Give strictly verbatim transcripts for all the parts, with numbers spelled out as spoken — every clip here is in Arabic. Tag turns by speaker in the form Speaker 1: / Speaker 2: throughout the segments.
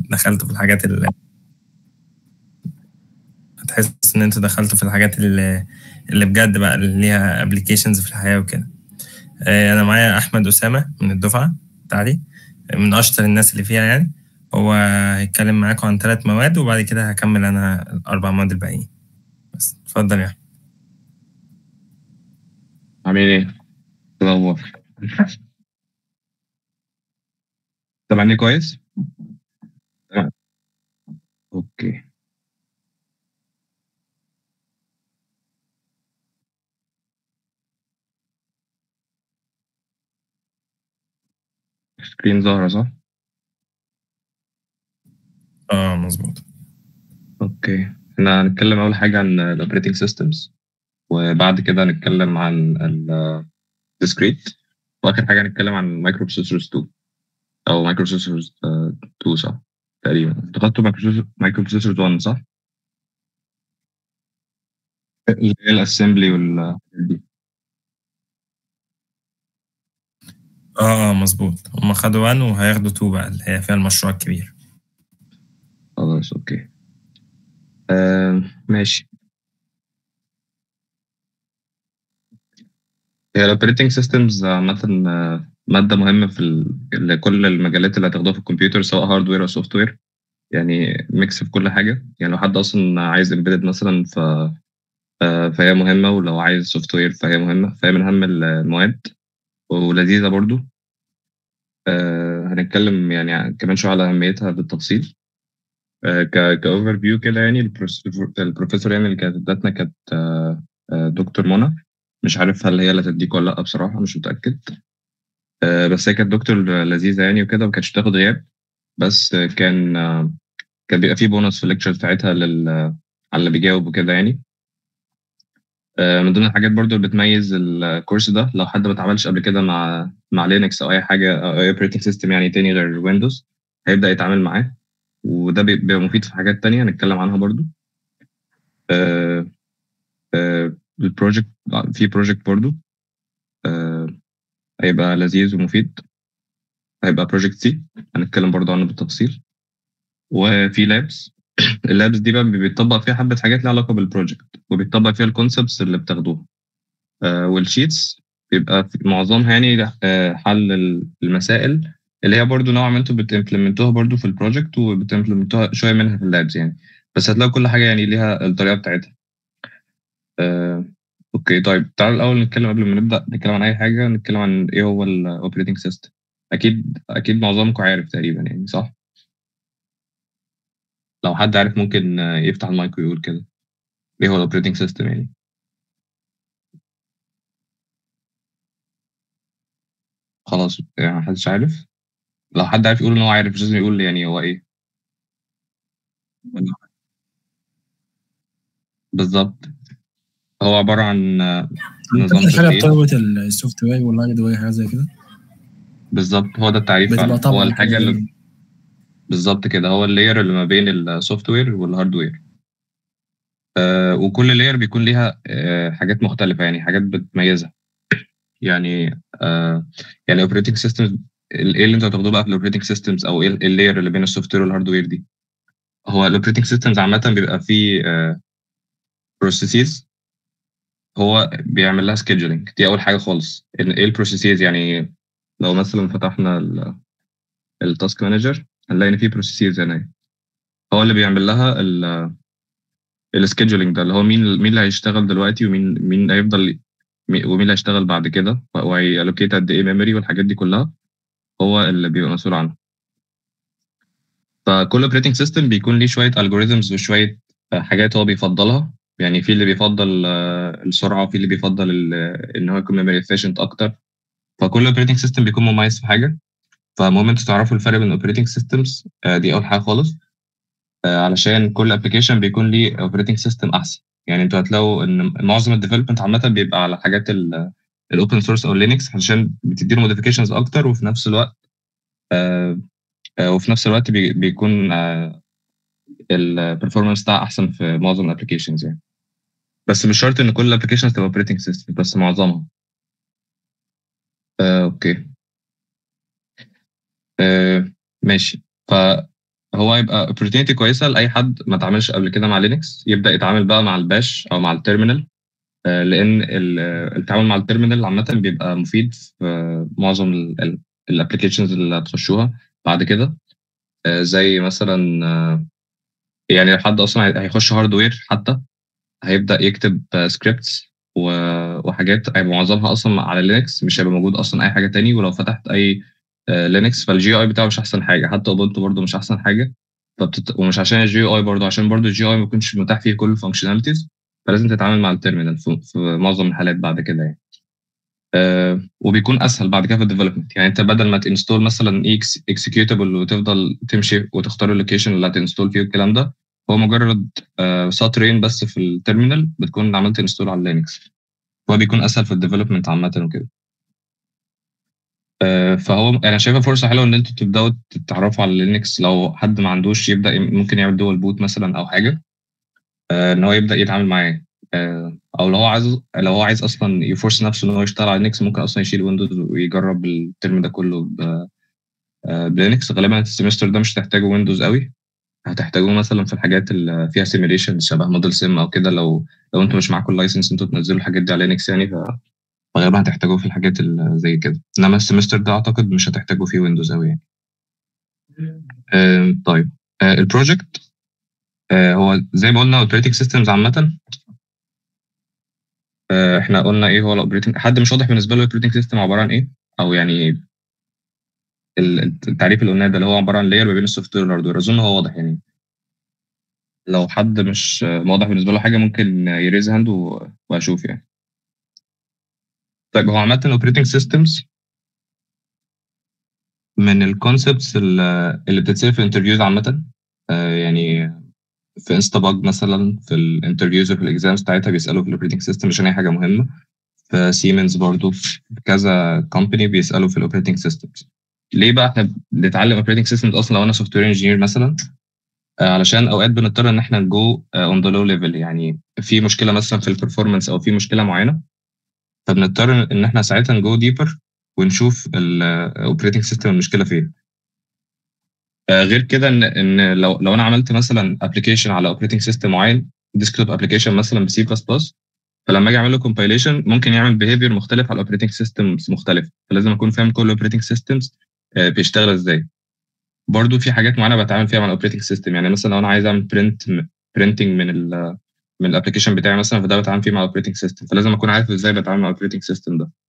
Speaker 1: دخلتوا في الحاجات اللي هتحس ان انتوا دخلتوا في الحاجات اللي, اللي بجد بقى اللي ليها ابلكيشنز في الحياه وكده. انا معايا احمد اسامه من الدفعه بتاعتي، من اشطر الناس اللي فيها يعني. هو هيتكلم معاكم عن ثلاث مواد وبعد كده هكمل انا الاربع مواد الباقيين. بس اتفضل يا احمد.
Speaker 2: عامل ايه؟ ايه الاخبار؟ سامعني كويس؟ تمام. اوكي. سكرين ظاهرة صح؟
Speaker 1: اه مظبوط.
Speaker 2: اوكي، احنا هنتكلم اول حاجة عن الاوبريتنج سيستمز، وبعد كده هنتكلم عن الديسكريت، واخر حاجة هنتكلم عن مايكرو بروسيسورز اتنين او مايكرو بروسيسورز اتنين صح؟ تقريبا انتوا خدتوا مايكرو بروسيسورز واحد صح؟ اللي هي الاسمبلي والحاجات دي.
Speaker 1: اه اه مظبوط، هم خدوا واحد وهياخدوا اتنين بقى اللي هي فيها المشروع الكبير.
Speaker 2: خلاص اوكي. آه ماشي. هي الاوبريتنج سيستمز عامة مادة مهمة في ال... كل المجالات اللي هتاخدوها في الكمبيوتر، سواء هاردوير او سوفت وير، يعني ميكس في كل حاجة. يعني لو حد أصلا عايز امبيدد مثلا ف... آه، فهي مهمة، ولو عايز سوفت وير فهي مهمة، فهي من أهم المواد ولذيذة برضو. آه، هنتكلم يعني كمان شوية على أهميتها بالتفصيل. آه، ك كأوفر فيو كده، يعني البروفيسور البروفيسور يعني اللي كانت ادتنا كانت آه، آه، دكتور منى. مش عارف هل هي اللي هتديك ولا لأ، بصراحة مش متأكد. آه، بس هي كانت دكتور لذيذة يعني وكده، ما كانتش بتاخد غياب. بس آه، كان آه، كان بيبقى فيه بونص في الليكتشر بتاعتها لل على اللي بيجاوب وكده يعني. آه، من ضمن الحاجات برضو اللي بتميز الكورس ده، لو حد ما اتعاملش قبل كده مع مع لينكس او اي حاجه او اي اوبريتنج سيستم يعني تاني غير ويندوز، هيبدا يتعامل معاه، وده بيبقى مفيد في حاجات تانية هنتكلم عنها برضو. آه، آه، البروجكت، في بروجكت برضو آه، هيبقى لذيذ ومفيد. هيبقى بروجكت سي، هنتكلم برضو عنه بالتفصيل. وفي لابس. اللابس دي بقى بيتطبق فيها حبة حاجات لها علاقة بالبروجكت، وبيتطبق فيها الكونسبتس اللي بتاخدوها. آه، والشيتس بيبقى في معظمها يعني آه، حل المسائل اللي هي برضو نوعا ما انتوا بتمبلمنتوها برضو في البروجكت، وبتمبلمنتوها شويه منها في اللابز يعني. بس هتلاقوا كل حاجه يعني ليها الطريقه بتاعتها. آه، اوكي طيب، تعالوا الاول نتكلم قبل ما نبدا نتكلم عن اي حاجه، نتكلم عن ايه هو الاوبريتنج سيستم. اكيد اكيد معظمكم عارف تقريبا يعني صح؟ لو حد عارف ممكن آه، يفتح المايك ويقول كده ايه هو الاوبريتنج سيستم يعني. خلاص يعني محدش عارف. لو حد عارف يقول ان هو عارف، مش لازم يقول لي يعني هو ايه. بالظبط، هو عبارة عن آه، نظام
Speaker 3: حاجه
Speaker 2: تشغيل.
Speaker 3: بتربط السوفت وير والهاردوير حاجه زي كده.
Speaker 2: بالظبط، هو ده التعريف
Speaker 3: بتبقى
Speaker 2: فعلا، هو
Speaker 3: طبعا
Speaker 2: الحاجة
Speaker 3: كده
Speaker 2: اللي
Speaker 3: يعني.
Speaker 2: بالظبط كده، هو اللاير اللي ما بين السوفت وير والهاردوير. آه وكل لاير بيكون ليها آه حاجات مختلفة، يعني حاجات بتميزها. يعني آه يعني اوبريتنج سيستمز، ايه اللي انتوا هتاخدوه بقى في الاوبريتنج سيستمز، او ايه اللاير اللي بين السوفت وير والهاردوير دي. هو الاوبريتنج سيستمز عامة بيبقى فيه بروسيسز، هو بيعمل لها سكيدجولينج. دي اول حاجة خالص. ايه البروسيسز يعني؟ لو مثلا فتحنا التاسك مانجر هنلاقي ان في بروسيسز هنا، هو اللي بيعمل لها السكيدجولينج ده، اللي هو مين مين اللي هيشتغل دلوقتي، ومين مين هيفضل، مي- ومين اللي هيشتغل بعد كده، وهيالوكيت قد ايه ميموري والحاجات دي كلها، هو اللي بيبقى مسؤول عنها. فكل اوبريتنج سيستم بيكون ليه شويه الجوريزمز وشويه آه، حاجات هو بيفضلها. يعني في اللي بيفضل آه، السرعه، وفي اللي بيفضل ال- ان هو يكون ميموري efficient اكتر. فكل اوبريتنج سيستم بيكون مميز في حاجه. فمهم انتوا تعرفوا الفرق بين الاوبريتنج سيستمز، دي اول حاجه خالص. آه، علشان كل ابلكيشن بيكون ليه اوبريتنج سيستم احسن. يعني انتوا هتلاقوا ان معظم الديفلوبمنت عامه بيبقى على حاجات الاوبن سورس او لينكس، علشان بتدي له موديفيكيشنز اكتر، وفي نفس الوقت آه، آه، وفي نفس الوقت بي- بيكون البرفورمانس بتاعها احسن في معظم الابلكيشنز يعني. بس مش شرط ان كل الابلكيشنز تبقى اوبريتنج سيستم، بس معظمها. آه، اوكي. آه، ماشي. ف هو هيبقى opportunity كويسه لاي حد ما اتعاملش قبل كده مع لينكس، يبدا يتعامل بقى مع الباش او مع التيرمينال. آه، لان ال- آه، التعامل مع التيرمينال عامه بيبقى مفيد في آه، معظم الابلكيشنز اللي هتخشوها بعد كده. آه، زي مثلا آه، يعني لو حد اصلا هي- هيخش هاردوير حتى، هيبدا يكتب سكريبتس وحاجات هيبقى معظمها اصلا على لينكس، مش هيبقى موجود اصلا اي حاجه تاني. ولو فتحت اي لينكس فالجي اي بتاعه مش احسن حاجه، حتى اوبونتو برضه مش احسن حاجه. فبتت... ومش عشان الجي اي برضه، عشان برضه الجي اي ما يكونش متاح فيه كل الفانكشناليتيز، فلازم تتعامل مع التيرمينال في, في معظم الحالات بعد كده يعني. آه وبيكون اسهل بعد كده في الديفلوبمنت. يعني انت بدل ما تنستول مثلا اكس اكسكيوتابل وتفضل تمشي وتختار اللوكيشن اللي هتنستول فيه الكلام ده، هو مجرد آه سطرين بس في التيرمينال بتكون عملت انستول على لينكس. هو بيكون اسهل في الديفلوبمنت عامه وكده. آه، فهو انا شايفها فرصه حلوه ان انتوا تبداوا تتعرفوا على لينكس. لو حد ما عندوش يبدا ي- ممكن يعمل دول بوت مثلا او حاجه، آه، ان هو يبدا يتعامل معاه. آه، او لو هو عايز لو هو عايز اصلا يفورس نفسه ان هو يشتغل على لينكس، ممكن اصلا يشيل ويندوز ويجرب الترم ده كله ب- آه، بلينكس. غالبا السمستر ده مش هتحتاجوا ويندوز قوي، هتحتاجوه مثلا في الحاجات اللي فيها سيميليشن شبه موديل سيم او كده. لو لو انتوا مش معاكم اللايسنس انتوا تنزلوا الحاجات دي على لينكس يعني، فغالبا هتحتاجوه في الحاجات اللي زي كده. انما السمستر ده اعتقد مش هتحتاجوا فيه ويندوز قوي يعني. آم، طيب، آه، البروجكت آه، هو زي ما قلنا اوبريتنج سيستمز عامة. آه، احنا قلنا ايه هو الاوبريتنج. حد مش واضح بالنسبة له الاوبريتنج سيستم عبارة عن ايه؟ او يعني ال- التعريف اللي قلناه ده اللي هو عبارة عن لاير ما بين السوفت وير والهاردوير. اظن هو واضح يعني. لو حد مش آه، واضح بالنسبة له حاجة ممكن يريز هاند واشوف يعني. طيب، هو عامة الاوبريتنج سيستمز من الكونسبتس اللي بتتسال في الانترفيوز عامة. آه، يعني في انستا باج مثلا، في الانترفيوز وفي الاكزامز بتاعتها بيسالوا في الاوبريتنج سيستم عشان هي حاجه مهمه. في سيمنز برضو، في كذا كومباني بيسالوا في الاوبريتنج سيستمز. ليه بقى احنا بنتعلم اوبريتنج سيستمز اصلا لو انا سوفت وير انجينير مثلا؟ آه، علشان اوقات بنضطر ان احنا نجو اون ذا لو ليفل. يعني في مشكله مثلا في البرفورمانس او في مشكله معينه، فبنضطر ان احنا ساعتها نجو ديبر ونشوف الاوبريتنج سيستم المشكله فين. آه، غير كده ان ان لو لو انا عملت مثلا ابلكيشن على اوبريتنج سيستم معين، ديسكتوب ابلكيشن مثلا بسي بلس بلس، فلما اجي اعمل له كومبايليشن ممكن يعمل بيهيفير مختلف على الاوبريتنج سيستمز مختلف. فلازم اكون فاهم كل الاوبريتنج سيستمز بيشتغل ازاي. برضو في حاجات معينه بتعامل فيها مع الاوبريتنج سيستم. يعني مثلا لو انا عايز اعمل برنت برنتنج من ال من الابلكيشن بتاعي مثلا، فده بتعامل فيه مع الاوبريتنج سيستم، فلازم اكون عارف ازاي بتعامل مع الاوبريتنج سيستم ده.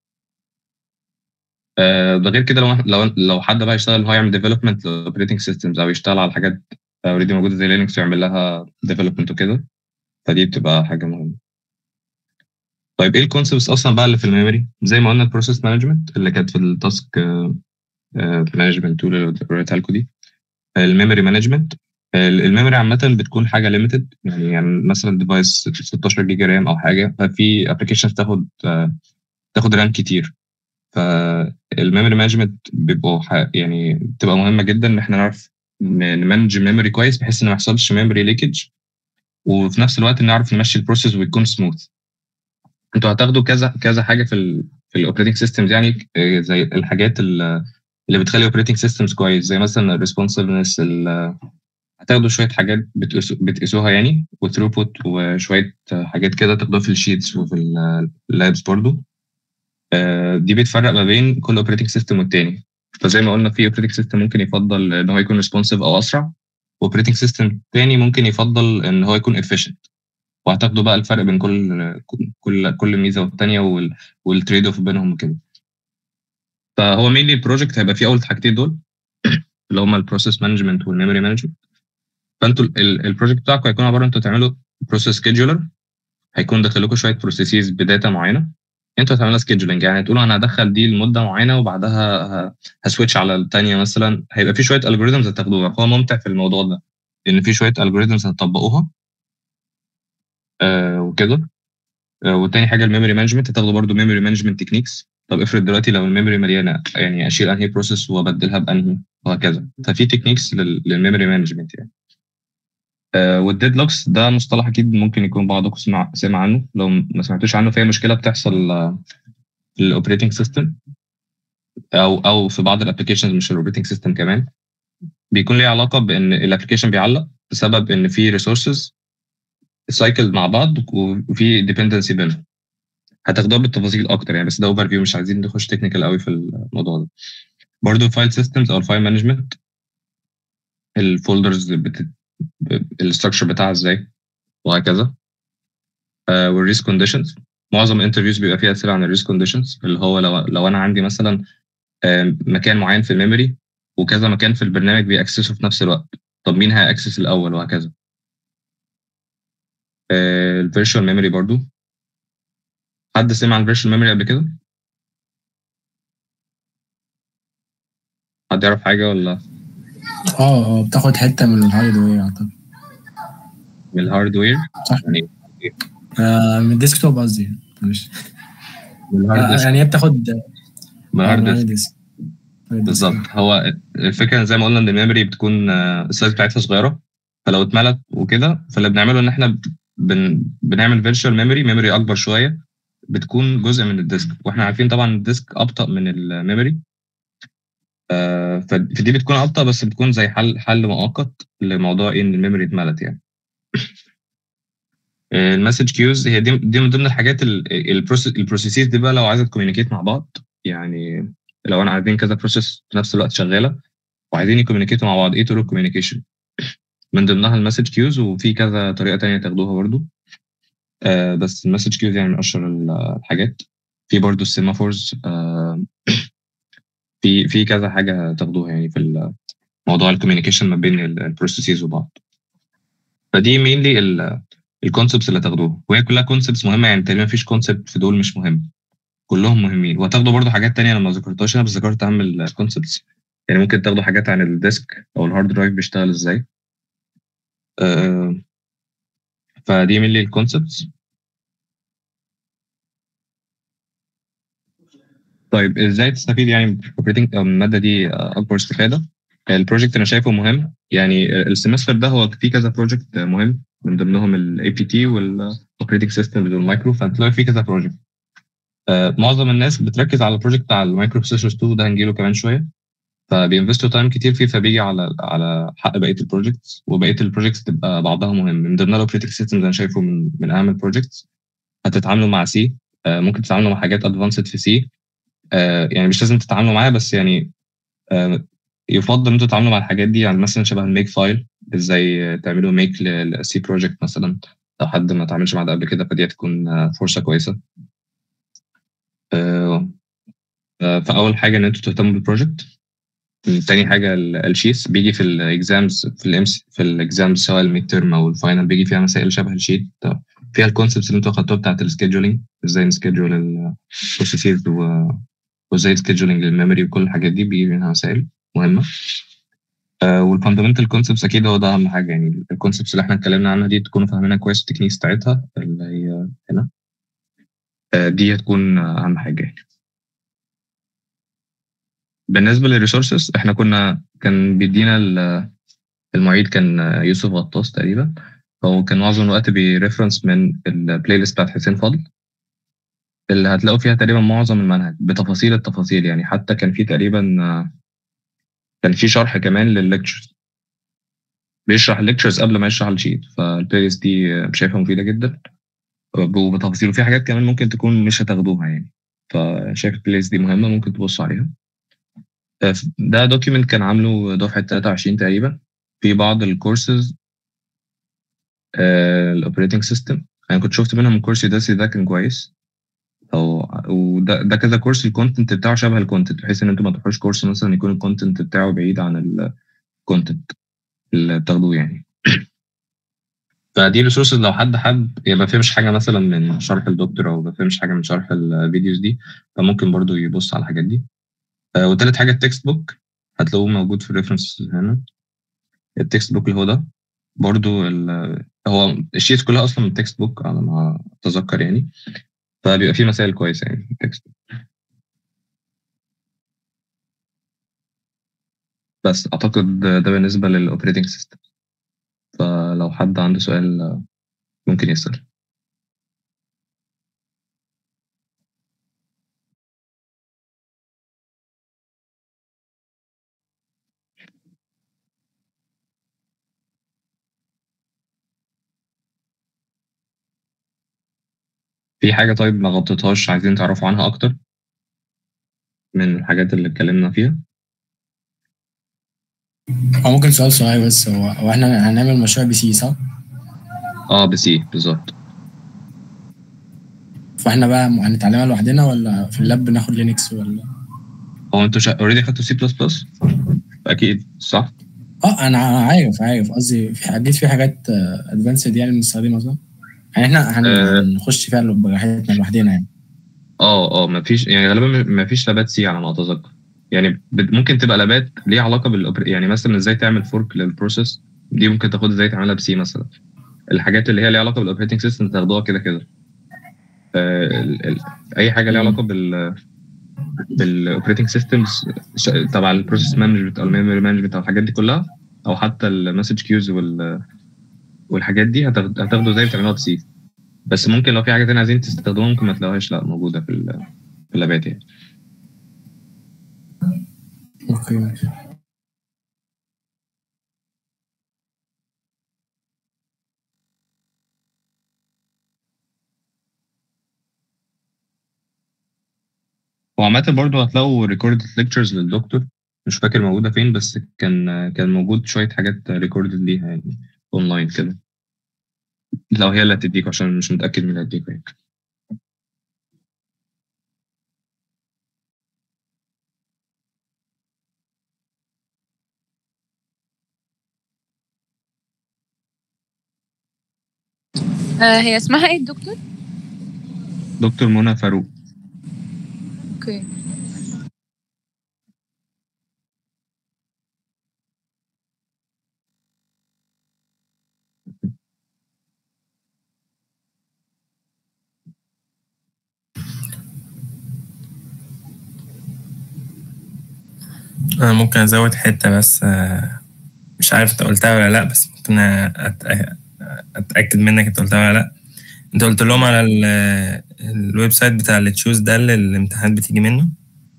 Speaker 2: آه، ده غير كده لو لو لو حد بقى يشتغل هو يعمل ديفلوبمنت للاوبريتنج سيستمز او يشتغل على حاجات اوريدي موجوده زي لينكس ويعمل لها ديفلوبمنت وكده، فدي بتبقى حاجه مهمه. طيب، ايه الكونسبتس اصلا بقى اللي في الميموري؟ زي ما قلنا البروسيس مانجمنت اللي كانت في التاسك مانجمنت تول اللي وريتها لكم دي. الميموري مانجمنت، الميموري عامه بتكون حاجه ليميتد. يعني يعني مثلا ديفايس ستاشر جيجا رام او حاجه، ففي ابلكيشنز تاخد آه، تاخد رام كتير. فالميموري مانجمنت بيبقوا ح- يعني بتبقى مهمه جدا ان احنا نعرف نمانج الميموري كويس، بحيث ان ما يحصلش ميموري ليكج، وفي نفس الوقت نعرف نمشي البروسيس ويكون سموث. انتوا هتاخدوا كذا كذا حاجه في ال في الاوبريتنج سيستمز يعني. آه، زي الحاجات ال- اللي بتخلي الاوبريتنج سيستمز كويس، زي مثلا الريسبونسفنس. هتاخدوا شويه حاجات بتقيسو- بتقيسوها يعني، وثروبوت، وشويه حاجات كده تاخدوها في الشيتس وفي اللابس برضو. آه، دي بتفرق ما بين كل اوبريتنج سيستم والتاني. فزي ما قلنا في اوبريتنج سيستم ممكن يفضل ان هو يكون ريسبونسيف او اسرع، واوبريتنج سيستم تاني ممكن يفضل ان هو يكون efficient. وهتاخدوا بقى الفرق بين كل كل كل ميزه والتانيه وال والتريد اوف بينهم وكده. فهو مينلي البروجكت هيبقى فيه اول حاجتين دول اللي هم البروسيس مانجمنت والميموري مانجمنت. فانتوا البروجكت بتاعكم هيكون عباره عن انتوا تعملوا بروسيس سكيدجولر، هيكون داخل لكم شويه بروسيسز بداتا معينه. انتوا هتعملوا سكيدجولينج، يعني تقولوا انا هدخل دي لمده معينه وبعدها ه- هسويتش على الثانيه مثلا. هيبقى في شويه الجوريزمز هتاخدوها. هو ممتع في الموضوع ده ان في شويه الجوريزمز هتطبقوها آه وكده. آه والتاني حاجه الميموري مانجمنت، هتاخدوا برضو ميموري مانجمنت تكنيكس. طب افرض دلوقتي لو الميموري مليانه، يعني اشيل انهي بروسيس وابدلها بانهي وهكذا. ففي تكنيكس للميموري مانجمنت يعني. آه والديد لوكس ده مصطلح اكيد ممكن يكون بعضكم سمع سمع عنه. لو ما سمعتوش عنه، فهي مشكله بتحصل آه، في الاوبريتنج سيستم او او في بعض الابلكيشنز، مش الاوبريتنج سيستم كمان. بيكون ليه علاقه بان الابلكيشن بيعلق بسبب ان في ريسورسز سايكل مع بعض وفي ديبندنسي بينهم. هتاخدوها بالتفاصيل اكتر يعني، بس ده اوفر فيو، مش عايزين نخش تكنيكال قوي في الموضوع ده. برضه الفايل سيستمز او الفايل مانجمنت، الفولدرز بت... الاستراكشر بتاعها ازاي وهكذا. آه والريسك كونديشنز، معظم الانترفيوز بيبقى فيها اسئله عن الريسك كونديشنز، اللي هو لو لو انا عندي مثلا آه مكان معين في الميموري وكذا مكان في البرنامج بيأكسسه في نفس الوقت، طب مين هيأكسس الاول وهكذا. آه الفيرتشوال ميموري برضو، حد سمع عن الفيرتشوال ميموري قبل كده؟ حد يعرف حاجه ولا؟
Speaker 3: اه اه بتاخد حته من الهاردوير اعتقد.
Speaker 2: من الهاردوير
Speaker 3: صح.
Speaker 2: يعني؟
Speaker 3: آه من الديسكتوب قصدي، معلش.
Speaker 2: من الهارد
Speaker 3: آه
Speaker 2: ديسك.
Speaker 3: يعني هي بتاخد
Speaker 2: من
Speaker 3: اه
Speaker 2: الهارد
Speaker 3: من
Speaker 2: ديسك
Speaker 3: الديسك.
Speaker 2: بالظبط. هو الفكره زي ما قلنا ان الميموري بتكون آه، السايز بتاعتها صغيره، فلو اتملت وكده، فاللي بنعمله ان احنا بن... بنعمل فيرتشوال ميموري ميموري اكبر شويه، بتكون جزء من الديسك، واحنا عارفين طبعا الديسك ابطا من الميموري. آه، ف- فدي بتكون ابطا، بس بتكون زي حل حل مؤقت لموضوع إيه ان الميموري اتملت يعني. المسج كيوز هي دي دي من ضمن الحاجات البروسيسز دي بقى، لو عايزه تكومينيكيت مع بعض يعني. لو انا عايزين كذا بروسيس في نفس الوقت شغاله وعايزين يكومينيكيتوا مع بعض، ايه طرق الكوميونيكيشن؟ من ضمنها المسج كيوز، وفي كذا طريقه تانية تاخدوها برضو. آه بس المسج كيوز يعني من اشهر ال- الحاجات. في برضو السيمافورز. آه في في كذا حاجه تاخدوها يعني في موضوع الكوميونيكيشن ما بين البروسيسز وبعض. فدي مينلي الكونسبتس اللي تاخدوها، وهي كلها كونسبتس مهمه يعني، تقريبا مفيش كونسبت في دول مش مهم، كلهم مهمين. وهتاخدوا برضو حاجات تانية انا ما ذكرتهاش هنا، بس ذكرت اهم الكونسبتس. يعني ممكن تاخدوا حاجات عن الديسك او الهارد درايف بيشتغل ازاي. آه فدي مينلي الكونسبتس. طيب ازاي تستفيد يعني من operating- أو من الماده دي آه، اكبر استفاده؟ البروجكت انا شايفه مهم يعني. السمستر ده هو في كذا بروجكت مهم، من ضمنهم الاي بي تي والاوبريتنج سيستم والمايكرو، فهتلاقي في كذا بروجكت. آه، معظم الناس بتركز على البروجكت بتاع المايكرو بروسيسورز اتنين، ده هنجيله كمان شويه. فبينفستوا تايم كتير فيه، فبيجي على على حق بقيه البروجكتس، وبقيه البروجكتس تبقى بعضها مهم. من ضمنها الاوبريتنج سيستم، انا شايفه من من اهم البروجكتس. هتتعاملوا مع سي، ممكن تتعاملوا مع حاجات ادفانسد في سي. يعني مش لازم تتعاملوا معاها، بس يعني آه، يفضل ان انتوا تتعاملوا مع الحاجات دي، يعني مثلا شبه الميك فايل، ازاي تعملوا ميك للسي بروجكت مثلا. لو حد ما تعاملش مع ده قبل كده، فدي هتكون آه، فرصه كويسه. آه، آه، فاول حاجه ان انتوا تهتموا بالبروجكت. تاني حاجه الشيتس بيجي في الاكزامز، في الام في الاكزامز سواء الميد تيرم او الفاينل، بيجي فيها مسائل شبه الشيت، فيها الكونسبتس اللي انتوا خدتوها بتاعت السكيدجولينج، ازاي نسكيدجول البروسيسز وازاي سكيدجولينج للميموري، وكل الحاجات دي بيجي منها مسائل مهمه. والفاندمنتال كونسبتس اكيد هو ده اهم حاجه يعني. الكونسبتس اللي احنا اتكلمنا عنها دي تكونوا فاهمينها كويس، التكنيكس بتاعتها اللي هي هنا آه، دي هتكون آه، اهم حاجه يعني. بالنسبه للريسورسز، احنا كنا كان بيدينا ال- المعيد كان آه، يوسف غطاس تقريبا. هو كان معظم الوقت بيريفرنس من البلاي ليست بتاعت حسين فضل، اللي هتلاقوا فيها تقريبا معظم المنهج بتفاصيل التفاصيل يعني. حتى كان في تقريبا آه، كان في شرح كمان للليكتشرز، بيشرح الليكتشرز قبل ما يشرح الشيت. فالبلاي ليست دي آه، شايفها مفيده جدا وبتفاصيل، وفي حاجات كمان ممكن تكون مش هتاخدوها يعني. فشايف البلايز دي مهمة، ممكن تبصوا عليها. آه، ده دوكيمنت كان عامله دفعة تلاتة وعشرين تقريبا، في بعض الكورسز الاوبريتنج سيستم. انا كنت شفت منهم الكورس ده ده كان كويس. او وده ده كذا كورس الكونتنت بتاعه شبه الكونتنت، بحيث ان انتوا ما تروحوش كورس مثلا يكون الكونتنت بتاعه بعيد عن الكونتنت اللي بتاخدوه يعني. فدي ريسورسز لو حد حب يعني ما فهمش حاجه مثلا من شرح الدكتور، او ما فهمش حاجه من شرح الفيديوز دي، فممكن برضو يبص على الحاجات دي. آه، وتالت حاجه التكست بوك، هتلاقوه موجود في الريفرنس هنا. التكست بوك اللي هو ده برضو ال- هو الشيت كلها اصلا من التكست بوك على ما اتذكر يعني. فبيبقى فيه مسائل كويسه يعني في التكست بوك. بس اعتقد ده بالنسبه للاوبريتنج سيستم. فلو حد عنده سؤال ممكن يسال. في حاجة طيب ما غطيتهاش عايزين تعرفوا عنها أكتر من الحاجات اللي اتكلمنا فيها؟
Speaker 3: هو ممكن سؤال صغير بس، هو هو احنا هنعمل مشروع بي سي صح؟
Speaker 2: اه بسي بالظبط.
Speaker 3: فاحنا بقى هنتعلمها لوحدنا ولا في اللاب بناخد لينكس ولا؟
Speaker 2: هو انتوا اوريدي خدتوا سي بلس بلس؟ أكيد صح؟
Speaker 3: اه انا عارف عارف قصدي في حاجات في حاجات ادفانسد يعني بنستخدمها صح؟ يعني احنا هن-
Speaker 2: اه
Speaker 3: هنخش فيها براحتنا لوحدنا يعني.
Speaker 2: اه آه، مفيش يعني غالبا مفيش لابات سي على ما أتذكر. يعني بت- ممكن تبقى لابات ليها علاقة بال يعني مثلا ازاي تعمل فورك للبروسيس، دي ممكن تاخد ازاي تعملها بسي مثلا. الحاجات اللي هي ليها علاقة بالاوبريتنج سيستم تاخدوها كده كده. آه، ال- ال- اي حاجه ليها علاقه
Speaker 3: مم.
Speaker 2: بال بالاوبريتنج سيستمز تبع البروسيس مانجمنت او الميموري مانجمنت او الحاجات دي كلها، او حتى المسج كيوز والحاجات دي هتاخد- هتاخدوا زي بتعملوها بسي. بس ممكن لو في حاجه تانية عايزين تستخدموها ممكن ما تلاقوهاش لا موجوده في ال- في اللابات يعني.
Speaker 3: اوكي ماشي.
Speaker 2: وعامة برضه هتلاقوا ريكوردد ليكتشرز للدكتور، مش فاكر موجودة فين بس كان كان موجود شوية حاجات ريكوردد ليها يعني اونلاين كده، لو هي اللي هتديكوا عشان مش متأكد مين اللي هتديكوا يعني.
Speaker 4: آه هي اسمها ايه الدكتور؟
Speaker 2: دكتور منى فاروق.
Speaker 4: اوكي.
Speaker 1: أنا ممكن أزود حتة بس، آه، مش عارف أنت قلتها ولا لأ، بس ممكن أت- أتأكد منك أنت قلتها ولا لأ. أنت قلت لهم على ال- الويب سايت بتاع اللي تشوز ده اللي الامتحانات بتيجي منه؟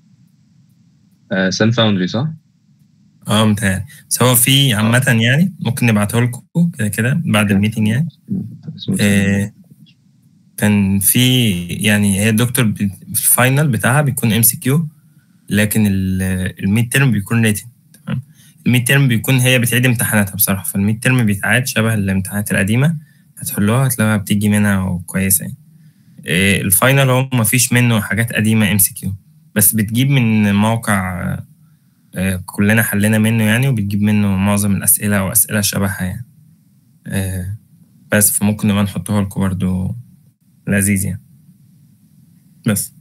Speaker 2: سان فاوندري صح؟
Speaker 1: اه متهيألي، بس هو في عامة يعني ممكن نبعته لكم كده كده بعد الميتنج يعني.
Speaker 2: اسمه
Speaker 1: آه، كان في يعني هي الدكتور بي- في الفاينل بتاعها بيكون ام سي كيو، لكن الميد ترم بيكون ريتن. تمام. الميد ترم بيكون هي بتعيد امتحاناتها بصراحة، فالميد ترم بيتعاد شبه الامتحانات القديمة، هتحلوها هتلاقوها بتيجي منها كويسة يعني. آه، الفاينل هو مفيش منه حاجات قديمة ام سي كيو، بس بتجيب من موقع آه، كلنا حلينا منه يعني، وبتجيب منه معظم الأسئلة أو أسئلة شبهها يعني. آه، بس فممكن نبقى نحطوها لكم برضو، لذيذ يعني. بس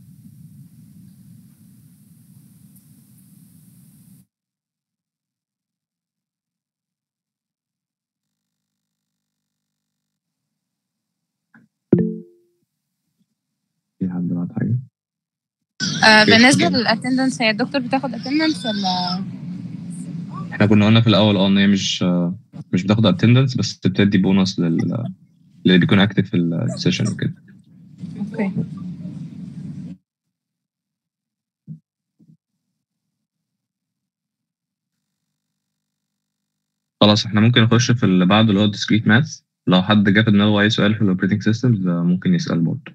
Speaker 2: في حد بعت حاجة؟
Speaker 4: آه بالنسبة للاتندنس، هي الدكتور بتاخد اتندنس ولا؟
Speaker 2: احنا كنا قلنا في الأول اه إن هي مش آه، مش بتاخد اتندنس، بس بتدي بونص لل اللي بيكون اكتف في السيشن وكده.
Speaker 4: اوكي.
Speaker 2: خلاص احنا ممكن نخش في اللي بعده اللي هو discrete maths. لو حد جه في دماغه أي سؤال في الاوبريتنج سيستمز ممكن يسأل برضه.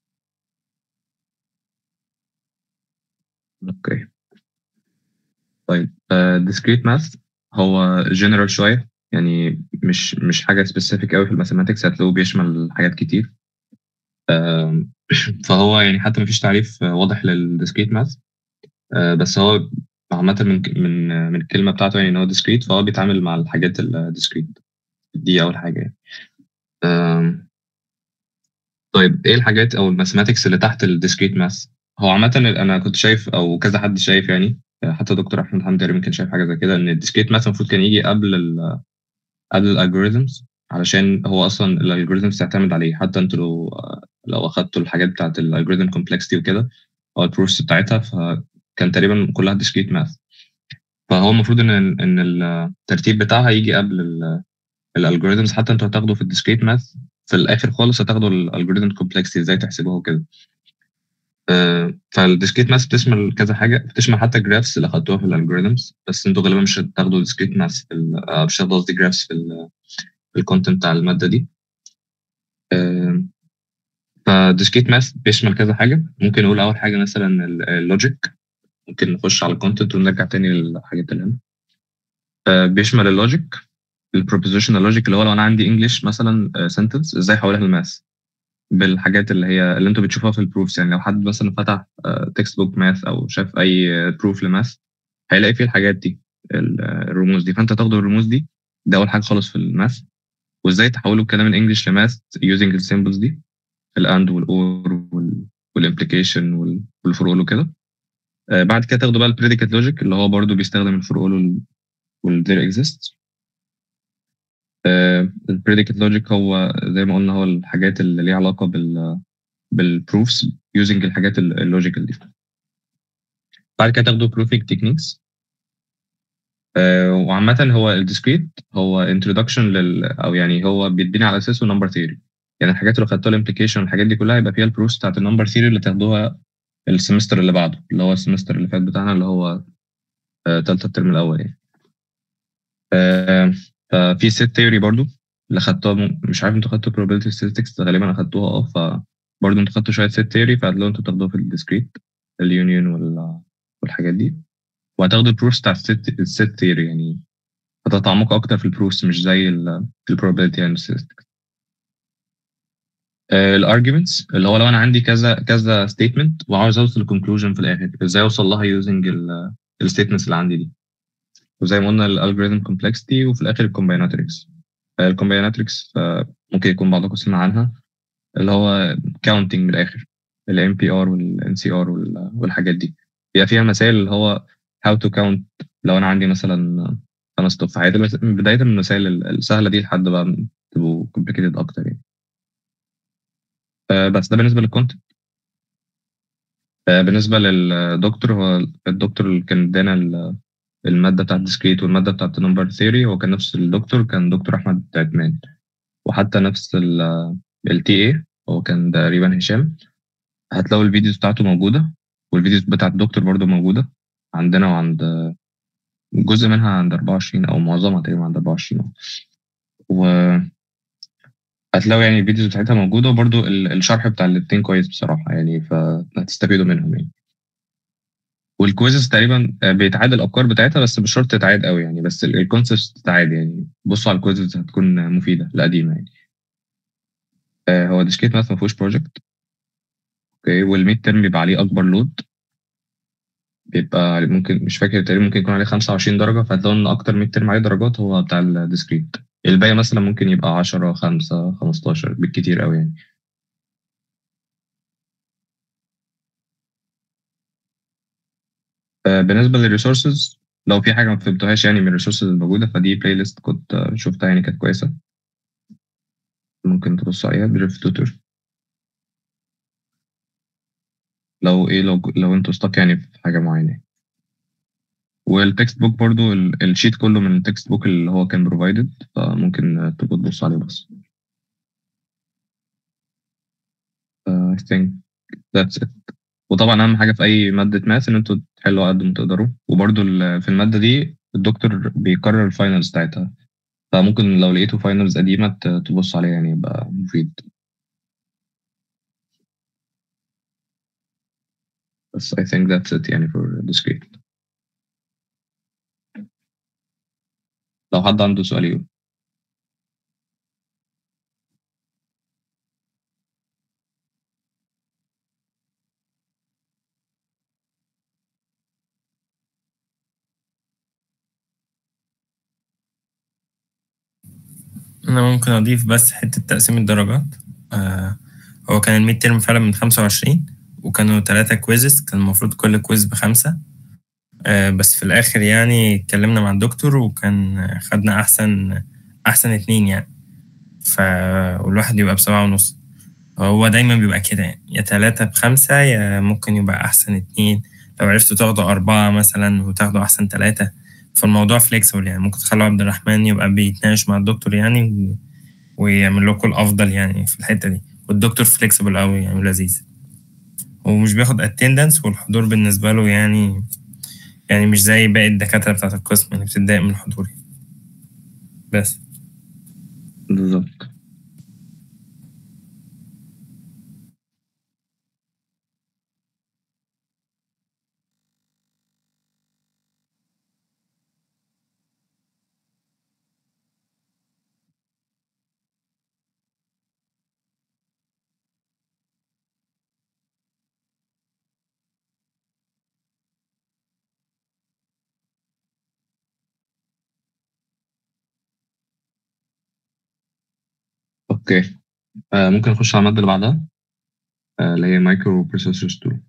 Speaker 2: اوكي طيب uh, discrete maths هو general شوية، يعني مش مش حاجة specific قوي في الماثيماتكس، هتلاقوه بيشمل حاجات كتير. آم، فهو يعني حتى مفيش تعريف واضح للديسكريت ماث، بس هو عامة من من من الكلمة بتاعته يعني ان هو discrete، فهو بيتعامل مع الحاجات الديسكريت دي أول حاجة يعني. آم، طيب ايه الحاجات او الماثيماتكس اللي تحت الديسكريت ماث؟ هو عامة انا كنت شايف او كذا حد شايف يعني، حتى دكتور احمد حمدي تقريبا كان شايف حاجة زي كده، ان الديسكريت ماث المفروض كان يجي قبل ال قبل الالجوريزمز، علشان هو اصلا الالجوريزمز تعتمد عليه. حتى انتوا لو لو اخدتوا الحاجات بتاعت الالجوريزم كومبلكسيتي وكده او البروسيس بتاعتها، فكان تقريبا كلها ديسكريت ماث. فهو المفروض ان ان الترتيب بتاعها يجي قبل الالجوريزمز. حتى انتوا هتاخدوا في الديسكريت ماث في الاخر خالص هتاخدوا الالجوريزم كومبلكسيتي ازاي تحسبوها وكده. فالديسكريت ماث بتشمل كذا حاجه، بتشمل حتى جرافس اللي اخدتوها في الالجوريزمز، بس انتوا غالبا مش هتاخدوا ديسكريت ماث في ال- آه، مش هتاخدوا قصدي جرافس في ال- في الكونتنت بتاع الماده دي. فديسكريت ماث بيشمل كذا حاجه. ممكن نقول اول حاجه مثلا اللوجيك، ممكن نخش على الكونتنت ونرجع تاني للحاجات اللي هنا. آه، بيشمل اللوجيك، البروبوزيشنال لوجيك اللي هو لو انا عندي انجلش مثلا سنتنس ازاي احولها لماث بالحاجات اللي هي اللي انتوا بتشوفوها في البروفس. يعني لو حد مثلا فتح تكست بوك ماث او شاف اي بروف لماث هيلاقي فيه الحاجات دي، ال- الرموز دي. فانت تاخد الرموز دي، ده اول حاجه خالص في الماث. وازاي تحولوا الكلام الانجليش لماث يوزنج السيمبلز دي، الاند والاور والامبليكيشن والفور اول وكده. آه، بعد كده تاخدوا بقى البريديكات لوجيك اللي هو برضو بيستخدم الفور اول والذير اكزيست. البريديكات لوجيك هو زي ما قلنا هو الحاجات اللي ليها علاقه بال بالبروفس يوزنج الحاجات اللوجيكال دي. بعد كده تاخدوا بروفينج تكنيكس. وعامة هو الديسكريت هو انترودكشن لل او يعني هو بيتبني على اساسه نمبر ثيوري. يعني الحاجات اللي خدتوها الامبليكيشن والحاجات دي كلها يبقى فيها البروفs بتاعت النمبر ثيوري اللي تاخدوها السمستر اللي بعده، اللي هو السمستر اللي فات بتاعنا اللي هو ثالثه الترم الاول يعني. آه، ففي سيت ثيوري برضو اللي خدتوها. م- مش عارف انتوا خدتوا probability statistics غالبا اخدتوها اه. فبرضو انتوا خدتوا شويه سيت ثيوري فهتلاقوا انتوا بتاخدوها في الديسكريت اليونيون والحاجات دي. وهتاخدوا البروفs بتاع السيت السيت ثيوري يعني هتتعمقوا اكتر في البروفs مش زي البروبابيلتي يعني statistics. الارجيومنتس اللي هو لو انا عندي كذا كذا ستيتمنت وعاوز اوصل لكونكلوجن في الاخر، ازاي اوصل لها يوزنج الستيتمنتس اللي عندي دي. وزي ما قلنا الالجوريثم كومبلكسيتي وفي الاخر الكومبايناتريكس. الكومبايناتريكس ممكن يكون بعضكم سمع عنها، اللي هو كاونتنج من الاخر، الام بي ار والان سي ار والحاجات دي. بيبقى فيها مسائل اللي هو how to count. لو انا عندي مثلا خمس تفاحات، بدايه من المسائل السهله دي لحد بقى تبقوا complicated اكتر يعني. آه، بس ده بالنسبه للكونتنت. بالنسبه للدكتور، هو الدكتور اللي كان ادانا ال- الماده بتاعت ديسكريت والماده بتاعت نمبر ثيوري هو كان نفس الدكتور، كان دكتور احمد عثمان. وحتى نفس التي اي هو كان تقريبا هشام. هتلاقوا الفيديوز بتاعته موجوده، والفيديوز بتاعت الدكتور برضو موجوده عندنا، وعند جزء منها عند أربعة وعشرين او معظمها تقريبا عند أربعة وعشرين. وهتلاقوا يعني الفيديوز بتاعتها موجوده، وبرضو ال- الشرح بتاع الاتنين كويس بصراحه يعني، فهتستفيدوا منهم يعني. والكويزز تقريبا آه، بيتعاد الافكار بتاعتها بس مش شرط تتعاد قوي يعني، بس الكونسبت تتعاد يعني. بصوا على الكويزز هتكون مفيده القديمه يعني. آه، هو ديسكريت ماث ما فيهوش بروجكت. اوكي. والميد ترم بيبقى عليه اكبر لود، بيبقى ممكن مش فاكر تقريبا ممكن يكون عليه خمسة وعشرين درجه. فهتلاقوا ان اكتر ميد ترم عليه درجات هو بتاع الديسكريت. الباقي مثلا ممكن يبقى عشرة خمسة خمستاشر بالكتير قوي يعني. آه، بالنسبه للريسورسز، لو في حاجه ما فهمتوهاش يعني من الريسورسز الموجوده، فدي بلاي ليست كنت آه، شفتها يعني كانت كويسه، ممكن تبصوا عليها بريف توتر. لو ايه لو لو انتوا استك يعني في حاجه معينه. والتكست بوك برضو ال- الشيت كله من التكست بوك اللي هو كان بروفايدد، فممكن تبقوا تبصوا عليه بس. Uh, I think that's it. وطبعا اهم حاجه في اي ماده ماث ان انتوا تحلوا على قد ما تقدروا. وبرضو ال- في الماده دي الدكتور بيكرر الفاينلز بتاعتها، فممكن لو لقيتوا فاينلز قديمه ت- تبص عليها يعني يبقى مفيد. بس I think that's it يعني for discrete. لو حد عنده سؤال يقول.
Speaker 1: أنا ممكن أضيف بس حتة تقسيم الدرجات. آه هو كان الميد ترم فعلا من خمسة وعشرين، وكانوا ثلاثة كويزز، كان المفروض كل كويز بخمسة. آه بس في الآخر يعني اتكلمنا مع الدكتور وكان خدنا أحسن أحسن اتنين يعني. ف والواحد يبقى بسبعة ونص. هو دايما بيبقى كده يعني، يا تلاتة بخمسة يا ممكن يبقى أحسن اتنين. لو عرفتوا تاخدوا أربعة مثلا وتاخدوا أحسن تلاتة، فالموضوع فليكسبل يعني. ممكن تخلوا عبد الرحمن يبقى بيتناقش مع الدكتور يعني و... ويعمل لكم الأفضل يعني في الحتة دي. والدكتور فليكسبل أوي يعني لذيذ، ومش بياخد اتندنس، والحضور بالنسبة له يعني يعني مش زي باقي الدكاترة بتاعة القسم اللي بتتضايق من الحضور بس.
Speaker 2: بالظبط. اوكي آه ممكن نخش على الماده اللي بعدها آه، اللي هي مايكرو بروسيسورز اتنين.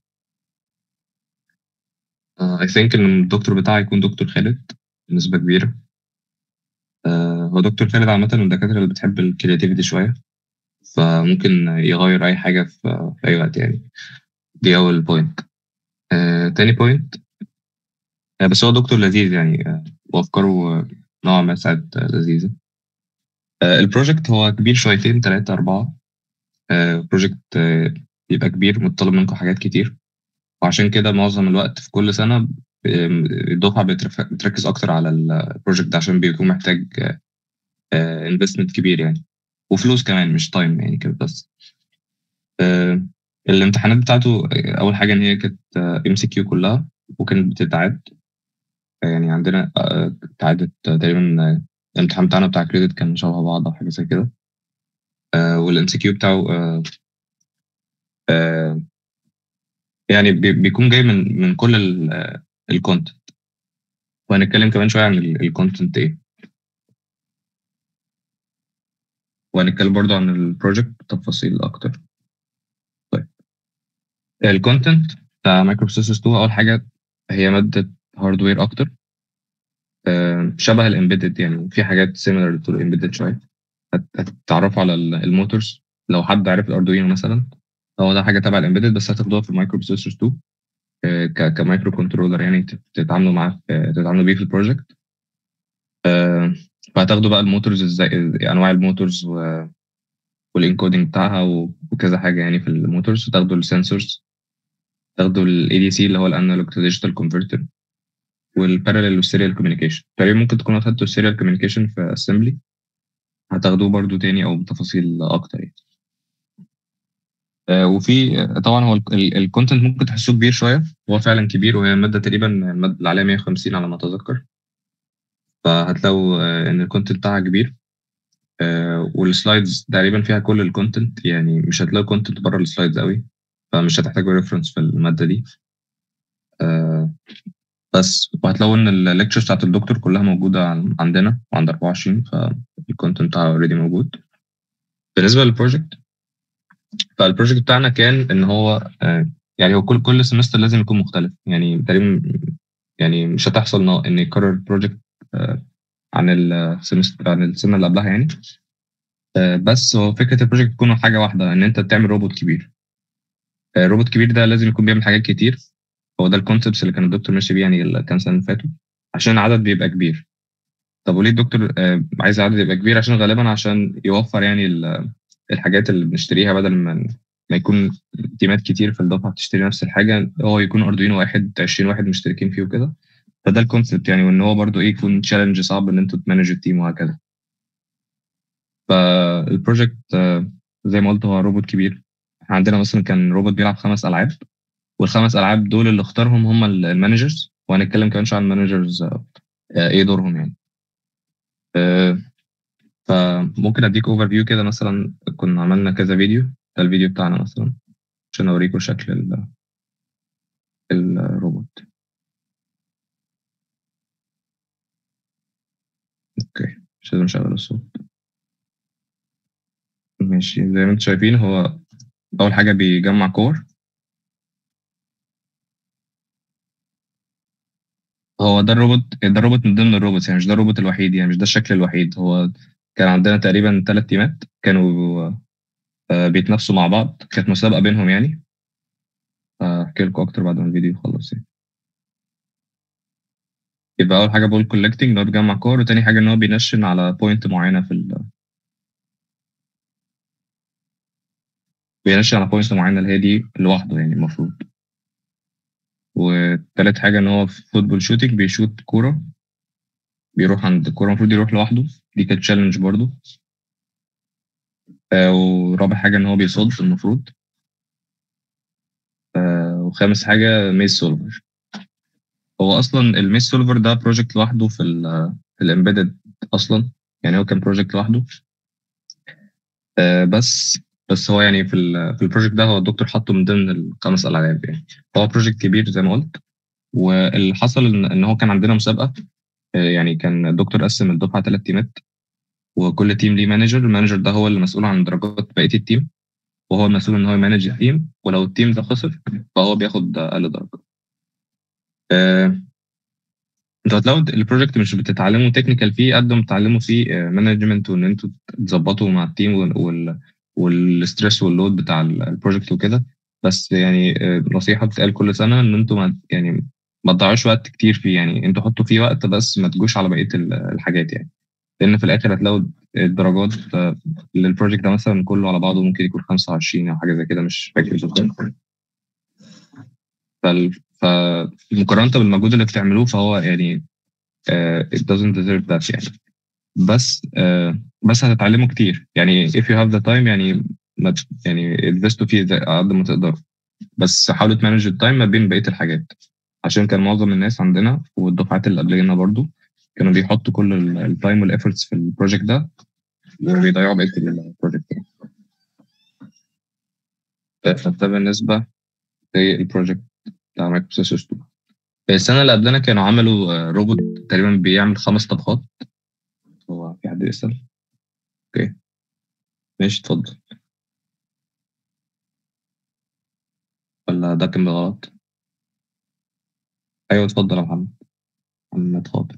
Speaker 2: اي ثينك ان الدكتور بتاعي يكون دكتور خالد بنسبه كبيره. آه هو دكتور خالد عامه من الدكاتره اللي بتحب الكرياتيفيتي شويه، فممكن يغير اي حاجه في, في اي وقت يعني. دي اول بوينت. آه تاني بوينت، آه بس هو دكتور لذيذ يعني، آه وافكاره آه، نوعا ما ساعات آه، لذيذه. آه البروجكت هو كبير شويتين ثلاثه اربعه. آه بروجكت آه يبقى كبير، متطلب منكم حاجات كتير، وعشان كده معظم الوقت في كل سنة ب- الدفعة بترف- بتركز أكتر على البروجكت ده عشان بيكون محتاج انفستمنت كبير يعني، وفلوس كمان مش تايم يعني كده بس. آه، الامتحانات بتاعته آه، أول حاجة إن هي كانت ام سي كيو كلها، وكانت بتتعاد. آه، يعني عندنا آه، اتعادت تقريبا. آه، الامتحان بتاعنا بتاع كريدت كان شبه بعض أو حاجة زي كده. والام سي كيو بتاعه آه، آه، يعني بي- بيكون جاي من من كل الكونتنت. وهنتكلم كمان شوية عن الكونتنت ايه، وهنتكلم برضو عن البروجكت بتفاصيل اكتر. طيب الكونتنت بتاع مايكرو بروسيسورز اتنين، اول حاجة هي مادة هاردوير اكتر، آه، شبه الامبيدد يعني، في حاجات سيميلر تو الامبيدد شوية. هت- هتتعرفوا على ال- الموتورز. لو حد عارف الاردوينو مثلا، هو ده حاجة تبع الامبيدد، بس هتاخدوها في المايكرو بروسيسورز اتنين آه، ك- كمايكرو كنترولر يعني، تت- تتعاملوا معاه في- تتعاملوا بيه في البروجكت. آه، فهتاخدوا بقى الموتورز ازاي، انواع الموتورز والانكودنج بتاعها و- وكذا حاجه يعني في الموتورز. وتاخدوا السنسورز، تاخدوا الاي دي سي اللي هو الانالوج تو ديجيتال كونفرتر، والبارallel والسيريال كوميونيكيشن. تقريبا ممكن تكونوا اخدتوا السيريال كوميونيكيشن في اسمبلي، هتاخدوه برضو تاني او بتفاصيل اكتر يعني. آه، وفي آه، طبعا هو الكونتنت ممكن تحسوه كبير شويه، هو فعلا كبير، وهي ماده تقريبا الماده اللي عليها مية وخمسين على ما اتذكر. فهتلاقوا آه، ان الكونتنت بتاعها كبير. آه، والسلايدز تقريبا فيها كل الكونتنت يعني، مش هتلاقوا كونتنت بره السلايدز قوي، فمش هتحتاجوا ريفرنس في الماده دي. آه، بس وهتلاقوا ان الليكتشرز بتاعت الدكتور كلها موجوده عن- عندنا وعند اربعة وعشرين، فالكونتنت بتاعها اوريدي موجود. بالنسبه للبروجكت، فالبروجكت بتاعنا كان ان هو آه، يعني هو كل كل سمستر لازم يكون مختلف يعني تقريبا. يعني مش هتحصل ان إن يكرر البروجكت عن السمستر عن السنه اللي قبلها يعني. آه، بس هو فكره البروجكت تكون حاجه واحده، ان انت تعمل روبوت كبير. آه، روبوت كبير ده لازم يكون بيعمل حاجات كتير. هو ده الكونسبتس اللي كان الدكتور ماشي بيه يعني الكام سنه اللي فاتوا، عشان العدد بيبقى كبير. طب وليه الدكتور آه، عايز العدد يبقى كبير؟ عشان غالبا عشان يوفر يعني ال- الحاجات اللي بنشتريها، بدل ما ما يكون تيمات كتير في الدفعه بتشتري نفس الحاجه، هو يكون اردوينو واحد عشرين واحد مشتركين فيه وكده. فده الكونسبت يعني، وان هو برضو ايه، يكون تشالنج صعب ان انتوا تمانجوا التيم وهكذا. فالبروجكت آه، زي ما قلت هو روبوت كبير. احنا عندنا مثلا كان روبوت بيلعب خمس العاب، والخمس العاب دول اللي اختارهم هم المانجرز، وهنتكلم كمان شويه عن المانجرز ايه دورهم يعني. آه، فممكن اديك اوفر فيو كده. مثلا كنا عملنا كذا فيديو، ده الفيديو بتاعنا مثلا عشان اوريكم شكل ال- الروبوت. اوكي، مش لازم نشغل الصوت. ماشي، زي ما انتم شايفين هو اول حاجه بيجمع كور. هو ده الروبوت، ده الروبوت من ضمن الروبوتس يعني، مش ده الروبوت الوحيد يعني، مش ده الشكل الوحيد. هو كان عندنا تقريبا ثلاث تيمات كانوا آه، بيتنافسوا مع بعض، كانت مسابقه بينهم يعني. هحكي لكم اكتر بعد ما الفيديو يخلص يعني. يبقى اول حاجه بول كولكتنج، ان هو بيجمع كور، وتاني حاجه ان هو بينشن على بوينت معينه في ال... بينشن على بوينت معينه اللي هي دي لوحده يعني المفروض. وتالت حاجه ان هو في فوتبول شوتنج بيشوت كوره، بيروح عند الكوره المفروض يروح لوحده، دي كانت تشالنج برضه. آه ورابع حاجه ان هو بيصد المفروض. آه وخامس حاجه ميز سولفر. هو اصلا الميز سولفر ده بروجكت لوحده في ال في الامبيدد اصلا يعني، هو كان بروجكت لوحده. آه بس بس هو يعني في ال في البروجكت ده هو الدكتور حطه من ضمن الخمس العاب يعني. هو بروجكت كبير زي ما قلت. واللي حصل ان إن هو كان عندنا مسابقه. آه يعني كان الدكتور قسم الدفعه ثلاث تيمات، وكل تيم ليه مانجر. المانجر ده هو اللي مسؤول عن درجات بقيه التيم، وهو المسؤول ان هو يمانج التيم، ولو التيم ده خسر فهو بياخد اقل درجه. آه، انتوا هتلاقوا البروجكت مش بتتعلموا تكنيكال فيه قد ما بتتعلموا فيه مانجمنت، وان انتوا تظبطوا مع التيم وال والستريس واللود بتاع البروجكت وكده. بس يعني آه، نصيحه بتتقال كل سنه ان انتوا ما يعني ما تضيعوش وقت كتير فيه، يعني انتوا حطوا فيه وقت بس ما تجوش على بقيه ال- الحاجات يعني. لان في الاخر هتلاقوا الدرجات آه، للبروجكت ده مثلا كله على بعضه ممكن يكون خمسة وعشرين او حاجه زي كده، مش فاكر بالظبط. فال- فمقارنه بالمجهود اللي بتعملوه فهو يعني uh, it doesn't deserve that يعني. بس uh, بس هتتعلموا كتير يعني if you have the time يعني ما ت- يعني investوا فيه زي- على قد ما تقدروا. بس حاولوا تمانج التايم ما بين بقية الحاجات، عشان كان معظم الناس عندنا والدفعات اللي قبلنا برضو كانوا بيحطوا كل التايم والefforts في البروجكت ده وبيضيعوا بقية البروجكت. فده بالنسبة للبروجكت بتاع مايكروسوفت اتنين. السنة اللي قبلنا كانوا عملوا آه، روبوت تقريبا بيعمل خمس طبخات. هو في حد يسأل؟ اوكي ماشي اتفضل. ولا ده كان غلط؟ ايوه اتفضل يا محمد. محمد خاطر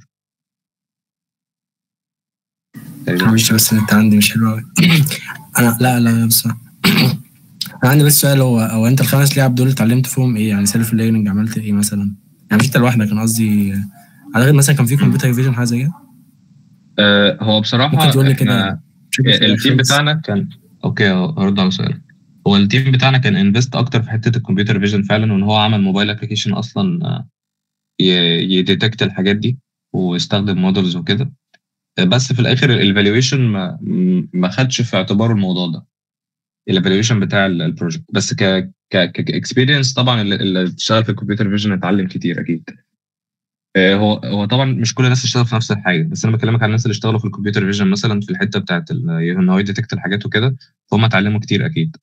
Speaker 2: تقريبا.
Speaker 3: معلش بس النت عندي مش حلو قوي. انا لا لا لا بس انا عندي بس سؤال، هو هو انت الخمس لعب دول اتعلمت فيهم ايه؟ يعني سيلف ليرنينج عملت ايه مثلا؟ يعني مش انت لوحدك، انا قصدي على غير مثلا كان في كمبيوتر فيجن حاجه زي كده.
Speaker 2: آه هو
Speaker 3: ممكن
Speaker 2: بصراحة
Speaker 3: تقول لي
Speaker 2: احنا
Speaker 3: كده بشكل سريع
Speaker 2: التيم
Speaker 3: خالص.
Speaker 2: بتاعنا كان اوكي هرد على سؤالك. هو التيم بتاعنا كان انفست اكتر في حتة الكمبيوتر فيجن فعلا، وان هو عمل موبايل ابلكيشن اصلا آه، يديتكت الحاجات دي ويستخدم مودلز وكده. آه، بس في الاخر الايفالويشن ما ما خدش في اعتباره الموضوع ده، الايفالويشن بتاع البروجكت. بس ك ك كاكسبيرينس طبعا اللي اللي اشتغل في الكمبيوتر فيجن اتعلم كتير اكيد. آه، هو هو طبعا مش كل الناس تشتغل في نفس الحاجه، بس انا بكلمك عن الناس اللي اشتغلوا في الكمبيوتر فيجن مثلا في الحته بتاعت ال- ان هو يديتكت الحاجات وكده، فهم اتعلموا كتير اكيد.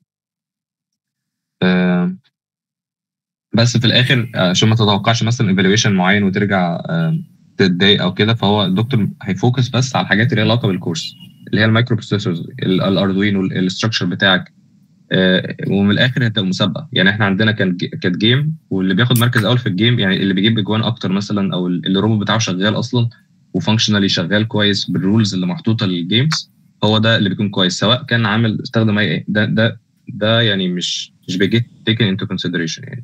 Speaker 2: آه، بس في الاخر آه، عشان ما تتوقعش مثلا ايفالويشن معين وترجع آه، تتضايق او كده، فهو الدكتور هيفوكس بس على الحاجات اللي ليها علاقه بالكورس، اللي هي المايكرو بروسيسورز، الاردوينو، الاستراكشر بتاعك. آه، ومن الاخر هتبقى مسابقه. يعني احنا عندنا كان كانت جيم، واللي بياخد مركز اول في الجيم يعني اللي بيجيب اجوان اكتر مثلا، او اللي الروبوت بتاعه شغال اصلا وفانكشنالي شغال كويس بالرولز اللي محطوطه للجيمز، هو ده اللي بيكون كويس سواء كان عامل استخدم اي ده ده ده يعني مش مش بيجيت تيكن انتو كونسيدريشن يعني.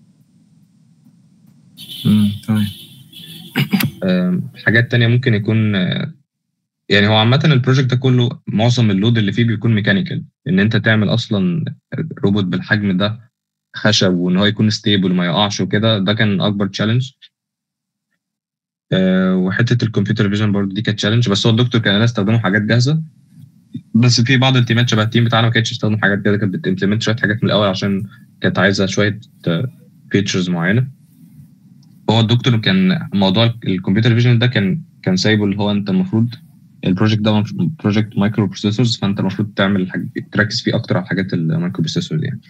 Speaker 3: امم تمام.
Speaker 2: آم، حاجات تانية ممكن يكون آه، يعني هو عامة البروجكت ده كله معظم اللود اللي فيه بيكون ميكانيكال، ان انت تعمل اصلا روبوت بالحجم ده خشب وان هو يكون ستيبل وما يقعش وكده، ده كان اكبر تشالنج. أه وحته الكمبيوتر فيجن برضه دي كانت تشالنج، بس هو الدكتور كان استخدموا حاجات جاهزه. بس في بعض التيمات شبه التيم بتاعنا ما كانتش تستخدم حاجات جاهزه، كانت بتمبلمنت شويه حاجات من الاول عشان كانت عايزه شويه فيتشرز معينه. هو الدكتور كان موضوع الكمبيوتر فيجن ده كان كان سايبه، اللي هو انت المفروض البروجكت ده بروجكت مايكرو بروسيسورز، فانت المفروض تعمل حاجة تركز فيه اكتر على الحاجات المايكرو بروسيسورز يعني.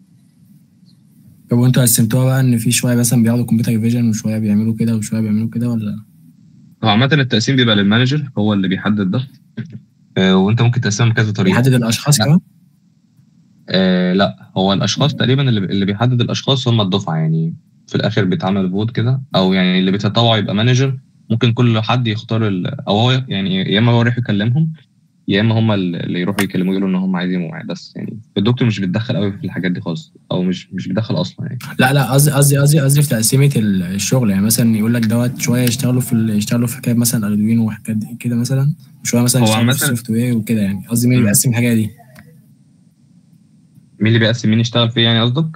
Speaker 3: طب وانتوا قسمتوها بقى ان في شويه مثلا بياخدوا كمبيوتر فيجن وشويه بيعملوا كده وشويه بيعملوا كده ولا؟
Speaker 2: هو عامة التقسيم بيبقى للمانجر، هو اللي بيحدد ده. آه، وانت ممكن تقسمها بكذا طريقة.
Speaker 3: بيحدد الاشخاص
Speaker 2: لا
Speaker 3: كمان؟
Speaker 2: آه لا هو الاشخاص تقريبا اللي اللي بيحدد الاشخاص هم الدفعة يعني. في الاخر بيتعمل فوت كده، او يعني اللي بيتطوع يبقى مانجر. ممكن كل حد يختار ال... او هو يعني يا اما هو يروح يكلمهم، يا اما هم اللي يروحوا يكلموا يقولوا ان هم عايزين معاه. بس يعني الدكتور مش بيتدخل قوي في الحاجات دي خالص، او مش مش بيتدخل اصلا يعني.
Speaker 3: لا لا قصدي قصدي قصدي قصدي في تقسيمه ال- الشغل، يعني مثلا يقول لك دوت شويه يشتغلوا في ال- يشتغلوا في حكايه مثلا اردوينو وحاجات دي كده مثلا، وشويه مثلا
Speaker 2: هو
Speaker 3: يشتغلوا في
Speaker 2: عامة
Speaker 3: السوفت وير وكده، يعني قصدي مين اللي
Speaker 2: مم.
Speaker 3: بيقسم الحاجه دي؟
Speaker 2: مين اللي بيقسم مين يشتغل فيه يعني قصدك؟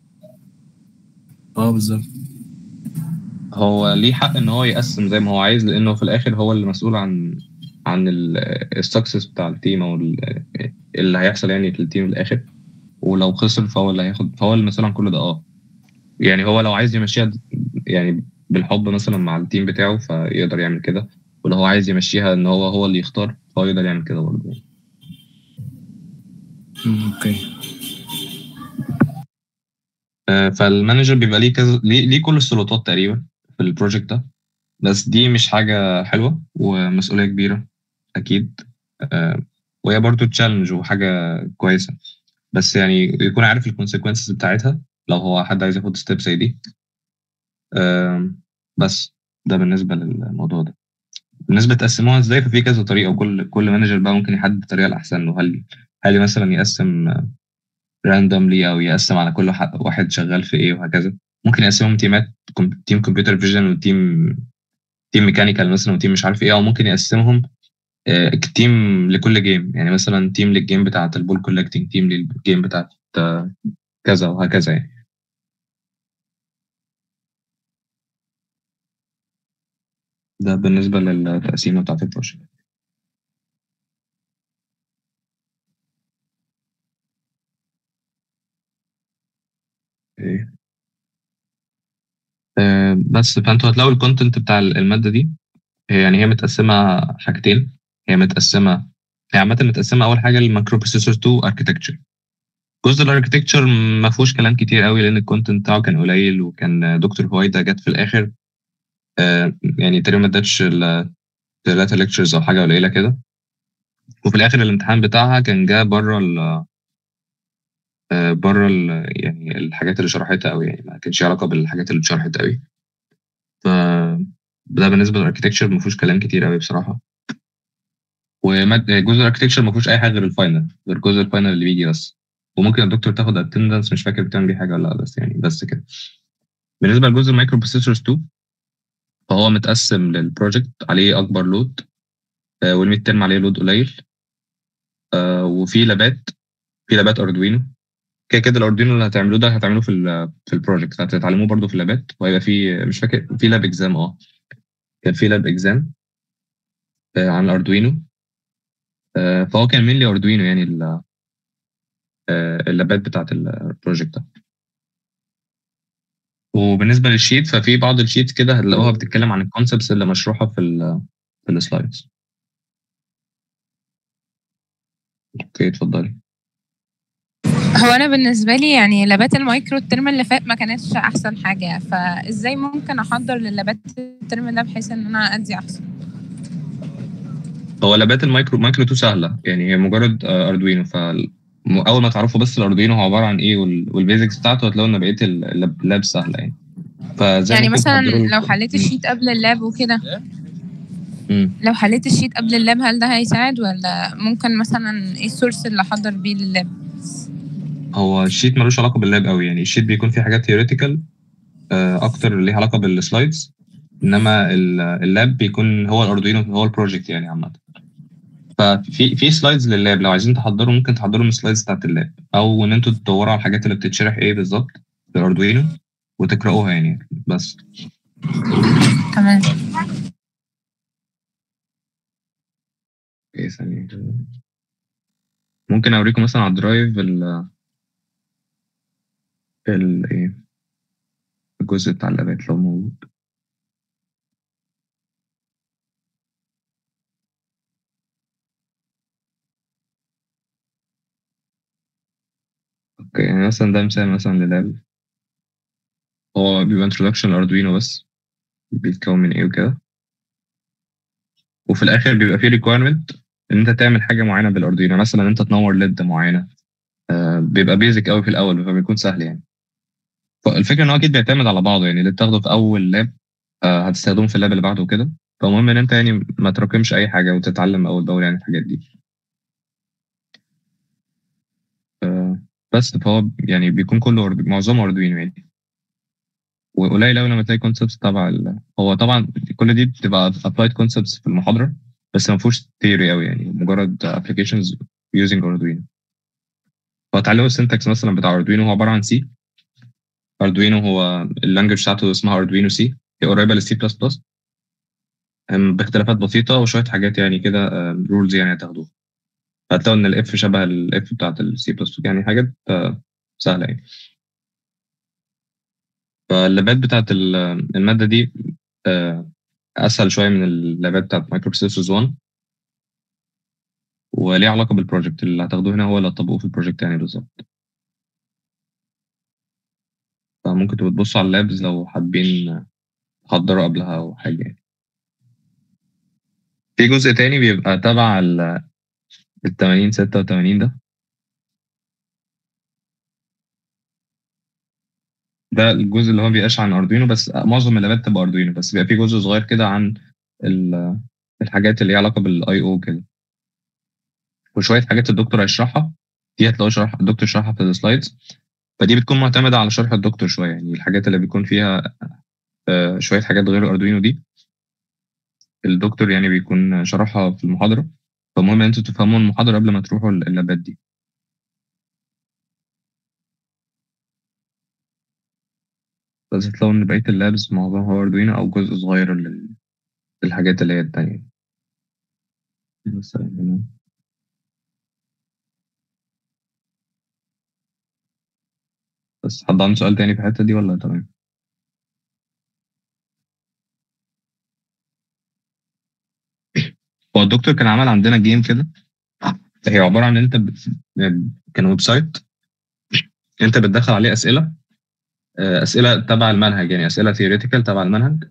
Speaker 3: اه بالظبط.
Speaker 2: هو ليه حق ان هو يقسم زي ما هو عايز، لانه في الاخر هو اللي مسؤول عن عن السكسس بتاع التيم، او ال- اللي هيحصل يعني في التيم في الاخر. ولو خسر فهو اللي هياخد، فهو المسؤول عن كل ده. اه يعني هو لو عايز يمشيها يعني بالحب مثلا مع التيم بتاعه فيقدر يعمل كده، ولو هو عايز يمشيها ان هو هو اللي يختار فهو يقدر يعمل كده برضه.
Speaker 3: مم، اوكي.
Speaker 2: آه، فالمانجر بيبقى ليه كذا، ليه, ليه كل السلطات تقريبا في البروجكت ده. بس دي مش حاجة حلوة ومسؤولية كبيرة أكيد. آه، وهي برضو تشالنج وحاجه كويسه، بس يعني يكون عارف الكونسيكونسز بتاعتها لو هو حد عايز ياخد ستيب زي دي. آم، بس ده بالنسبه للموضوع ده. بالنسبه تقسموها ازاي، ففي كذا طريقه، وكل كل مانجر بقى ممكن يحدد الطريقه الاحسن له. هل هل مثلا يقسم راندوملي او يقسم على كل ح- واحد شغال في ايه وهكذا. ممكن يقسمهم تيمات، كم- تيم كمبيوتر فيجن وتيم تيم ميكانيكال مثلا وتيم مش عارف ايه، او ممكن يقسمهم آه، تيم لكل جيم، يعني مثلا تيم للجيم بتاعه البول كولكتنج، تيم للجيم بتاعه آه، كذا وهكذا يعني. ده بالنسبه للتقسيمه بتاعت البروجكت. إيه. آه، بس فانتوا هتلاقوا الكونتنت بتاع الماده دي، هي يعني هي متقسمه حاجتين. هي متقسمه هي عامه متقسمه اول حاجه المايكرو بروسيسور تو اركتكتشر. جزء الاركتكتشر ما فيهوش كلام كتير قوي، لان الكونتنت بتاعه كان قليل، وكان دكتور هوايدا جت في الاخر آه، يعني تقريبا ما ادتش ثلاثة ليكتشرز او حاجه قليله كده. وفي الاخر الامتحان بتاعها كان جه بره ال آه، بره ال يعني الحاجات اللي شرحتها قوي، يعني ما كانش علاقه بالحاجات اللي اتشرحت قوي. ف ده بالنسبه للاركتكتشر ما فيهوش كلام كتير قوي بصراحه. وجزء الاركتكتشر ما فيهوش اي حاجه غير الفاينل، غير جزء الفاينل اللي بيجي بس. وممكن الدكتور تاخد اتندنس، مش فاكر بتعمل بيه حاجه ولا لا، بس يعني بس كده. بالنسبه لجزء المايكرو بروسيسورز اتنين، فهو متقسم للبروجكت عليه اكبر لود، والميد ترم عليه لود قليل. آه، وفي لابات في لابات اردوينو. كده كده الاردوينو اللي هتعملوه ده هتعملوه في ال في البروجكت، هتتعلموه برضه في اللابات، وهيبقى في مش فاكر في لاب اكزام. اه كان في لاب اكزام آه، عن الاردوينو. آه، فهو كان مين لي اردوينو يعني ال- آه، اللابات بتاعت البروجكت ده. وبالنسبه للشيت، ففي بعض الشيت كده هتلاقوها بتتكلم عن الكونسبتس اللي مشروحه في ال في السلايدز. اوكي اتفضلي.
Speaker 4: هو انا بالنسبه لي يعني لابات المايكرو الترم اللي فات ما كانتش احسن حاجه، فازاي ممكن احضر للابات الترم ده بحيث ان انا ادي احسن؟
Speaker 2: هو لابات المايكرو مايكرو اتنين سهله، يعني هي مجرد آه، اردوينو. ف اول ما تعرفوا بس الاردوينو هو عباره عن ايه والبيزكس بتاعته، هتلاقوا ان بقيه اللاب سهله يعني. فزي
Speaker 4: يعني
Speaker 2: ممكن
Speaker 4: مثلا
Speaker 2: تحضروا ال-
Speaker 4: لو حليت
Speaker 2: مم.
Speaker 4: الشيت قبل اللاب وكده،
Speaker 2: مم.
Speaker 4: لو حليت الشيت قبل اللاب هل ده هيساعد، ولا ممكن مثلا ايه السورس اللي احضر بيه لللاب؟
Speaker 2: هو الشيت ملوش علاقه باللاب قوي، يعني الشيت بيكون فيه حاجات ثيوريتيكال اكتر ليها علاقه بالسلايدز. انما ال- اللاب بيكون هو الاردوينو هو البروجكت يعني عامه. ففي في سلايدز لللاب، لو عايزين تحضروا ممكن تحضروا من السلايدز بتاعت اللاب، او ان انتوا تدوروا على الحاجات اللي بتتشرح ايه بالظبط في الاردوينو وتقراوها يعني بس.
Speaker 4: تمام.
Speaker 2: ايه ثانية كده. ممكن اوريكم مثلا على الدرايف ال ال ايه الجزء بتاع اللابات لو موجود. اوكي، يعني مثلا ده مثال مثلا للاب. هو بيبقى introduction الاردوينو بس، بيتكون من ايه وكده. وفي الاخر بيبقى فيه requirement ان انت تعمل حاجه معينه بالاردوينو، مثلا انت تنور ليد معينه. آه بيبقى بيزك قوي في الاول، فبيكون سهل يعني. فالفكره ان هو اكيد بيعتمد على بعضه، يعني اللي بتاخده في اول لاب آه هتستخدمه في اللاب اللي بعده وكده. فمهم ان انت يعني ما تراكمش اي حاجه وتتعلم اول باول يعني الحاجات دي. آه بس فهو يعني بيكون كله أرد- معظمه اردوينو يعني. وقليل قوي لما تلاقي كونسبتس تبع ال... هو طبعا كل دي بتبقى applied concepts في المحاضره، بس ما فيهوش theory قوي، يعني مجرد applications using Arduino. فتعلموا السنتكس مثلا بتاع اردوينو، هو عباره عن سي. اردوينو هو اللانجوج بتاعته اسمها اردوينو سي، هي قريبه للسي بلس بلس باختلافات بسيطه وشويه حاجات يعني كده، رولز يعني هتاخدوها. هتلاقوا ان الاف شبه الاف بتاعت السي بلس، يعني حاجات آه، سهله يعني. فاللابات بتاعت ال- الماده دي آه، اسهل شويه من اللابات بتاعت مايكرو بروسيسورز واحد، وليه علاقه بالبروجكت اللي هتاخدوه هنا، هو اللي هتطبقوه في البروجكت يعني بالظبط. فممكن تبقوا تبصوا على اللابز لو حابين تحضروا قبلها او حاجه يعني. في جزء تاني بيبقى تبع ال ثمانين ستة وثمانين ده ده الجزء اللي هو بيبقاش عن اردوينو بس، معظم اللابات تبقى اردوينو، بس بيبقى فيه جزء صغير كده عن ال- الحاجات اللي ليها علاقه بالاي او كده، وشويه حاجات الدكتور هيشرحها دي هتلاقوا شرح الدكتور شرحها في السلايدز. فدي بتكون معتمده على شرح الدكتور شويه، يعني الحاجات اللي بيكون فيها آه، شويه حاجات غير الاردوينو دي الدكتور يعني بيكون شرحها في المحاضره. فمهم ان انتوا تفهموا المحاضره قبل ما تروحوا اللابات دي. بس هتلاقوا ان بقيه اللابس معظمها هو اردوينو او جزء صغير لل- للحاجات اللي هي التانية. بس يعني بس حد عنده سؤال تاني في الحته دي ولا تمام؟ هو الدكتور كان عمل عندنا جيم كده، هي عباره عن ان انت ب... كان ويب سايت انت بتدخل عليه اسئله، آه، اسئله تبع المنهج، يعني اسئله ثيوريتيكال تبع المنهج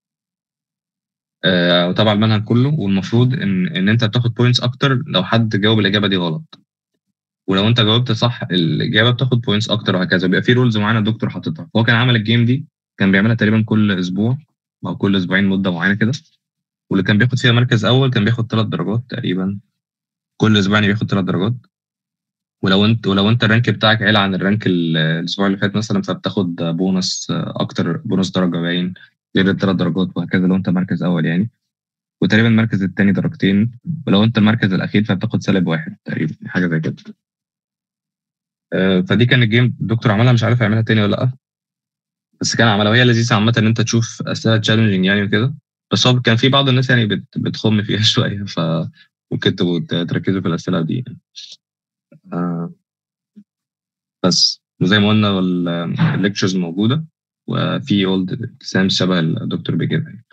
Speaker 2: آه، او تبع المنهج كله. والمفروض ان ان انت بتاخد بوينتس اكتر لو حد جاوب الاجابه دي غلط، ولو انت جاوبت صح الاجابه بتاخد بوينتس اكتر، وهكذا. بيبقى في رولز معينه الدكتور حاططها. هو كان عمل الجيم دي، كان بيعملها تقريبا كل اسبوع او كل اسبوعين، مده معينه كده. واللي كان بياخد فيها مركز اول كان بياخد ثلاث درجات تقريبا، كل اسبوع يعني بياخد ثلاث درجات. ولو انت ولو انت الرانك بتاعك عالي عن الرانك ال- الاسبوع اللي فات مثلا، فبتاخد بونص اكتر، بونص درجه باين غير الثلاث درجات، وهكذا لو انت مركز اول يعني. وتقريبا المركز الثاني درجتين، ولو انت المركز الاخير فبتاخد سالب واحد تقريبا، حاجه زي كده. آه، فدي كان الجيم الدكتور عملها، مش عارف يعملها تاني ولا لا، بس كان عملها. وهي لذيذه عامه ان انت تشوف اسئله تشالنجينج يعني وكده. بس هو كان في بعض الناس يعني بت- بتخم فيها شويه، فممكن تبقوا تركزوا في الاسئله دي يعني. آه، بس وزي ما قلنا الليكتشرز موجودة، وفي اولد اكزامز شبه الدكتور بيجيبها يعني.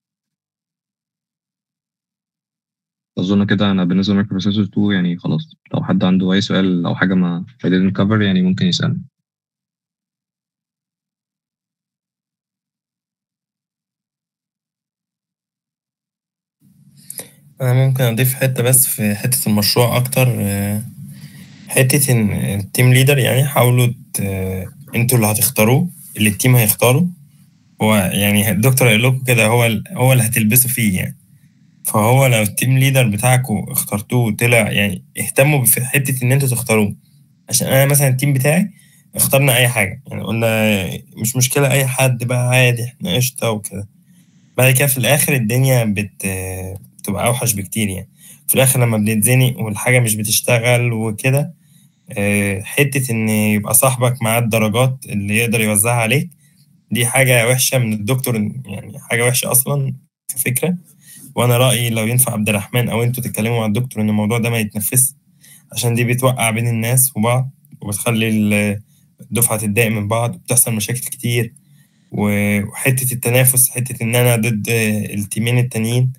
Speaker 2: أظن كده أنا بالنسبة لمايكرو بروسيسور اتنين يعني خلاص. لو حد عنده أي سؤال أو حاجة ما I didn't cover يعني ممكن يسألني.
Speaker 1: أنا ممكن أضيف حتة بس في حتة المشروع أكتر. آه، حتة إن التيم ليدر يعني حاولوا ت- انتوا اللي هتختاروه، اللي التيم هيختاره. هو يعني الدكتور قال لكم كده، هو ال- هو اللي هتلبسوا فيه يعني. فهو لو التيم ليدر بتاعكم اخترتوه طلع يعني، اهتموا في حتة إن انتوا تختاروه. عشان أنا مثلا التيم بتاعي اخترنا أي حاجة، يعني قلنا مش مشكلة أي حد بقى عادي، احنا قشطة وكده. بعد كده في الآخر الدنيا بت بتبقى أوحش بكتير يعني. في الآخر لما بنتزنق والحاجة مش بتشتغل وكده، آه، حتة إن يبقى صاحبك معاه الدرجات اللي يقدر يوزعها عليك، دي حاجة وحشة من الدكتور، يعني حاجة وحشة أصلا كفكرة. وأنا رأيي لو ينفع عبد الرحمن أو أنتوا تتكلموا مع الدكتور إن الموضوع ده ما يتنفذش، عشان دي بتوقع بين الناس وبعض، وبتخلي الدفعة تتضايق من بعض، وبتحصل مشاكل كتير. وحتة التنافس، حتة إن أنا ضد التيمين التانيين،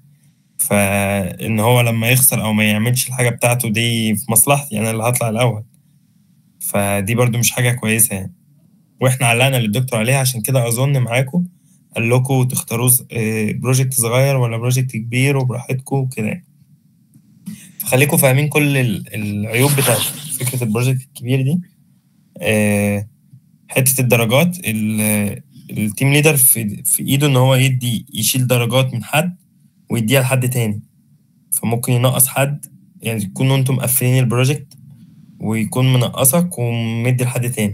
Speaker 1: فإن هو لما يخسر أو ما يعملش الحاجة بتاعته دي في مصلحتي أنا اللي هطلع الأول. فدي برضو مش حاجة كويسة يعني. واحنا علقنا للدكتور عليها، عشان كده اظن معاكم قال لكم تختاروا بروجكت صغير ولا بروجكت كبير وبراحتكم كده يعني. فخليكم فاهمين كل ال- العيوب بتاعت فكرة البروجكت الكبير دي. آه، حتة الدرجات، ال- التيم ليدر في, في ايده ان هو يدي يشيل درجات من حد ويديها لحد تاني، فممكن ينقص حد. يعني تكونوا انتم مقفلين البروجكت ويكون منقصك ومدي لحد تاني.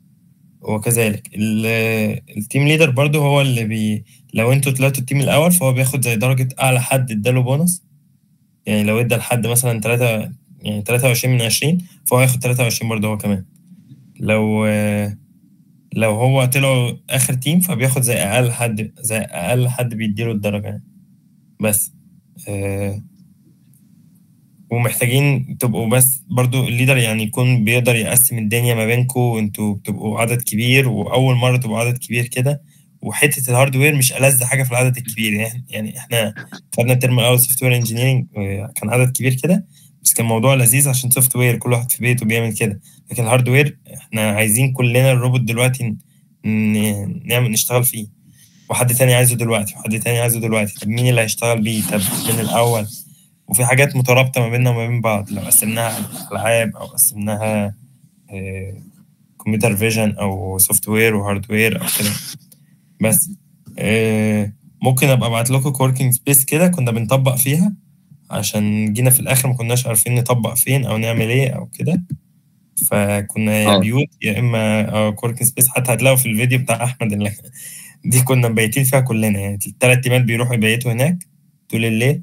Speaker 1: وكذلك التيم ليدر برضو هو اللي بي لو انتوا طلعتوا التيم الاول فهو بياخد زي درجة اعلى حد اداله بونص. يعني لو ادى لحد مثلا تلاتة، يعني تلاتة وعشرين من عشرين، فهو هياخد تلاتة وعشرين برضو هو كمان. لو لو هو طلعوا اخر تيم فبياخد زي اقل حد زي اقل حد بيديله الدرجة يعني. بس آه، ومحتاجين تبقوا بس برضو الليدر يعني يكون بيقدر يقسم الدنيا ما بينكم، وانتوا بتبقوا عدد كبير واول مره تبقوا عدد كبير كده. وحته الهاردوير مش ألذ حاجه في العدد الكبير يعني. يعني احنا خدنا الترم الاول سوفت وير انجينيرنج، كان عدد كبير كده، بس كان موضوع لذيذ عشان سوفت وير كل واحد في بيته بيعمل كده. لكن الهاردوير احنا عايزين كلنا الروبوت دلوقتي ن- نعمل نشتغل فيه، وحد تاني عايزه دلوقتي وحد تاني عايزه دلوقتي. طب مين اللي هيشتغل بيه؟ طب من الاول وفي حاجات مترابطه ما بيننا وما بين بعض، لو قسمناها العاب او قسمناها كمبيوتر فيجن او سوفت وير وهاردوير او كده. بس آه ممكن ابقى ابعت لكم كوركينج سبيس كده كنا بنطبق فيها، عشان جينا في الاخر ما كناش عارفين نطبق فين او نعمل ايه او كده، فكنا يا بيوت يا اما كوركينج سبيس. حتى هتلاقوا في الفيديو بتاع احمد اللي دي كنا مبيتين فيها كلنا، يعني الثلاث تيمات بيروحوا يبيتوا هناك طول الليل.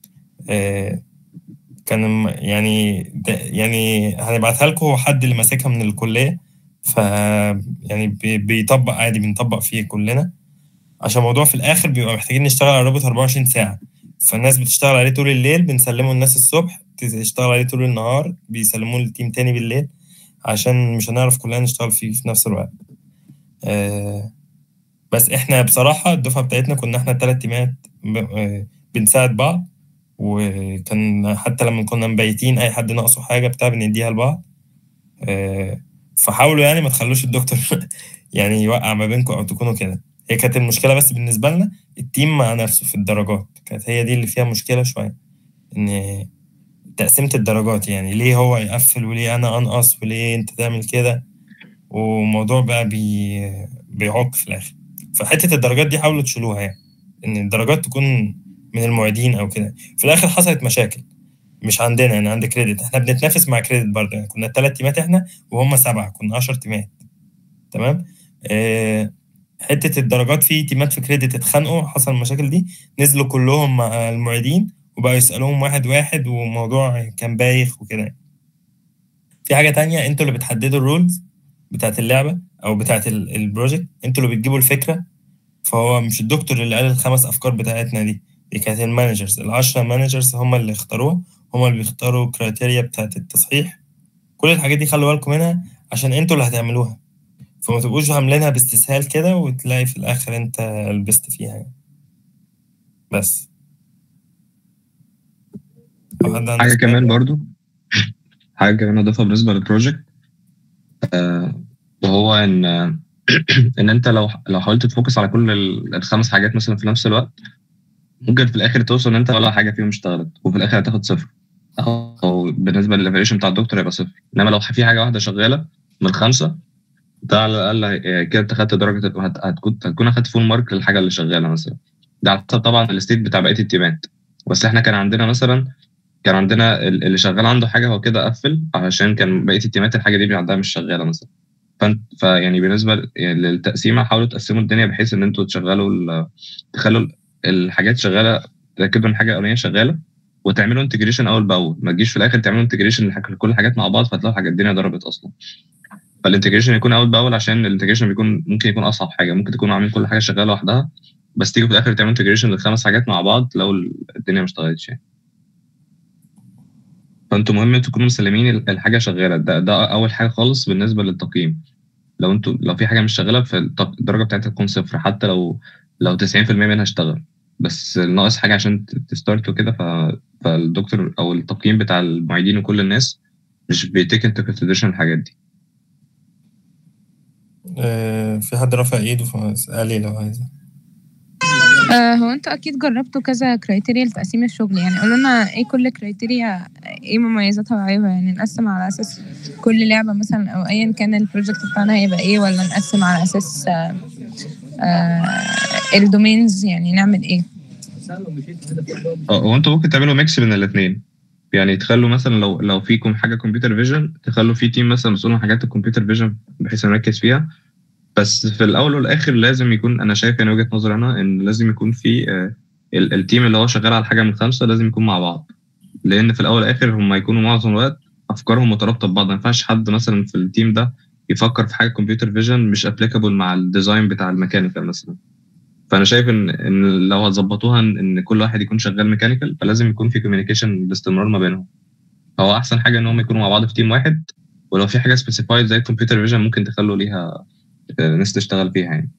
Speaker 1: آه كان يعني يعني هنبعتها لكم، هو حد اللي ماسكها من الكليه، ف يعني بيطبق عادي، بنطبق فيه كلنا، عشان الموضوع في الاخر بيبقى محتاجين نشتغل على الروبوت أربعة وعشرين ساعه، فالناس بتشتغل عليه طول الليل، بنسلمه الناس الصبح تشتغل عليه طول النهار، بيسلموه للتيم تاني بالليل، عشان مش هنعرف كلنا نشتغل فيه في نفس الوقت. آه بس احنا بصراحه الدفعه بتاعتنا كنا احنا الثلاث تيمات بنساعد بعض، وكان حتى لما كنا مبيتين اي حد ناقصه حاجه بتاع بنديها لبعض. آه فحاولوا يعني ما تخلوش الدكتور يعني يوقع ما بينكم او تكونوا كده. هي كانت المشكله بس بالنسبه لنا التيم مع نفسه في الدرجات، كانت هي دي اللي فيها مشكله شويه، ان تقسيمه الدرجات، يعني ليه هو يقفل وليه انا انقص وليه انت تعمل كده، وموضوع بقى بي بيعق في الاخر. فحته الدرجات دي حاولوا تشيلوها، يعني ان الدرجات تكون من المعيدين او كده. في الاخر حصلت مشاكل مش عندنا، يعني عند كريدت احنا بنتنافس مع كريدت برضه، يعني كنا ثلاث تيمات احنا وهم سبعه، كنا عشر تيمات. تمام. اه حته الدرجات في تيمات في كريدت اتخانقوا، حصل المشاكل دي، نزلوا كلهم مع المعيدين وبقوا يسالوهم واحد واحد، وموضوع كان بايخ وكده. في حاجه تانية، انتوا اللي بتحددوا الرولز بتاعت اللعبه او بتاعت البروجكت، انتوا اللي بتجيبوا الفكره، فهو مش الدكتور اللي قال الخمس افكار بتاعتنا دي، دي كانت المانجرز، العشرة مانجرز هم اللي اختاروها، هم اللي بيختاروا كرايتيريا بتاعت التصحيح. كل الحاجات دي خلوا بالكم منها، عشان انتوا اللي هتعملوها، فما تبقوش عاملينها باستسهال كده وتلاقي في الاخر انت لبست فيها يعني. بس
Speaker 2: حاجه كمان برضو حاجه كمان اضافها بالنسبه للبروجكت، آه وهو ان ان انت لو لو حاولت تفوكس على كل الخمس حاجات مثلا في نفس الوقت، ممكن في الاخر توصل ان انت ولا حاجه فيهم اشتغلت، وفي الاخر هتاخد صفر، او بالنسبه للايفاليويشن بتاع الدكتور هيبقى صفر. انما لو في حاجه واحده شغاله من الخمسه، ده على الاقل كده انت خدت درجه، هتكون هتكون اخدت فول مارك للحاجه اللي شغاله مثلا. ده على حسب طبعا الستيت بتاع بقيه التيمات، بس احنا كان عندنا مثلا كان عندنا اللي شغال عنده حاجه هو كده قفل، علشان كان بقيه التيمات الحاجه دي عندها مش شغاله مثلا. فانت فيعني بالنسبه للتقسيمه، حاولوا تقسموا الدنيا بحيث ان انتوا تشغلوا تخلوا الحاجات شغاله، تاكدوا ان حاجه اولانيه شغاله، وتعملوا انتجريشن اول باول، ما تجيش في الاخر تعملوا انتجريشن لكل الحاجات مع بعض فتلاقوا حاجه الدنيا ضربت اصلا. فالانتجريشن يكون اول باول، عشان الانتجريشن بيكون ممكن يكون اصعب حاجه، ممكن تكونوا عاملين كل حاجه شغاله لوحدها، بس تيجي في الاخر تعملوا انتجريشن للخمس حاجات مع بعض لو الدنيا ما اشتغلتش يعني. فانتوا مهم تكونوا مسلمين الحاجه شغاله، ده, ده اول حاجه خالص. بالنسبه للتقييم، لو انتوا لو في حاجه مش شغاله فالدرجه بتاعتها تكون صفر، حتى لو لو تسعين في المية منها اشتغل، بس ناقص حاجه عشان تستارت وكده، فالدكتور او التقييم بتاع المعيدين وكل الناس مش بيتيك انتو كونسيدريشن الحاجات دي.
Speaker 1: آه في حد رافع ايده فاسالي لو عايزه.
Speaker 4: آه هو انتوا اكيد جربتوا كذا كرايتيريا لتقسيم الشغل، يعني قولوا لنا ايه كل كرايتيريا، ايه مميزاتها وعيوبها، يعني نقسم على اساس كل لعبه مثلا او ايا كان البروجكت بتاعنا هيبقى ايه، ولا نقسم على اساس آه آه الدومينز، يعني نعمل ايه؟
Speaker 2: هو انتوا ممكن تعملوا ميكس بين الاثنين، يعني تخلوا مثلا لو لو فيكم حاجه كمبيوتر فيجن، تخلوا في تيم مثلا مسؤول عن حاجات الكمبيوتر فيجن بحيث نركز فيها. بس في الاول والاخر لازم يكون، انا شايف يعني وجهه نظري انا، ان لازم يكون في التيم اللي هو شغال على حاجه من خمسه لازم يكون مع بعض، لان في الاول والاخر هم يكونوا معظم الوقت افكارهم مترابطه ببعض. ما ينفعش حد مثلا في التيم ده يفكر في حاجه كمبيوتر فيجن مش ابليكابل مع الديزاين بتاع الميكانيكال مثلا. فانا شايف ان ان لو هتظبطوها ان كل واحد يكون شغال ميكانيكال، فلازم يكون في كوميونيكيشن باستمرار ما بينهم. هو احسن حاجه ان هم يكونوا مع بعض في تيم واحد، ولو في حاجه سبيسيفايد زي الكمبيوتر فيجن ممكن تخلوا ليها ناس تشتغل فيها يعني.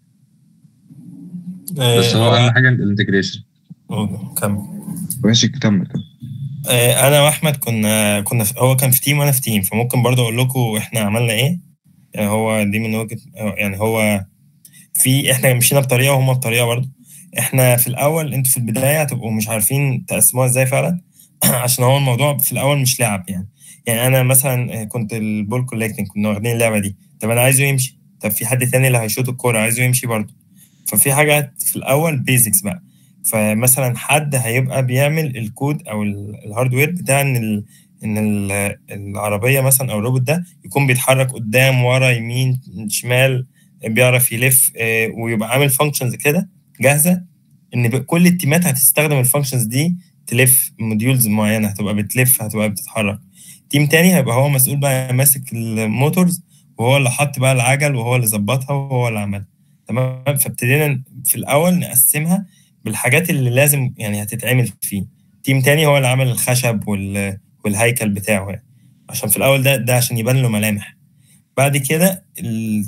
Speaker 2: بس هو اهم حاجه الانتجريشن.
Speaker 1: كمل.
Speaker 2: ماشي كمل.
Speaker 1: انا واحمد كنا كنا في هو كان في تيم وانا في تيم، فممكن برضه اقول لكم احنا عملنا ايه. يعني هو دي من وجهه، يعني هو في احنا مشينا بطريقه وهم بطريقه برضه. احنا في الاول، انتوا في البدايه هتبقوا مش عارفين تقسموها ازاي فعلا، عشان هو الموضوع في الاول مش لعب يعني. يعني انا مثلا كنت البول كولكتنج كنا واخدين اللعبه دي، طب انا عايزه يمشي، طب في حد تاني اللي هيشوط الكوره عايزه يمشي برضه. ففي حاجات في الاول بيزكس بقى. فمثلا حد هيبقى بيعمل الكود او الهاردوير بتاع ان ال ان ال العربيه مثلا او الروبوت ده يكون بيتحرك قدام ورا يمين شمال، بيعرف يلف، ويبقى عامل فانكشنز كده جاهزه ان كل التيمات هتستخدم الفانكشنز دي تلف موديولز معينه، هتبقى بتلف هتبقى بتتحرك. تيم تاني هيبقى هو مسؤول بقى ماسك الموتورز، وهو اللي حط بقى العجل وهو اللي ظبطها وهو اللي عملها. تمام. فابتدينا في الاول نقسمها بالحاجات اللي لازم يعني هتتعمل فيه. تيم تاني هو اللي عمل الخشب وال... والهيكل بتاعه يعني. عشان في الاول ده ده عشان يبان له ملامح. بعد كده ال...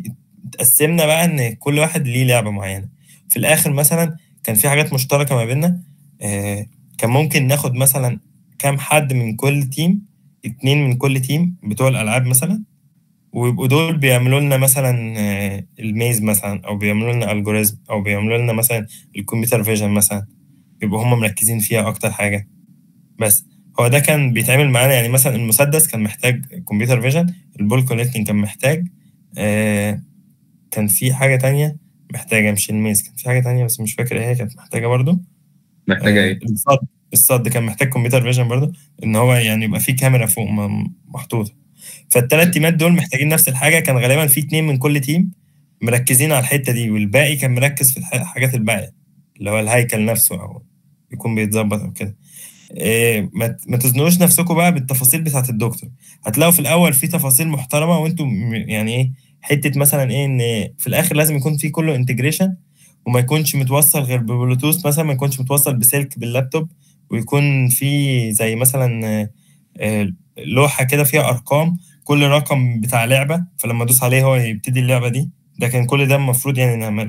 Speaker 1: اتقسمنا بقى ان كل واحد ليه لعبه معينه. في الاخر مثلا كان في حاجات مشتركه ما بيننا. آه كان ممكن ناخد مثلا كام حد من كل تيم، اتنين من كل تيم بتوع الالعاب مثلا، ويبقوا دول بيعملوا لنا مثلا آه الميز مثلا، او بيعملوا لنا الجوريزم، او بيعملوا لنا مثلا الكمبيوتر فيجن مثلا، بيبقوا هم مركزين فيها اكتر حاجه. بس هو ده كان بيتعمل معانا. يعني مثلا المسدس كان محتاج كمبيوتر فيجن، البول كولكتنج كان محتاج آه كان في حاجه تانية محتاجه، مش الميز، كان في حاجه تانية بس مش فاكر ايه هي كانت محتاجه برضو.
Speaker 2: محتاجه ايه؟
Speaker 1: الصد الصد كان محتاج كمبيوتر فيجن برضو، ان هو يعني يبقى فيه كاميرا فوق محطوطه. فالثلاث تيمات دول محتاجين نفس الحاجه. كان غالبا في اتنين من كل تيم مركزين على الحته دي، والباقي كان مركز في الحاجات الباقيه اللي هو الهيكل نفسه او يكون بيتظبط او كده. إيه ما تزنقوش نفسكم بقى بالتفاصيل بتاعه الدكتور. هتلاقوا في الاول في تفاصيل محترمه، وانتم يعني ايه حته مثلا ايه ان في الاخر لازم يكون في كله انتجريشن، وما يكونش متوصل غير ببلوتوث مثلا، ما يكونش متوصل بسلك باللابتوب، ويكون في زي مثلا لوحه كده فيها ارقام، كل رقم بتاع لعبه، فلما ادوس عليه هو يبتدي اللعبه دي. ده كان كل ده المفروض يعني نعمله.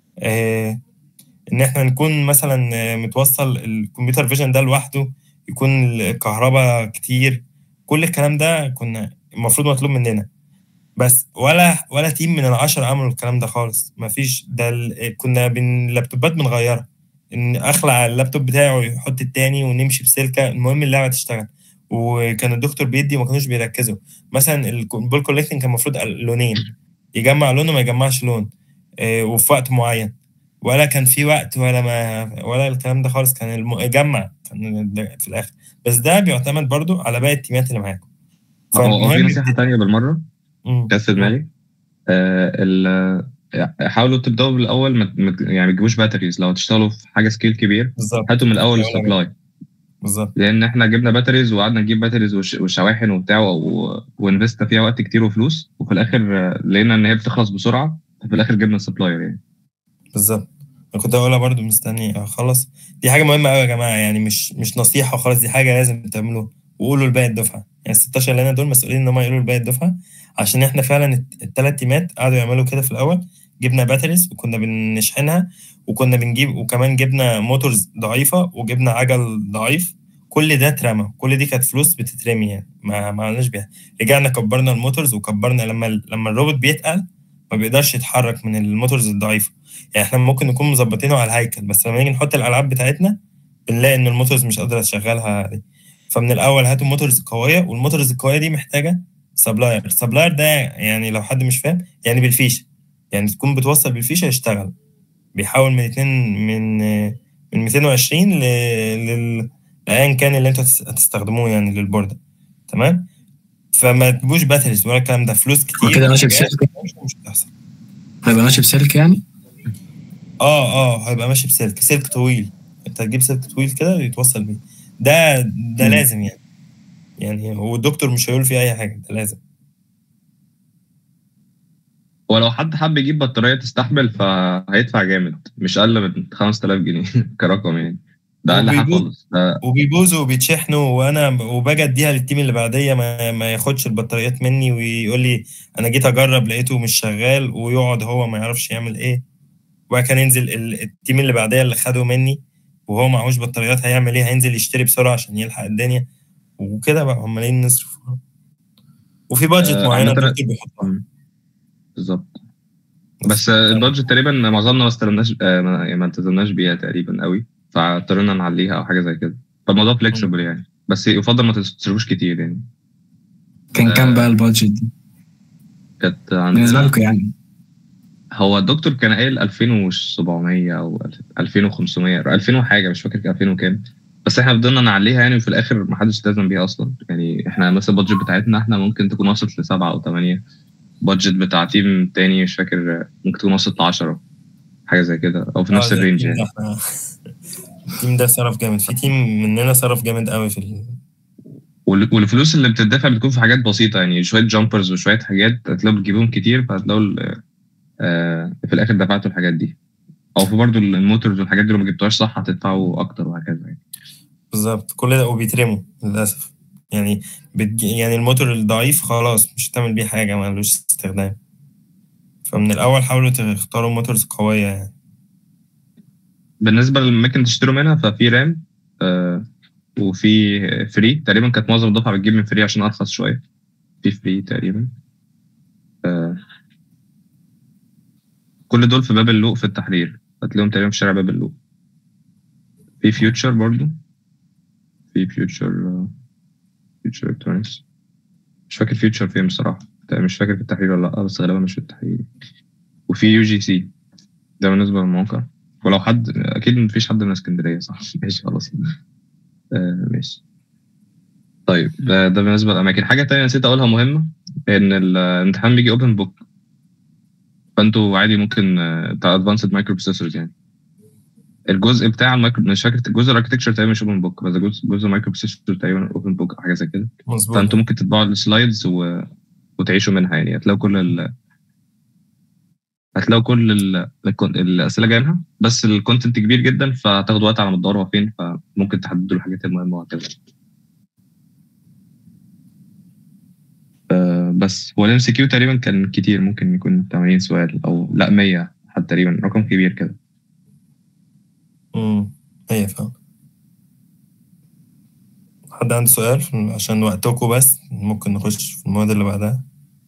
Speaker 1: آه ان احنا نكون مثلا متوصل الكمبيوتر فيجن ده لوحده، يكون الكهرباء كتير، كل الكلام ده كنا المفروض مطلوب مننا. بس ولا ولا تيم من العشرة عملوا الكلام ده خالص، مفيش. ده كنا بين اللابتوبات بنغيرها، ان اخلع اللابتوب بتاعي ويحط التاني ونمشي بسلكه، المهم اللعبه تشتغل. وكان الدكتور بيدي وما كانوش بيركزوا. مثلا البول كولكتنج كان المفروض لونين، يجمع لون وما يجمعش لون، اه وفي وقت معين، ولا كان في وقت ولا ما ولا الكلام ده خالص. كان يجمع كان في الاخر. بس ده بيعتمد برضو على باقي التيمات اللي معاكم.
Speaker 2: هو في نصيحه تانية بالمره جت في دماغي. آه حاولوا تبداوا بالاول ما يعني ما تجيبوش باتريز. لو هتشتغلوا في حاجه سكيل كبير هاتوا من الاول السبلاي،
Speaker 1: بالظبط.
Speaker 2: لان احنا جبنا باتريز وقعدنا نجيب باتريز وشواحن وبتاع وانفست فيها وقت كتير وفلوس، وفي الاخر لقينا ان هي بتخلص بسرعه، ففي الاخر جبنا السبلاير يعني.
Speaker 1: بالظبط. انا كنت اقولها برضو مستني اخلص. دي حاجه مهمه قوي يا جماعه، يعني مش مش نصيحه وخلاص، دي حاجه لازم تعملوها وقولوا لباقي الدفعه. يعني ستاشر اللي انا دول مسؤولين ان هم يقولوا لباقي الدفعه، عشان احنا فعلا الثلاث تيمات قعدوا يعملوا كده في الاول. جبنا باتريز وكنا بنشحنها، وكنا بنجيب وكمان جبنا موتورز ضعيفه وجبنا عجل ضعيف. كل ده اترمى، كل دي كانت فلوس بتترمي يعني ما ما عملناش بيها. رجعنا كبرنا الموتورز وكبرنا لما لما الروبوت بيتقل ما بيقدرش يتحرك من الموتورز الضعيفه. يعني احنا ممكن نكون مظبطينه على الهيكل، بس لما نيجي نحط الالعاب بتاعتنا بنلاقي ان الموتورز مش قادره تشغلها دي. فمن الاول هاتوا موتورز قويه، والموتورز القويه دي محتاجه سبلاير. السبلاير ده يعني لو حد مش فاهم يعني بالفيشه، يعني تكون بتوصل بالفيشه يشتغل. بيحاول من اتنين من من مئتين وعشرين ل لل ايا كان اللي انتوا هتستخدموه يعني للبورده. تمام. فما تجيبوش باتريز ولا الكلام ده، فلوس كتير
Speaker 3: كده ماشي بسلك،
Speaker 1: مش هتحصل.
Speaker 3: هيبقى ماشي بسلك يعني.
Speaker 1: اه اه هيبقى ماشي بسلك، سلك طويل. انت تجيب سلك طويل كده يتوصل بيه. ده ده م. لازم يعني يعني والدكتور مش هيقول فيه اي حاجه، ده لازم.
Speaker 2: ولو حد حب يجيب بطاريه تستحمل فهيدفع جامد، مش اقل من خمسة آلاف جنيه كرقم يعني. ده اقل حاجه خالص.
Speaker 1: وبيبوظوا وبيتشحنوا، وانا وباجي اديها للتيم اللي بعديه ما, ما ياخدش البطاريات مني ويقول لي انا جيت اجرب لقيته مش شغال، ويقعد هو ما يعرفش يعمل ايه. وبعد كده ينزل التيم اللي بعديه اللي خده مني وهو معهوش بطاريات هيعمل ايه؟ هينزل يشتري بسرعه عشان يلحق الدنيا وكده بقى. عمالين نصرف وفي بادجت
Speaker 2: أه
Speaker 1: معينه الدكتور بيحطها.
Speaker 2: بالظبط. بس البادجت تقريبا معظمنا ما استلمناش، ما التزمناش بيها تقريبا قوي، فاضطرينا نعليها او حاجه زي كده. فالموضوع فليكسبل يعني، بس يفضل ما تصرفوش كتير يعني.
Speaker 3: كان كام
Speaker 2: آه،
Speaker 3: بقى البادجت دي
Speaker 2: كانت
Speaker 3: بالنسبه
Speaker 2: عندنا،
Speaker 3: لكم يعني؟
Speaker 2: هو الدكتور كان قايل ألفين وسبعمية او ألفين وخمسمية ألفين وحاجه، مش فاكر كان ألفين وكام، بس احنا فضلنا نعليها يعني، وفي الاخر ما حدش التزم بيها اصلا يعني. احنا مثلا البادجت بتاعتنا احنا ممكن تكون وصلت لسبعة او ثمانية، بادجت بتاع تيم تاني مش فاكر ممكن تكون وصلت لعشرة، حاجه زي كده او في
Speaker 1: اه
Speaker 2: نفس
Speaker 1: زي
Speaker 2: الرينج
Speaker 1: التيم ده
Speaker 2: يعني.
Speaker 1: احنا التيم ده صرف جامد، في تيم مننا صرف جامد قوي في ال...
Speaker 2: وال- والفلوس اللي بتدفع بتكون في حاجات بسيطه يعني، شويه جامبرز وشويه حاجات هتلاقوا بتجيبهم كتير، فهتلاقوا ال- آه، في الاخر دفعتوا الحاجات دي، او في برضو الموتورز والحاجات دي لو ما جبتوهاش صح هتدفعوا اكتر وهكذا يعني.
Speaker 1: بالظبط كل ده وبيترموا للاسف يعني. بتج... يعني الموتور الضعيف خلاص مش هتعمل بيه حاجه، ملوش استخدام. فمن الاول حاولوا تختاروا موتورز قويه يعني.
Speaker 2: بالنسبه للاماكن تشتروا منها، ففي رام آه، وفي فري تقريبا، كانت معظم الدفعه بتجيب من فري عشان ارخص شويه، في فري تقريبا. آه، كل دول في باب اللوق في التحرير، هتلاقيهم تقريبا في شارع باب اللوق. في فيوتشر برضو، في فيوتشر فيوتشر الكترونكس، مش فاكر فيوتشر فين بصراحه، مش فاكر في التحرير ولا لا، بس غالبا مش في التحرير. وفي يو جي سي، ده بالنسبه للموقع. ولو حد اكيد مفيش حد من اسكندريه صح؟ ماشي خلاص. آه ماشي. طيب ده, ده بالنسبه للاماكن. حاجه تانية نسيت اقولها مهمه، ان الامتحان بيجي اوبن بوك، فانتوا عادي ممكن آه، بتاع ادفانسد مايكرو بروسيسورز يعني. الجزء بتاع المايكرو مش فاكر، جزء الاركتكتشر تقريبا مش اوبن بوك، بس جزء جزء المايكرو بروسيسور تقريبا اوبن بوك او حاجه زي كده.
Speaker 1: مظبوط.
Speaker 2: فانتوا ممكن تطبعوا السلايدز و... وتعيشوا منها يعني، هتلاقوا كل ال... هتلاقوا كل ال... الكون- الاسئله جايه منها، بس الكونتنت كبير جدا فهتاخدوا وقت على ما تدوروا هو فين، فممكن تحددوا الحاجات المهمه وهكذا. آه، بس هو الام سي كيو تقريبا كان كتير، ممكن يكون ثمانين سؤال او لا مية حتى، تقريبا رقم كبير كده.
Speaker 1: امم هي فاهم. حد عنده سؤال عشان وقتكم؟ بس ممكن نخش في المواد اللي بعدها.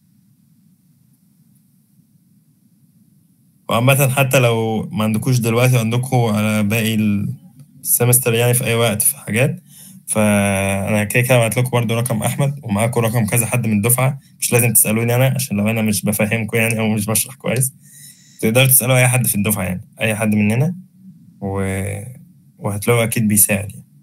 Speaker 1: وعامة حتى لو ما عندكوش دلوقتي، عندكم على باقي السمستر يعني في أي وقت في حاجات، فأنا كده كده هبعت لكم برضه رقم أحمد، ومعاكم رقم كذا حد من الدفعة، مش لازم تسألوني أنا عشان لو أنا مش بفهمكم يعني أو مش بشرح كويس، تقدروا تسألوا أي حد في الدفعة يعني، أي حد مننا و... وهتلاقوا أكيد بيساعد يعني.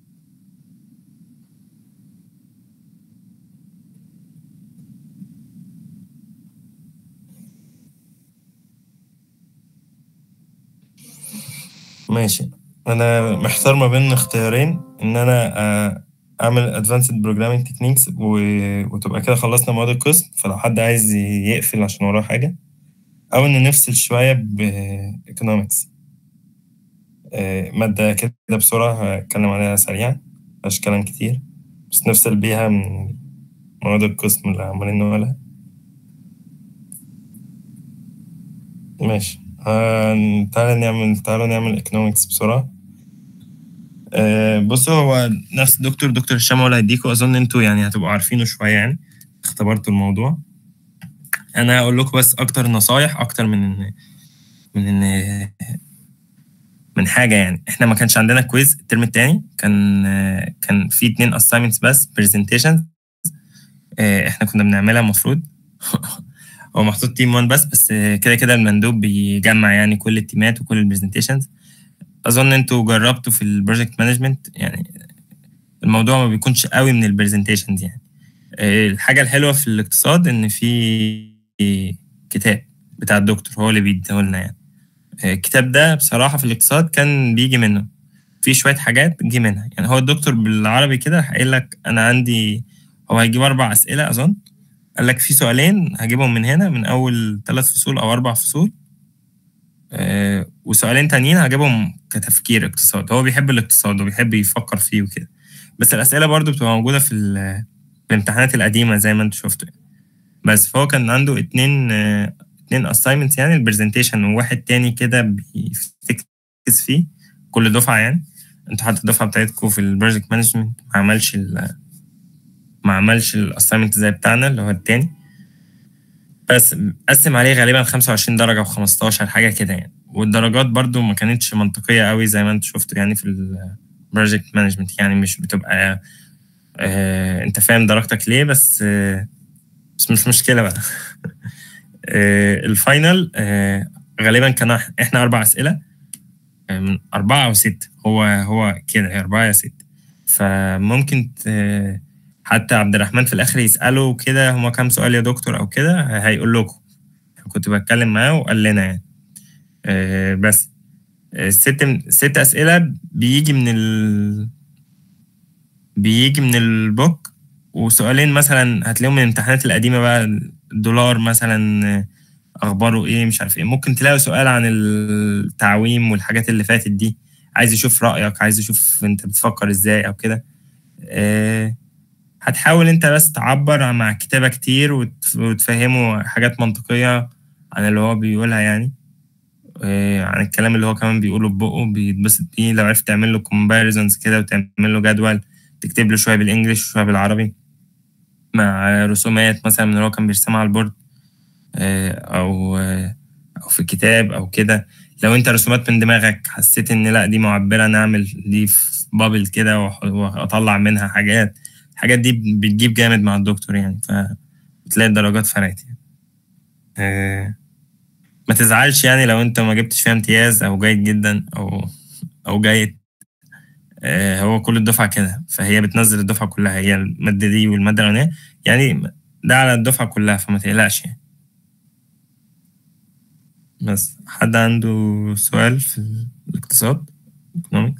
Speaker 1: ماشي. انا محتار ما بين اختيارين، ان انا آه، اعمل advanced programming techniques و... وتبقى كده خلصنا مواد القسم، فلو حد عايز يقفل عشان وراه حاجة، او ان نفصل شوية ب economics، آه، مادة كده بسرعة هتكلم عليها سريعا مفيهاش كلام كتير، بس نفصل بيها من مواد القسم اللي عمالين نقولها. ماشي. آه، تعالى نعمل تعالوا نعمل economics بسرعة. آه، بصوا هو نفس الدكتور دكتور هشام هو اللي هيديكوا، اظن انتوا يعني هتبقوا عارفينه شويه يعني، اختبرتوا الموضوع. انا هقول لكم بس اكتر نصايح اكتر من من من حاجه يعني. احنا ما كانش عندنا كويز الترم الثاني، كان آه، كان في اتنين assignments بس presentations، آه، احنا كنا بنعملها المفروض هو محطوط تيم واحد بس بس آه، كده كده المندوب بيجمع يعني كل التيمات وكل البرزنتيشنز. اظن انتوا جربتوا في البروجكت مانجمنت يعني، الموضوع ما بيكونش قوي من البرزنتيشنز يعني. الحاجة الحلوة في الاقتصاد إن في كتاب بتاع الدكتور هو اللي بيديهولنا يعني. الكتاب ده بصراحة في الاقتصاد كان بيجي منه في شوية حاجات بتجي منها يعني. هو الدكتور بالعربي كده هيقول لك أنا عندي، هو هيجيب أربع أسئلة أظن، قال لك في سؤالين هجيبهم من هنا من أول ثلاث فصول أو أربع فصول، أه وسؤالين تانيين هجيبهم كتفكير اقتصاد. هو بيحب الاقتصاد وبيحب يفكر فيه وكده، بس الأسئلة برضو بتبقى موجودة في الامتحانات القديمة زي ما انتوا شفتوا يعني. بس فهو كان عنده اتنين اه اتنين assignments يعني، البرزنتيشن وواحد تاني كده بيفتكس فيه كل دفعة يعني. انتوا حتى الدفعة بتاعتكم في البروجكت مانجمنت ما عملش ال ما عملش الاساينمنت زي بتاعنا اللي هو التاني، بس قسم عليه غالبا خمسة وعشرين درجة و خمستاشر حاجة كده يعني. والدرجات برضو ما كانتش منطقية قوي زي ما انتوا شفتوا يعني في بروجكت مانجمنت، يعني مش بتبقى آه انت فاهم درجتك ليه، بس آه بس مش مشكله بقى. آه الفاينل آه غالبا كان احنا اربع اسئله، آه من اربعه او ست، هو هو كده يا اربعه يا ست. فممكن آه حتى عبد الرحمن في الاخر يساله كده هما كام سؤال يا دكتور او كده، هيقول لكم. كنت بتكلم معاه وقال لنا يعني. آه بس ست ست اسئله بيجي من ال بيجي من البوك، وسؤالين مثلا هتلاقيهم من الامتحانات القديمه بقى، الدولار مثلا اخباره ايه مش عارف ايه. ممكن تلاقي سؤال عن التعويم والحاجات اللي فاتت دي، عايز يشوف رايك، عايز يشوف انت بتفكر ازاي او كده. أه هتحاول انت بس تعبر مع كتابه كتير وتفهمه حاجات منطقيه عن اللي هو بيقولها يعني، عن الكلام اللي هو كمان بيقوله ببقه بيتبسط بيه. لو عرفت تعمل له كومباريزونز كده وتعمل له جدول، تكتب له شويه بالانجلش وشويه بالعربي مع رسومات مثلا من اللي هو كان بيرسمها على البورد او او في كتاب او كده. لو انت رسومات من دماغك حسيت ان لا دي معبره، نعمل دي في بابل كده واطلع منها حاجات. الحاجات دي بتجيب جامد مع الدكتور يعني، فبتلاقي الدرجات فرقت يعني. أه ما تزعلش يعني لو انت ما جبتش فيها امتياز او جيد جدا او او جيد. آه هو كل الدفعه كده، فهي بتنزل الدفعه كلها، هي الماده دي والماده الاولانيه يعني، ده على الدفعه كلها، فما تقلقش يعني. بس حد عنده سؤال في الاقتصاد ايكونومكس؟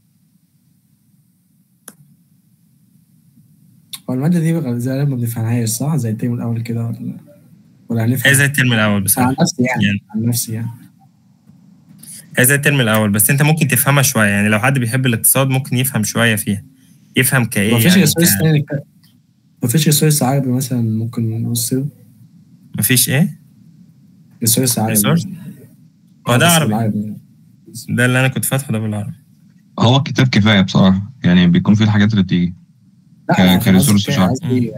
Speaker 3: هو الماده دي غالبا ما بنفهمهاش صح زي الترم الاول كده، ولا ولا هنفهم؟
Speaker 1: هي زي الترم الاول بصراحه.
Speaker 3: عن نفسي يعني, يعني عن نفسي يعني
Speaker 1: هي زي الترم الاول، بس انت ممكن تفهمها شويه يعني. لو حد بيحب الاقتصاد ممكن يفهم شويه فيها، يفهم كايه
Speaker 3: مفيش
Speaker 1: يعني.
Speaker 3: ريسورس تاني ك... مفيش ريسورس عربي مثلا ممكن نوصله؟
Speaker 1: مفيش ايه؟
Speaker 3: ريسورس عربي.
Speaker 1: ريسورس؟ هو ده عربي.
Speaker 3: بالعربي.
Speaker 1: ده اللي انا كنت فاتحه ده بالعربي.
Speaker 2: هو الكتاب كفايه بصراحه يعني، بيكون فيه الحاجات اللي بتيجي
Speaker 3: لا
Speaker 2: كريسورس شرح.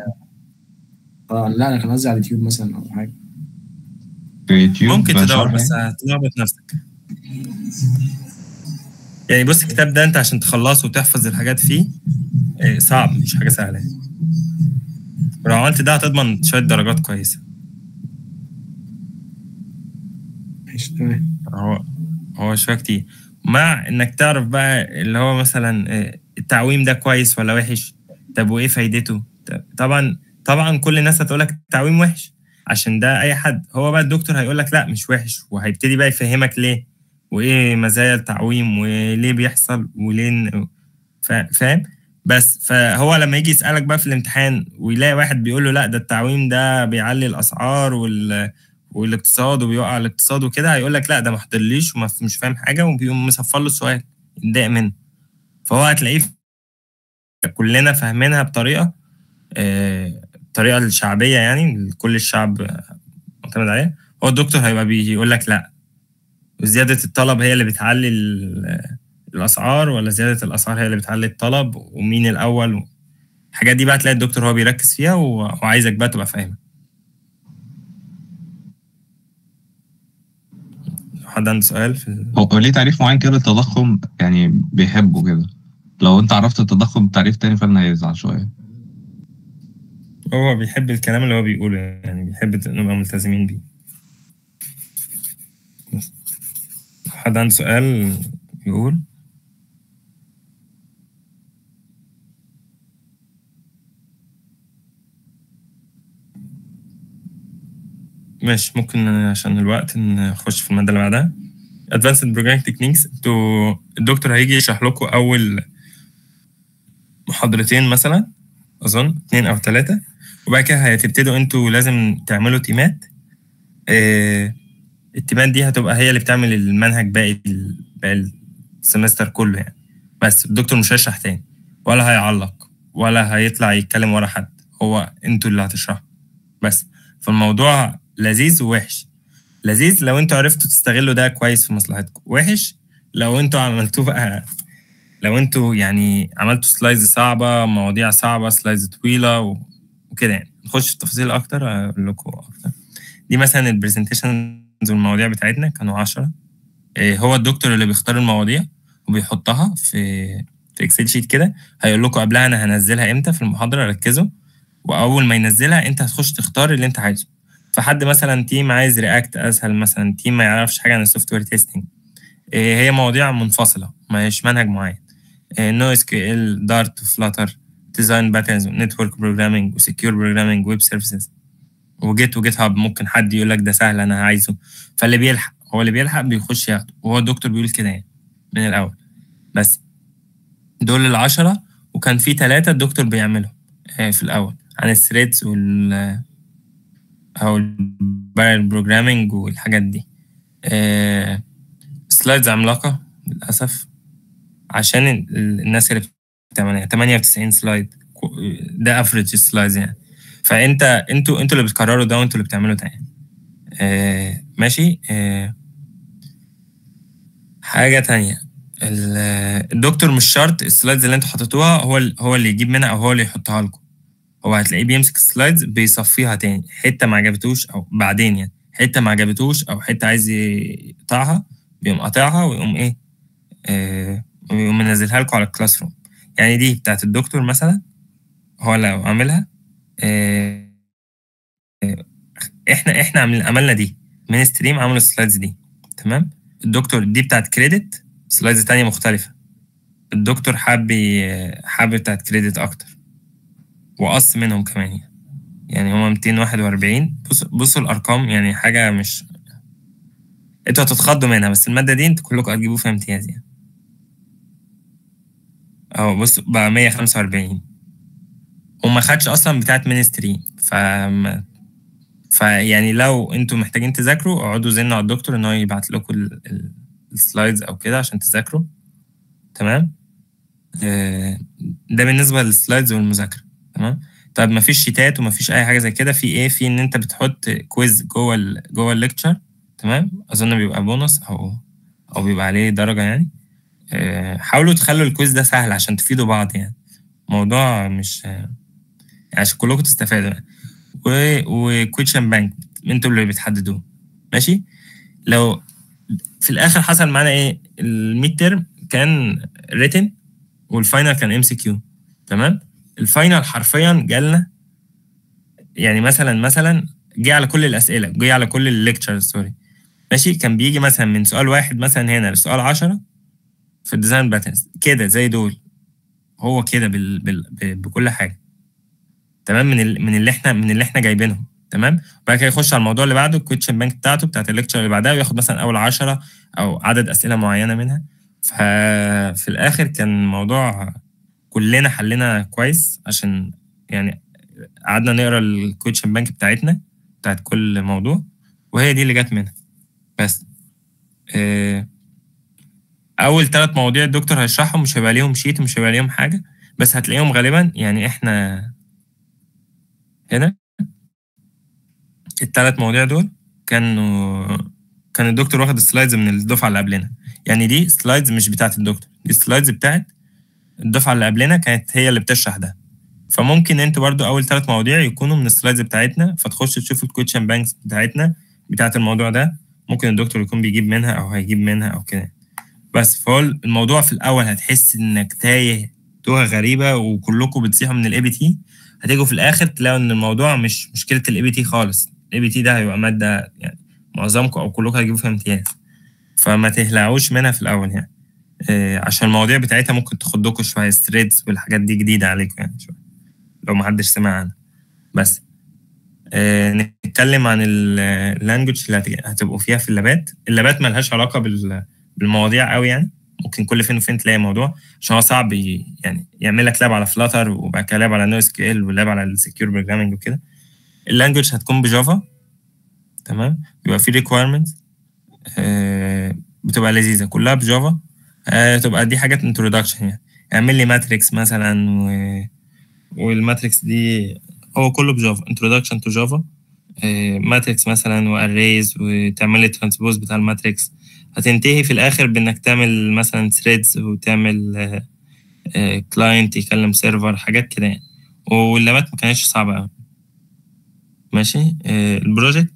Speaker 3: اه لا انا كان قصدي على اليوتيوب مثلا او حاجه.
Speaker 2: يوتيوب
Speaker 1: ممكن تدور بس هتلخبط نفسك يعني. بص الكتاب ده انت عشان تخلصه وتحفظ الحاجات فيه صعب، مش حاجه سهله. ولو عملت ده هتضمن شويه درجات كويسه.
Speaker 3: ماشي تمام.
Speaker 1: هو هو شويه كتير، مع انك تعرف بقى اللي هو مثلا التعويم ده كويس ولا وحش. طب وايه فايدته؟ طبعا طبعا كل الناس هتقولك التعويم وحش، عشان ده اي حد. هو بقى الدكتور هيقولك لا مش وحش، وهيبتدي بقى يفهمك ليه وايه مزايا التعويم وليه بيحصل وليه، فاهم؟ بس فهو لما يجي يسألك بقى في الامتحان ويلاقي واحد بيقول له لا ده التعويم ده بيعلي الاسعار وال والاقتصاد وبيوقع الاقتصاد وكده، هيقول لك لا ده ما حضرليش ومش فاهم حاجه، وبيقوم مصفر له السؤال يتضايق منه. فهو هتلاقيه كلنا فاهمينها بطريقه آه الطريقه الشعبيه يعني، كل الشعب معتمد عليها. هو الدكتور هيبقى بيقول لك لا زياده الطلب هي اللي بتعلي الاسعار، ولا زياده الاسعار هي اللي بتعلي الطلب، ومين الاول. الحاجات دي بقى تلاقي الدكتور هو بيركز فيها وعايزك بقى تبقى فاهمها. حد عنده سؤال في
Speaker 2: هو ليه تعريف معين كده للتضخم يعني بيحبه كده؟ لو انت عرفت التضخم بتعريف تاني فعلا هيزعل شويه.
Speaker 1: هو بيحب الكلام اللي هو بيقوله يعني، بيحب نبقى ملتزمين بيه. حد عنده سؤال يقول؟ ماشي، ممكن عشان الوقت نخش في المادة اللي بعدها. Advanced Programming Techniques. انتوا الدكتور هيجي يشرح لكم أول محاضرتين مثلا، أظن اتنين أو تلاتة، وبعد كده هتبتدوا انتوا لازم تعملوا تيمات. اه التيمات دي هتبقى هي اللي بتعمل المنهج باقي باقي السمستر كله يعني. بس الدكتور مش هيشرح تاني ولا هيعلق ولا هيطلع يتكلم ورا حد، هو انتوا اللي هتشرحوا بس. فالموضوع لذيذ ووحش. لذيذ لو انتوا عرفتوا تستغلوا ده كويس في مصلحتكم، وحش لو انتوا عملتوه بقى، لو انتوا يعني عملتوا سلايدز صعبة، مواضيع صعبة، سلايدز طويلة وكده يعني. نخش في تفاصيل اكتر اقول لكم اكتر. دي مثلا البرزنتيشنز والمواضيع بتاعتنا كانوا عشرة. هو الدكتور اللي بيختار المواضيع وبيحطها في في اكسل شيت كده، هيقول لكم قبلها انا هنزلها امتى في المحاضره، ركزوا. واول ما ينزلها انت هتخش تختار اللي انت عايزه. فحد مثلا تيم عايز رياكت اسهل، مثلا تيم ما يعرفش حاجه عن السوفت وير تيستنج، هي مواضيع منفصله مش منهج معين. نو اس كيو ال، دارت، فلاتر، ديزاين باترنز، نتورك بروجرامينج، وسكيور بروجرامينج، ويب سيرفيسز، وجيت وجيت هاب. ممكن حد يقول لك ده سهل انا عايزه، فاللي بيلحق هو اللي بيلحق بيخش ياخده، وهو الدكتور بيقول كده يعني من الاول. بس دول العشرة، وكان في ثلاثة الدكتور بيعملهم في الاول عن الثريدز وال او البارل بروجرامينج والحاجات دي. آه، سلايدز عملاقة للأسف، عشان الناس اللي بتعملها تمانية وتسعين سلايد، ده افريج سلايدز يعني. فانت انتوا انتوا اللي بتكرروا ده، وانتوا اللي بتعملوا ده يعني. آه ماشي. آه حاجة تانية، الدكتور مش شرط السلايدز اللي انتوا حطيتوها هو هو اللي يجيب منها او هو اللي يحطها لكم. هو هتلاقيه بيمسك السلايدز بيصفيها تاني، حتة ما عجبتوش او بعدين يعني حتة ما عجبتوش او حتة عايز يقطعها بيقوم قاطعها ويقوم ايه آه ويقوم منزلها لكم على الكلاس روم. يعني دي بتاعت الدكتور مثلا هو اللي عاملها. آه احنا احنا عملنا دي من ستريم، عملوا السلايدز دي تمام. الدكتور دي بتاعت كريدت، سلايدز تانية مختلفة. الدكتور حابب حابب بتاعت كريدت اكتر، وقص منهم كمان يعني. يعني هما ميتين وواحد وأربعين. بصوا بصوا الارقام، يعني حاجة مش انتوا هتتخضوا منها، بس المادة دي انتوا كلكم هتجيبوا فيها امتياز يعني. اهو بصوا بقى مية وخمسة وأربعين، وما خدش اصلا بتاعت مينستري. ف فيعني لو انتوا محتاجين تذاكروا، اقعدوا زنوا على الدكتور ان هو يبعت لكم السلايدز او كده عشان تذاكروا. تمام. آه ده بالنسبه للسلايدز والمذاكره. تمام. طب ما فيش شيتات وما فيش اي حاجه زي كده، في ايه؟ في ان انت بتحط كويز جوه ال جوه الليكتشر. تمام. اظن بيبقى بونص او او بيبقى عليه درجه يعني. آه حاولوا تخلوا الكويز ده سهل عشان تفيدوا بعض يعني. موضوع مش يعني عشان كلكم تستفادوا يعني. وكويشن بانك انتوا اللي بتحددوه. ماشي. لو في الاخر حصل معانا ايه، الميد تيرم كان ريتن والفاينل كان ام سي كيو. تمام. الفاينل حرفيا جالنا يعني مثلا مثلا جه على كل الاسئله، جه على كل الليكتشرز سوري. ماشي. كان بيجي مثلا من سؤال واحد مثلا هنا لسؤال عشرة في الديزاين باترنز كده زي دول. هو كده بال... بال... بكل حاجه. تمام. من ال... من اللي احنا من اللي احنا جايبينهم. تمام. بعد كده يخش على الموضوع اللي بعده، الكويشن بانك بتاعته بتاعت الليكتشر اللي بعدها، وياخد مثلا اول عشرة او عدد اسئله معينه منها. ففي الاخر كان الموضوع كلنا حلنا كويس، عشان يعني قعدنا نقرا الكويشن بانك بتاعتنا بتاعت كل موضوع، وهي دي اللي جت منها. بس اه اول ثلاث مواضيع الدكتور هيشرحهم، مش هيبقى ليهم شيت ومش هيبقى ليهم حاجه، بس هتلاقيهم غالبا يعني احنا هنا الثلاث مواضيع دول كانوا كان الدكتور واخد السلايدز من الدفعه اللي قبلنا. يعني دي سلايدز مش بتاعت الدكتور، دي سلايدز بتاعت الدفعه اللي قبلنا، كانت هي اللي بتشرح ده. فممكن انتوا برضو اول ثلاث مواضيع يكونوا من السلايدز بتاعتنا، فتخشوا تشوفوا الكويشن بانكس بتاعتنا بتاعت الموضوع ده. ممكن الدكتور يكون بيجيب منها او هيجيب منها او كده. بس فهو الموضوع في الاول هتحس انك تايه توه غريبه وكلكم بتصيحوا من الاي بي تي. هتيجوا في الاخر تلاقوا ان الموضوع مش مشكله الاي بي تي خالص. الاي بي تي ده هيبقى ماده يعني معظمكم او كلكم هتجيبوا فيها امتياز، فما تهلعوش منها في الاول يعني. إيه عشان المواضيع بتاعتها ممكن تاخدكم شويه، ستريدز والحاجات دي جديده عليكم يعني شويه لو ما حدش سمع عنها. بس إيه نتكلم عن اللانجوج اللي هتبقوا فيها في اللابات. اللابات مالهاش علاقه بالمواضيع قوي يعني، ممكن كل فين وفين تلاقي موضوع، عشان هو صعب يعني يعمل لك لاب على فلاتر وبعد كده لاب على نو اس كيو ال ولاب على السكيور بروجرامينج وكده. اللانجوج هتكون بجافا. تمام. بيبقى في ريكويرمنت آه بتبقى لذيذه كلها بجافا. آه تبقى دي حاجات انتروداكشن يعني. اعمل لي ماتريكس مثلا و... والماتريكس دي هو كله بجافا، انتروداكشن تو جافا. ماتريكس مثلا واريز، وتعمل لي ترانسبوز بتاع الماتريكس. هتنتهي في الاخر بانك تعمل مثلا ثريدز وتعمل كلاينت يكلم سيرفر، حاجات كده يعني. واللابات ما كانتش صعبه قوي. ماشي. البروجكت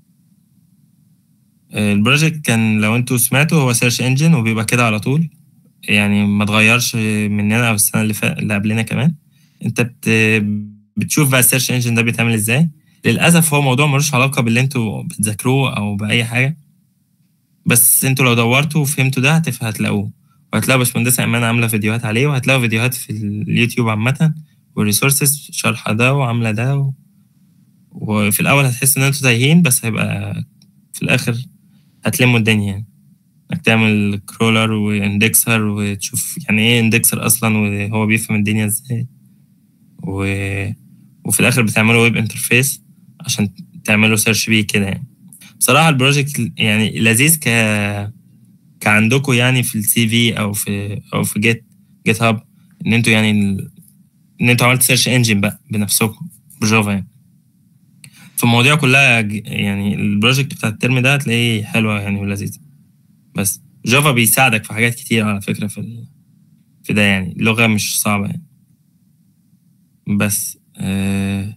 Speaker 1: البروجكت كان لو انتوا سمعتوا هو سيرش انجن، وبيبقى كده على طول. يعني ما اتغيرش مننا او السنه اللي فاتت اللي قبلنا كمان. انت بت... بتشوف بقى السيرش انجن ده بيتعمل ازاي. للاسف هو موضوع ملوش علاقه باللي انتوا بتذاكروه او باي حاجه، بس انتوا لو دورتوا وفهمتوا ده هتف- هتلاقوه، وهتلاقوا باشمهندسة ايمان عامله فيديوهات عليه، وهتلاقوا فيديوهات في اليوتيوب عامه والريسورسز شرح ده وعامله ده و... وفي الاول هتحس ان انتوا تايهين، بس هيبقى في الاخر هتلموا الدنيا يعني. انك تعمل كرولر واندكسر وتشوف يعني ايه اندكسر اصلا وهو بيفهم الدنيا ازاي، و... وفي الاخر بتعملوا ويب انترفيس عشان تعملوا سيرش بيه كده يعني. بصراحه البروجكت يعني لذيذ ك كعندكم يعني في السي في او في او في جيت جيت هاب، ان انتوا يعني ال... ان انتوا عملتوا سيرش انجن بقى بنفسكم بجافا يعني. فالمواضيع كلها ج- يعني البروجكت بتاع الترم ده هتلاقيه حلوه يعني ولذيذ. بس جافا بيساعدك في حاجات كتير على فكره في ال... في ده يعني، اللغه مش صعبه يعني. بس آه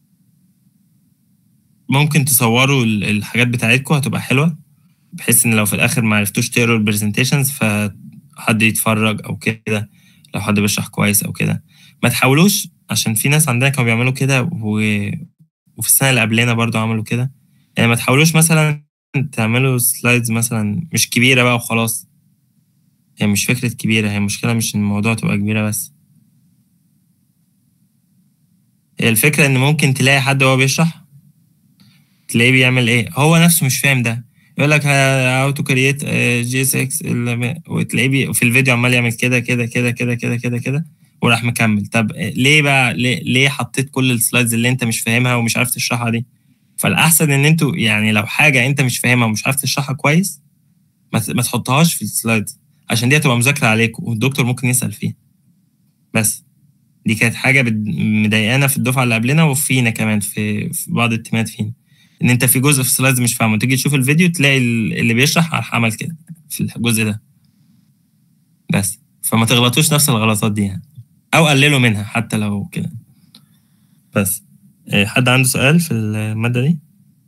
Speaker 1: ممكن تصوروا ال- الحاجات بتاعتكم هتبقى حلوه، بحيث ان لو في الاخر ما عرفتوش تقروا البرزنتيشنز فحد يتفرج او كده، لو حد بيشرح كويس او كده. ما تحاولوش، عشان في ناس عندنا كانوا بيعملوا كده و... وفي السنه اللي قبلنا برضو عملوا كده. يعني ما تحاولوش مثلا تعملوا سلايدز مثلا مش كبيره بقى وخلاص. هي مش فكره كبيره، هي المشكله مش ان الموضوع تبقى كبيره بس، هي الفكره ان ممكن تلاقي حد وهو بيشرح تلاقيه بيعمل ايه، هو نفسه مش فاهم ده، يقول لك هاو تو كرييت جي اس اكس، وتلاقيه بي- في الفيديو عمال يعمل كده كده كده كده كده كده كده وراح مكمل. طب ليه بقى ليه, ليه حطيت كل السلايدز اللي انت مش فاهمها ومش عارف تشرحها دي؟ فالاحسن ان انتوا يعني لو حاجه انت مش فاهمها ومش عارف تشرحها كويس ما ت- ما تحطهاش في السلايدز، عشان دي هتبقى مذاكره عليكم والدكتور ممكن يسال فيها. بس دي كانت حاجه بد- مضايقانا في الدفعه اللي قبلنا وفينا كمان في, في بعض التيمات فينا، ان انت في جزء في السلايدز مش فاهمه، تيجي تشوف الفيديو تلاقي ال- اللي بيشرح راح عمل كده في الجزء ده. بس فما تغلطوش نفس الغلطات دي يعني، او قللوا منها حتى لو كده. بس إيه، حد عنده سؤال في الماده دي؟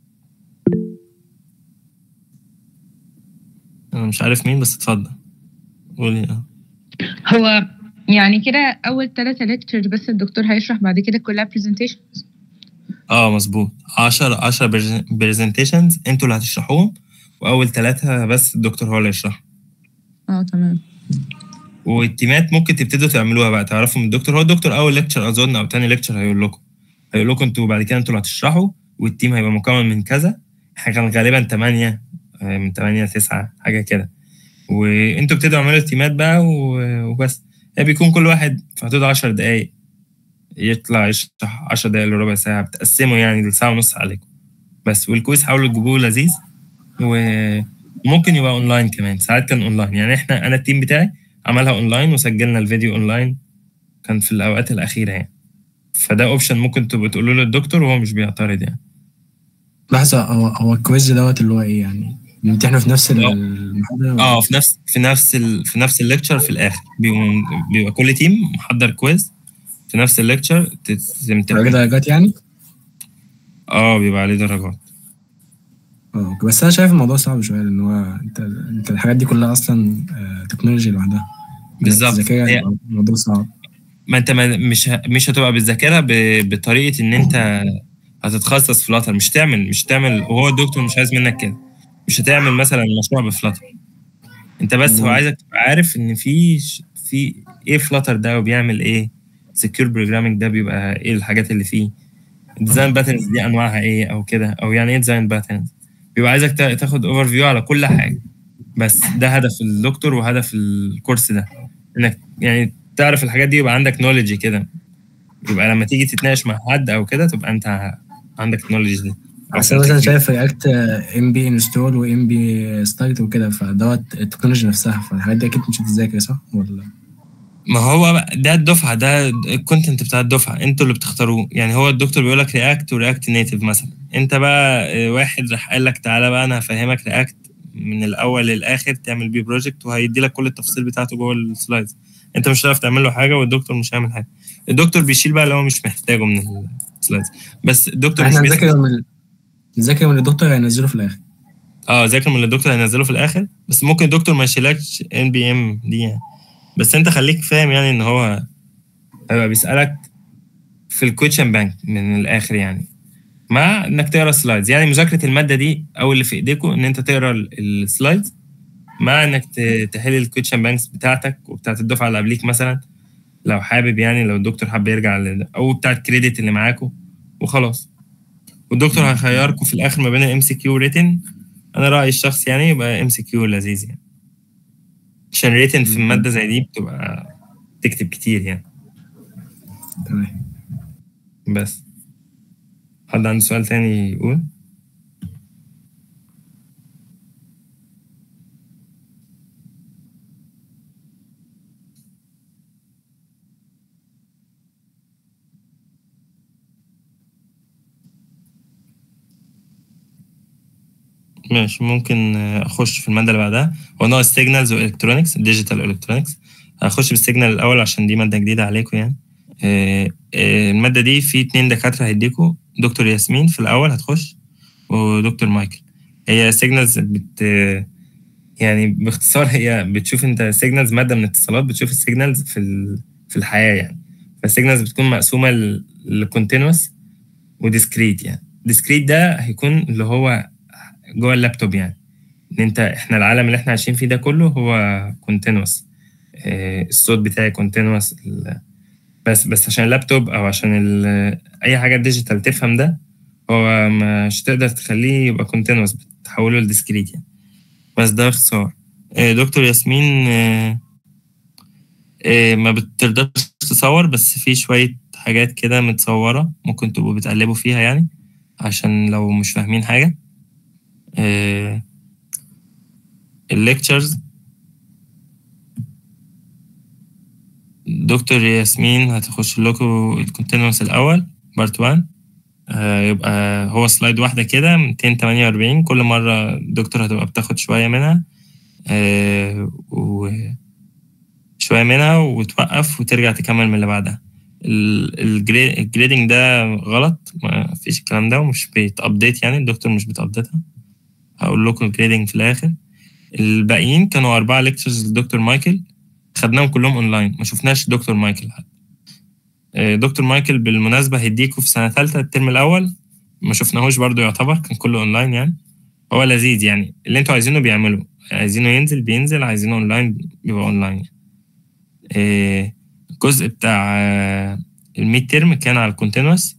Speaker 1: انا مش عارف مين، بس اتفضل قولي. اه
Speaker 4: هو يعني كده اول ثلاثة ليكتشرز بس الدكتور هيشرح، بعد كده كلها presentations.
Speaker 1: اه مظبوط، عشرة عشرة برزنتيشنز انتوا اللي هتشرحوهم، واول ثلاثه بس الدكتور هو اللي يشرح.
Speaker 4: اه تمام.
Speaker 1: والتيمات ممكن تبتدوا تعملوها بقى، تعرفوا من الدكتور، هو الدكتور اول ليكتشر اظن او تاني ليكتشر هيقول لكم هيقول لكم انتوا بعد كده انتوا اللي هتشرحوا، والتيم هيبقى مكون من كذا. احنا كان غالبا ثمانية، من ثمانية لتسعة حاجه كده، وانتوا بتبتدوا تعملوا التيمات بقى و- وبس. يعني بيكون كل واحد في حدود عشر دقايق يطلع يشرح عشر دقايق لربع ساعه، بتقسموا يعني لساعه ونص عليكم بس. والكويس حاولوا تجيبوه لذيذ، وممكن يبقى اونلاين كمان، ساعات كان اونلاين يعني. احنا انا التيم بتاعي عملها اونلاين وسجلنا الفيديو اونلاين، كان في الاوقات الاخيره يعني. فده اوبشن ممكن تبقوا تقولوا للدكتور وهو مش بيعترض يعني.
Speaker 3: لحظة، هو هو الكويز دوت اللي هو ايه يعني؟ بيمتحنوا في نفس المحاضرة ولا؟
Speaker 1: اه في نفس في نفس ال... في نفس الليكتشر في الاخر بيبقى بيبقى كل تيم محضر كويز في نفس الليكتشر
Speaker 3: على
Speaker 1: تمتحن.
Speaker 3: درجات يعني؟
Speaker 1: اه بيبقى عليه درجات.
Speaker 3: اه بس انا شايف الموضوع صعب شوية، لان هو انت انت الحاجات دي كلها اصلا آه، تكنولوجي لوحدها، انك
Speaker 1: بالظبط،
Speaker 3: تذاكرها
Speaker 1: هي
Speaker 3: يبقى الموضوع صعب.
Speaker 1: ما انت ما مش ه... مش هتبقى بتذاكرها ب... بطريقه ان انت هتتخصص في فلاتر، مش تعمل مش تعمل وهو الدكتور مش عايز منك كده. مش هتعمل مثلا مشروع بفلاتر، انت بس هو
Speaker 3: مم.
Speaker 1: عايزك تبقى عارف ان في ش- في ايه فلاتر ده وبيعمل ايه، سكيور بروجرامينج ده بيبقى ايه الحاجات اللي فيه، ديزاين باترنز دي انواعها ايه او كده، او يعني ايه ديزاين باترنز. بيبقى عايزك تا- تاخد اوفر فيو على كل حاجه. بس ده هدف الدكتور وهدف الكورس ده، انك يعني تعرف الحاجات دي يبقى عندك نوليدج كده، يبقى لما تيجي تتناقش مع حد او كده تبقى انت عندك نوليدج دي او
Speaker 3: اصل أنا
Speaker 1: فهمت
Speaker 3: مثلا
Speaker 1: كتير.
Speaker 3: شايف رياكت ام بي انستول وام بي ستارت وكده، فدوت التكنولوجي نفسها، فالحاجات دي اكيد مش هتتذاكر صح ولا؟
Speaker 1: ما هو بقى ده الدفعه، ده الكونتنت بتاع الدفعه انتوا اللي بتختاروه يعني. هو الدكتور بيقول لك رياكت ورياكت نيتيف مثلا، انت بقى اه، واحد راح قال لك تعالى بقى انا هفهمك رياكت من الاول للاخر تعمل بيه بروجكت، وهيدي لك كل التفاصيل بتاعته جوه السلايدز. انت مش هتعرف تعمل له حاجه والدكتور مش هيعمل حاجه. الدكتور بيشيل بقى اللي هو مش محتاجه من السلايدز، بس الدكتور مش
Speaker 3: احنا
Speaker 1: بيسأل.
Speaker 3: نذاكر من نذاكر من الدكتور هينزله في الاخر.
Speaker 1: اه ذاكر من اللي الدكتور هينزله في الاخر، بس ممكن الدكتور ما يشيلكش ان بي ام دي يعني. بس انت خليك فاهم يعني ان هو هيبقى بيسالك في الكويشن بانك من الاخر يعني، مع انك تقرا سلايدز. يعني مذاكره الماده دي او اللي في ايديكم ان انت تقرا السلايدز، مع انك تحل الكويشن بانكس بتاعتك وبتاعت الدفعه اللي قبليك مثلا لو حابب، يعني لو الدكتور حابب يرجع ل... او بتاعت كريدت اللي معاكم وخلاص. والدكتور هيخيركم في الاخر ما بين الام سي كيو ريتن. انا رايي الشخصي يعني يبقى ام سي كيو لذيذ يعني، عشان ريتن في الماده زي دي بتبقى تكتب كتير يعني.
Speaker 3: تمام.
Speaker 1: بس حد عنده سؤال تاني يقول؟ ماشي، ممكن اخش في الماده اللي بعدها. هو نوع سيجنالز والكترونكس، ديجيتال الكترونكس. هخش بالسيجنال الاول عشان دي ماده جديده عليكم يعني. الماده دي في اتنين دكاتره هيديكوا، دكتور ياسمين في الاول هتخش ودكتور مايكل. هي سيجنالز بت يعني باختصار هي بتشوف انت سيجنالز، ماده من اتصالات بتشوف السيجنالز في ال... في الحياه يعني. فالسيجنالز بتكون مقسومه لكونتينوس وديسكريت يعني. ديسكريت ده هيكون اللي هو جوه اللابتوب يعني، ان انت احنا العالم اللي احنا عايشين فيه ده كله هو كونتينوس. اه الصوت بتاعي كونتينوس، بس بس عشان اللابتوب او عشان اي حاجه ديجيتال تفهم ده، هو مش تقدر تخليه يبقى كونتينوس، بتحوله لديسكريت يعني. بس ده اختصار. اه دكتور ياسمين اه اه ما بتقدرش تصور، بس في شويه حاجات كده متصوره ممكن تبقوا بتقلبوا فيها يعني، عشان لو مش فاهمين حاجه. اه الليكتشرز دكتور ياسمين هتخش لكم الكونتينوس الاول بارت واحد. هيبقى هو سلايد واحده كده مئتين وثمانية وأربعين، كل مره الدكتور هتبقى بتاخد شويه منها آه وشويه منها وتوقف وترجع تكمل من اللي بعدها. الجريدنج ده غلط، ما فيش الكلام ده ومش بيتابديت يعني، الدكتور مش بتابديتها. هقول لكم الجريدنج في الاخر. الباقيين كانوا اربعه ليكتشرز للدكتور مايكل، خدناهم كلهم اونلاين، ما شفناش دكتور مايكل حد. دكتور مايكل بالمناسبه هيديكوا في سنه ثالثه الترم الاول، ما شفناهوش برضو، يعتبر كان كله اونلاين يعني. هو لذيذ يعني، اللي انتوا عايزينه بيعمله، عايزينه ينزل بينزل، عايزينه اونلاين بيبقى اونلاين. الجزء بتاع الميد ترم كان على الكونتينوس،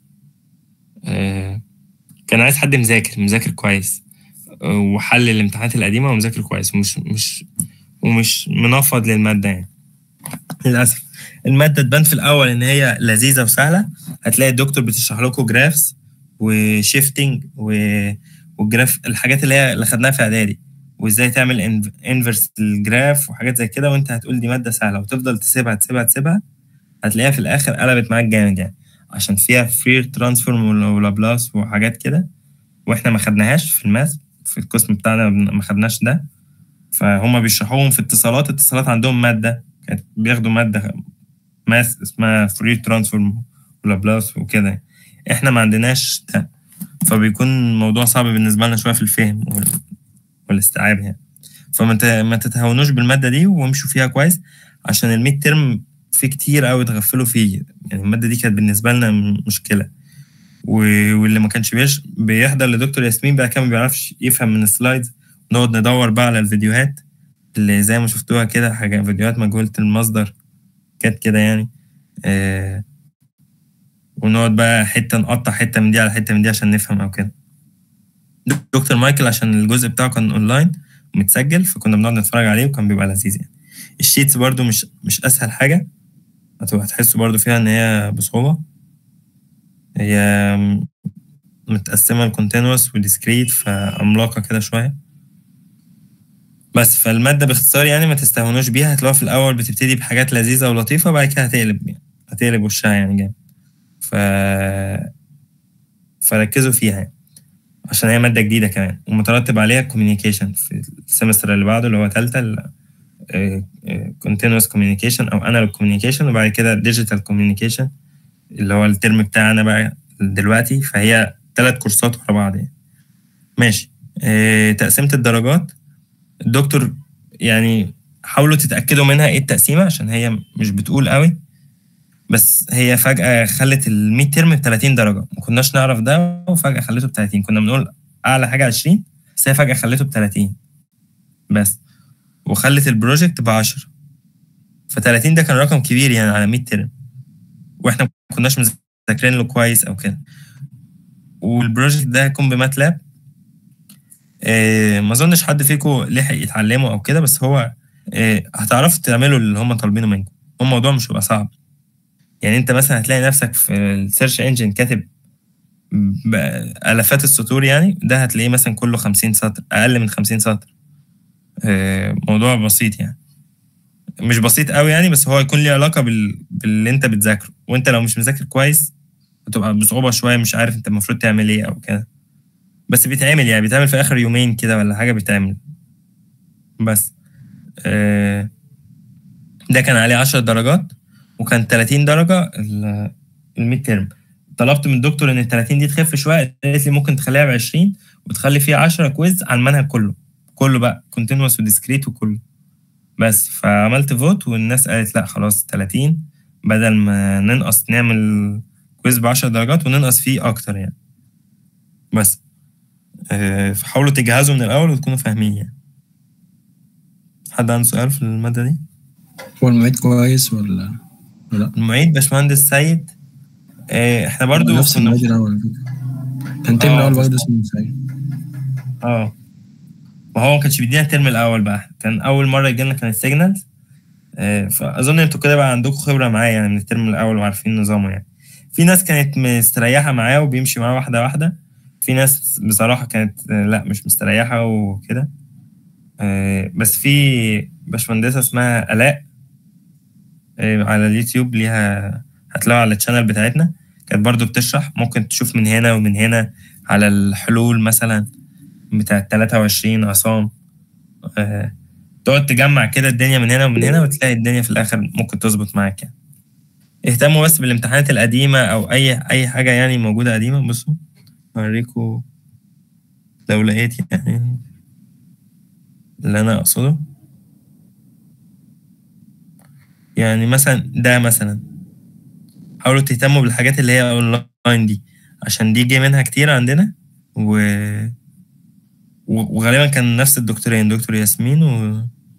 Speaker 1: كان عايز حد مذاكر مذاكر كويس وحل الامتحانات القديمه ومذاكر كويس ومش مش ومش منفض للماده يعني. للاسف الماده تبان في الاول ان هي لذيذه وسهله، هتلاقي الدكتور بتشرح لكم جرافس وشيفتنج والجراف، الحاجات اللي هي اللي خدناها في اعدادي، وازاي تعمل انفرس الجراف وحاجات زي كده، وانت هتقول دي ماده سهله وتفضل تسيبها تسيبها تسيبها، هتلاقيها في الاخر قلبت معاك جامد يعني، عشان فيها فرير ترانسفورم ولابلاس وحاجات كده، واحنا ما خدناهاش في الماث، في القسم بتاعنا ما خدناش ده. فهم بيشرحوهم في اتصالات، اتصالات عندهم ماده كانت بياخدوا ماده ماث اسمها فرير ترانسفورم ولابلاس وكده، احنا ما عندناش ده، فبيكون الموضوع صعب بالنسبه لنا شويه في الفهم والاستيعاب يعني. فما ما تتهاونوش بالماده دي وامشوا فيها كويس، عشان الميد ترم في كتير قوي تغفلوا فيه يعني. الماده دي كانت بالنسبه لنا مشكله، واللي ما كانش بيش بيحضر لدكتور ياسمين بقى كان ما بيعرفش يفهم من السلايدز، نقعد ندور بقى على الفيديوهات اللي زي ما شفتوها كده، حاجه فيديوهات مجهوله المصدر كانت كده يعني. آه ونقعد بقى حته نقطع حته من دي على حته من دي عشان نفهم او كده. دكتور مايكل عشان الجزء بتاعه كان اونلاين متسجل، فكنا بنقعد نتفرج عليه وكان بيبقى لذيذ يعني. الشيتس برضو مش مش اسهل حاجه، هتبقى هتحسوا برضو فيها ان هي بصعوبه، هي متقسمه لكونتينوس وديسكريت، فعملاقه كده شويه. بس فالماده باختصار يعني ما تستهونوش بيها، هتلاقوها في الاول بتبتدي بحاجات لذيذه ولطيفه، بعد كده هتقلب يعني هتقلب وشها يعني جامد. ف فركزوا فيها يعني، عشان هي ماده جديده كمان، ومترتب عليها كوميونيكيشن في السمستر اللي بعده اللي هو ثالثه، كونتينوس كوميونيكيشن او انالوج كوميونيكيشن، وبعد كده ديجيتال كوميونيكيشن اللي هو الترم بتاعنا بقى دلوقتي. فهي ثلاث كورسات ورا بعض يعني. ماشي. اه تقسيمه الدرجات، الدكتور يعني حاولوا تتاكدوا منها ايه التقسيمه عشان هي مش بتقول قوي، بس هي فجاه خلت الميد ترم ب ثلاثين درجه، ما كناش نعرف ده وفجاه خلته ب ثلاثين. كنا بنقول اعلى حاجه عشرين بس هي فجاه خلته ب ثلاثين بس، وخلت البروجكت ب عشرة. ف ثلاثين ده كان رقم كبير يعني على ميد ترم، واحنا ما كناش مذاكرين له كويس او كده. والبروجكت ده هيكون بماتلاب. إيه ما اظنش حد فيكم لحق يتعلمه او كده، بس هو إيه هتعرفوا تعملوا اللي هم طالبينه منكم. هو الموضوع مش هيبقى صعب يعني. انت مثلا هتلاقي نفسك في السيرش انجن كاتب الافات السطور، يعني ده هتلاقيه مثلا كله خمسين سطر، اقل من خمسين سطر. إيه موضوع بسيط يعني، مش بسيط قوي يعني، بس هو يكون ليه علاقه بال... باللي انت بتذاكره. وانت لو مش مذاكر كويس هتبقى بصعوبه شويه، مش عارف انت المفروض تعمل ايه او كده. بس بيتعمل يعني، بيتعمل في اخر يومين كده ولا حاجه بيتعمل بس. آه ده كان عليه عشر درجات، وكان ثلاثين درجه الميد ترم. طلبت من الدكتور ان ال ثلاثين دي تخف شويه، قالت لي ممكن تخليها ب عشرين وتخلي فيها عشرة كويز على المنهج كله كله بقى، كونتينوس وديسكريت وكله بس. فعملت فوت والناس قالت لا خلاص ثلاثين، بدل ما ننقص نعمل كويز ب عشر درجات وننقص فيه اكتر يعني. بس أه فحاولوا تجهزوا من الاول وتكونوا فاهمين يعني. حد عنده سؤال في الماده دي؟
Speaker 3: هو المعيد كويس ولا لا؟
Speaker 1: المعيد باشمهندس سيد. أه احنا برضو
Speaker 3: نفس المعيد الاول كان الترم الاول برضه اسمه سيد.
Speaker 1: اه وهو ما كانش بيدينا الترم الاول بقى، كان اول مره يجي لنا كان السيجنالز. أه فاظن انتوا كده بقى عندكم خبره معاه يعني من الترم الاول وعارفين نظامه يعني. في ناس كانت مستريحه معاه وبيمشي معاه واحده واحده، في ناس بصراحه كانت لا مش مستريحه وكده. بس في باشمهندسه اسمها آلاء على اليوتيوب، ليها هتلاقوها على الشانل بتاعتنا، كانت برضو بتشرح. ممكن تشوف من هنا ومن هنا على الحلول مثلا بتاع ثلاثة وعشرين عصام، تقعد تجمع كده الدنيا من هنا ومن هنا وتلاقي الدنيا في الاخر ممكن تظبط معاك يعني. اهتموا بس بالامتحانات القديمه او اي اي حاجه يعني موجوده قديمه. بصوا اوريكم لو لقيت يعني اللي انا اقصده. يعني مثلا ده مثلا حاولوا تهتموا بالحاجات اللي هي اونلاين دي، عشان دي جه منها كتير عندنا و... وغالبا كان نفس الدكتورين، دكتور ياسمين و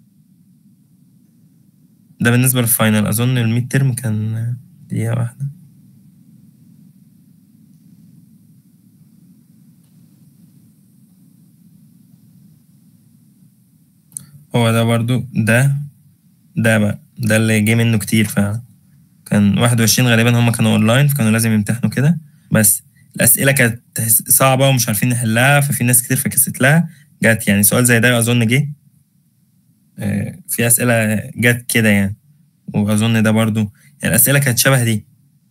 Speaker 1: ده بالنسبه للفاينل. اظن الميد ترم كان دقيقه واحده. هو ده برضو ده ده بقى ده اللي جه منه كتير فعلا. كان واحد وعشرين غالبا هم كانوا اونلاين فكانوا لازم يمتحنوا كده، بس الاسئله كانت صعبه ومش عارفين نحلها، ففي ناس كتير فكست لها. جت يعني سؤال زي ده اظن جه في اسئله جت كده يعني، واظن ده برضو يعني الاسئله كانت شبه دي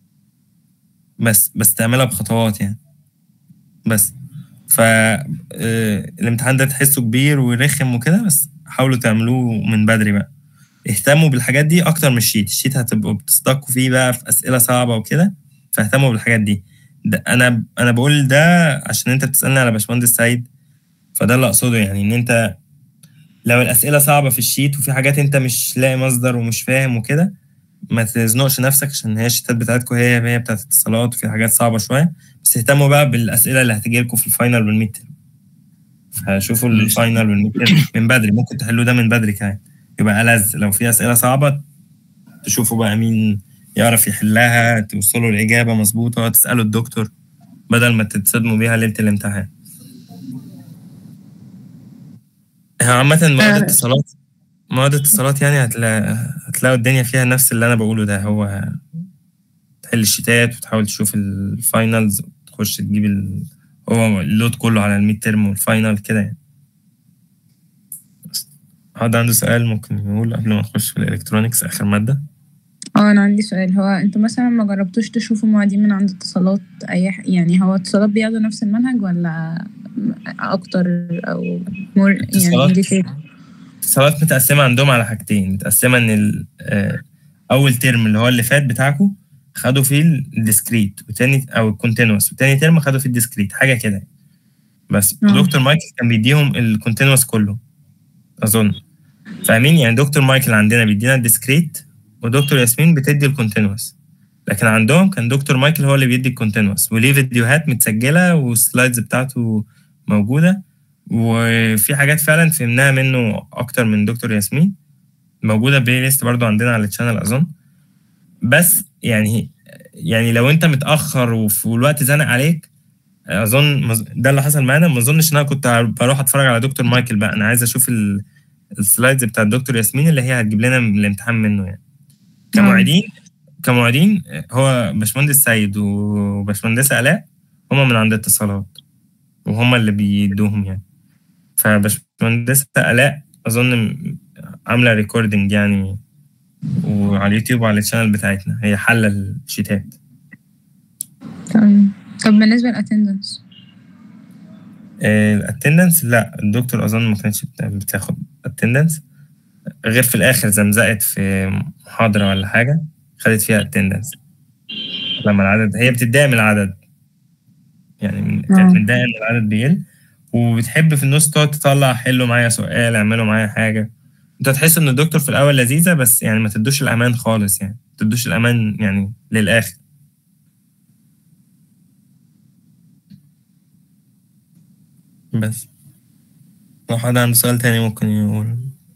Speaker 1: بس بس تعملها بخطوات يعني. بس ف الامتحان ده تحسه كبير ورخم وكده، بس حاولوا تعملوه من بدري بقى. اهتموا بالحاجات دي اكتر من الشيت. الشيت هتبقوا بتستقوا فيه بقى في اسئله صعبه وكده، فاهتموا بالحاجات دي. ده انا انا بقول ده عشان انت بتسالني على باشمهندس سيد، فده اللي اقصده يعني. ان انت لو الاسئله صعبه في الشيت وفي حاجات انت مش لاقي مصدر ومش فاهم وكده، ما تزنقش نفسك، عشان هي الشيتات بتاعتكم هي هي بتاعت اتصالات وفي حاجات صعبه شويه. بس اهتموا بقى بالاسئله اللي هتجي لكم في الفاينل والميد ترم. فشوفوا الفاينل والميد ترم من بدري، ممكن تحلوا ده من بدري كمان يبقى ألذ. لو في اسئله صعبه تشوفوا بقى مين يعرف يحلها، توصلوا الاجابه مظبوطه، تسالوا الدكتور بدل ما تتصدموا بيها ليله الامتحان. عامه مواد اتصالات مواد اتصالات يعني هتلاقي هتلاقوا الدنيا فيها نفس اللي انا بقوله ده. هو تحل الشتات وتحاول تشوف الفاينلز وتخش تجيب ال... هو اللود كله على الميد ترم والفاينل كده يعني. حد عنده سؤال ممكن يقول قبل ما نخش في الالكترونيكس اخر ماده؟
Speaker 4: اه انا عندي سؤال. هو انتوا مثلا ما جربتوش تشوفوا معيدين من عند اتصالات اي ح... يعني هو اتصالات بياخدوا نفس المنهج ولا اكتر او مور يعني دي؟
Speaker 1: اتصالات متقسمه عندهم على حاجتين. متقسمه ان اول ترم اللي هو اللي فات بتاعكم خدوا فيه الديسكريت، وتاني او الكونتينوس، وتاني ترم خدوا فيه الديسكريت حاجه كده بس. م. دكتور مايكل كان بيديهم الكونتينوس كله اظن. فاهمين؟ يعني دكتور مايكل عندنا بيدينا الديسكريت ودكتور ياسمين بتدي الكونتينوس، لكن عندهم كان دكتور مايكل هو اللي بيدي الكونتينوس، وليه فيديوهات متسجله والسلايدز بتاعته موجوده، وفي حاجات فعلا فهمناها منه اكتر من دكتور ياسمين، موجوده بلاي ليست برضو عندنا على الشانل اظن. بس يعني يعني لو انت متاخر وفي الوقت زنق عليك، اظن ده اللي حصل معانا. ما اظنش ان انا كنت بروح اتفرج على دكتور مايكل بقى، انا عايز اشوف السلايدز بتاع الدكتور ياسمين اللي هي هتجيب لنا الامتحان منه. يعني كمعيدين كمعيدين هو باشمهندس سيد وباشمهندسه الاء هما من عند اتصالات وهما اللي بيدوهم يعني. فباشمهندسه الاء اظن عامله ريكوردنج يعني، وعلى اليوتيوب وعلى الشانل بتاعتنا هي حل الشيتات.
Speaker 4: تمام. طب بالنسبه للاتندنس؟
Speaker 1: الاتندنس لا، الدكتور اظن ما كانتش بتاخد اتندنس غير في الاخر، زمزقت في محاضره ولا حاجه خدت فيها اتندنس لما العدد، هي بتتضايق من العدد يعني، كانت متضايقه ان العدد بيقل، وبتحب في النص تقعد تطلع حلوا معايا سؤال، اعملوا معايا حاجه. انت تحس ان الدكتور في الاول لذيذه، بس يعني ما تدوش الامان خالص، يعني ما تدوش الامان يعني للاخر. بس لو حد عنده سؤال تاني ممكن يقول.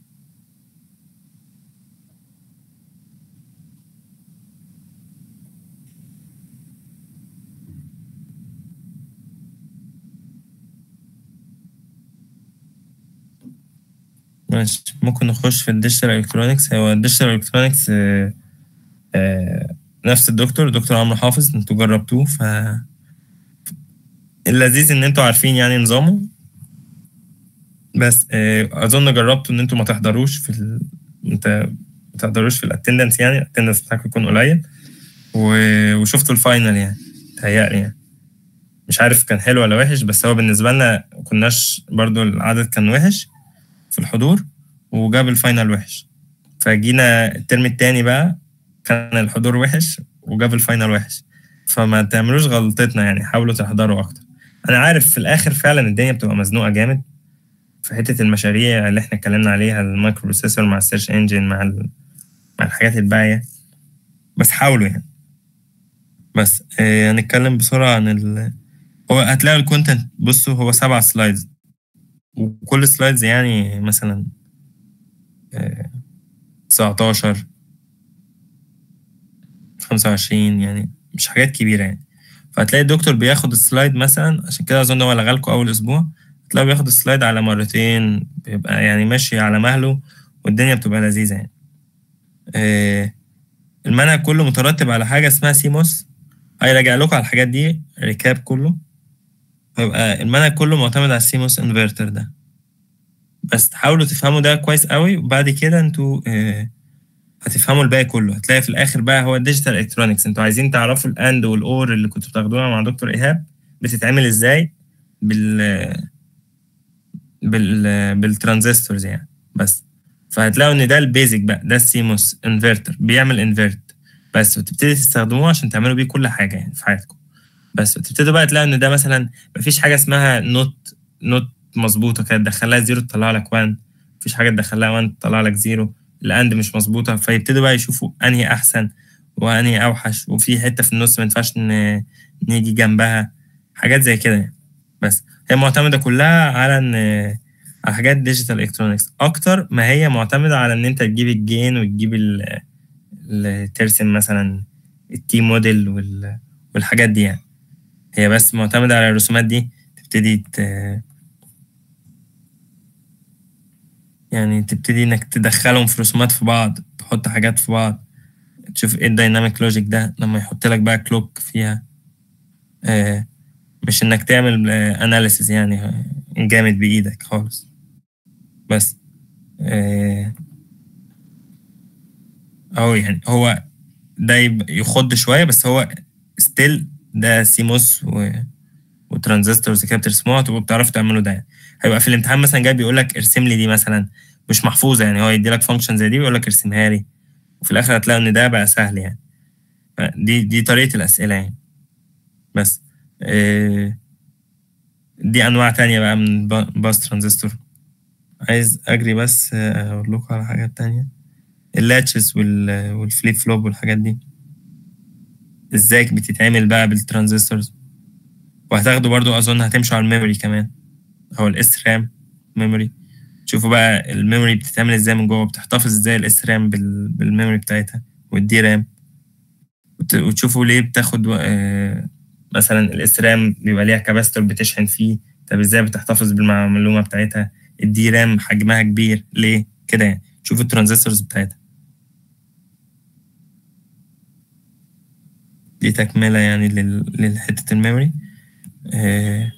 Speaker 1: ماشي، ممكن نخش في الديجيتال الكترونكس. هو الديجيتال الكترونكس آه آه نفس الدكتور دكتور عمرو حافظ، انتوا جربتوه، ف اللذيذ ان انتوا عارفين يعني نظامه. بس آه اظن جربتوا ان انتوا ما تحضروش في ال... انت ما تحضروش في الاتندنس، يعني الاتندنس بتاعك يكون قليل، و... وشفتوا الفاينل يعني تهيألي يعني. مش عارف كان حلو ولا وحش، بس هو بالنسبه لنا كناش برضو العدد كان وحش في الحضور، وجاب الفاينل وحش، فجينا الترم التاني بقى كان الحضور وحش وجاب الفاينل وحش. فما تعملوش غلطتنا يعني، حاولوا تحضروا اكتر. انا عارف في الاخر فعلا الدنيا بتبقى مزنوقه جامد في حته المشاريع اللي احنا اتكلمنا عليها، المايكرو بروسيسور مع السيرش انجن مع ال... مع الحاجات الباقيه، بس حاولوا يعني. بس آه هنتكلم بسرعه عن ال... هو هتلاقوا الكونتنت، بصوا هو سبع سلايدز، وكل سلايدز يعني مثلا آه تسعتاشر خمسة وعشرين، يعني مش حاجات كبيرة يعني. فهتلاقي الدكتور بياخد السلايد مثلا، عشان كده أظن هو لغالكوا أول أسبوع، هتلاقيه بياخد السلايد على مرتين، بيبقى يعني ماشي على مهله والدنيا بتبقى لذيذة يعني. آه المنهج كله مترتب على حاجة اسمها سيموس، هيراجع لكم على الحاجات دي ريكاب كله. هيبقى المنهج كله معتمد على السيموس انفرتر ده، بس تحاولوا تفهموا ده كويس قوي، وبعد كده انتوا آه هتفهموا الباقي كله. هتلاقي في الاخر بقى هو الديجيتال الكترونكس، انتوا عايزين تعرفوا الاند والاور اللي كنتوا بتاخدوها مع دكتور ايهاب بتتعمل ازاي بال بال بالترانزستورز يعني. بس فهتلاقوا ان ده البيزك بقى، ده السيموس انفرتر بيعمل انفرت بس، وتبتدي تستخدموه عشان تعملوا بيه كل حاجه يعني في حياتكم. بس تبتدوا بقى تلاقوا ان ده مثلا مفيش حاجه اسمها نوت نوت مظبوطه كده تدخلها زيرو تطلع لك واحد، مفيش حاجه تدخلها واحد تطلع لك زيرو، الاند مش مظبوطه. فيبتدوا بقى يشوفوا انهي احسن وانهي اوحش، وفي حته في النص ما ينفعش نيجي جنبها، حاجات زي كده يعني. بس هي معتمده كلها على ان على حاجات ديجيتال الكترونكس اكتر ما هي معتمده على ان انت تجيب الجين وتجيب ال ترسم مثلا التي موديل والحاجات دي يعني. هي بس معتمده على الرسومات دي، تبتدي ت... يعني تبتدي انك تدخلهم في رسومات في بعض، تحط حاجات في بعض، تشوف ايه الدايناميك لوجيك ده لما يحط لك بقى كلوك فيها. آه مش انك تعمل اناليسيس يعني جامد بايدك خالص. بس آه او يعني هو ده يخض شويه، بس هو ستيل ده سيموس و... وترانزستورز كده بترسموها تبقوا بتعرفوا تعملوا ده يعني. هيبقى في الامتحان مثلا جاي بيقول لك ارسم لي دي مثلا، مش محفوظه يعني، هو يدي لك فانكشن زي دي ويقول لك ارسمها لي، وفي الاخر هتلاقوا ان ده بقى سهل يعني. دي دي طريقه الاسئله يعني. بس آه دي انواع تانية بقى من باس ترانزستور. عايز اجري بس اقول لكم على حاجات تانية. اللاتشز والفليب فلوب والحاجات دي ازاي بتتعمل بقى بالترانزستورز. وهتاخدوا برضو اظن هتمشوا على الميموري كمان او الاس رام ميموري. تشوفوا بقى الميموري بتتعمل ازاي من جوه، بتحتفظ ازاي الاس رام بالميموري بتاعتها والدي رام. وتشوفوا ليه بتاخد آه مثلا الاس رام بيبقى ليها كاباستور بتشحن فيه، طب ازاي بتحتفظ بالمعلومه بتاعتها. الدي رام حجمها كبير ليه كده يعني. شوفوا الترانزستورز بتاعتها دي تكمله يعني للحته الميموري. آه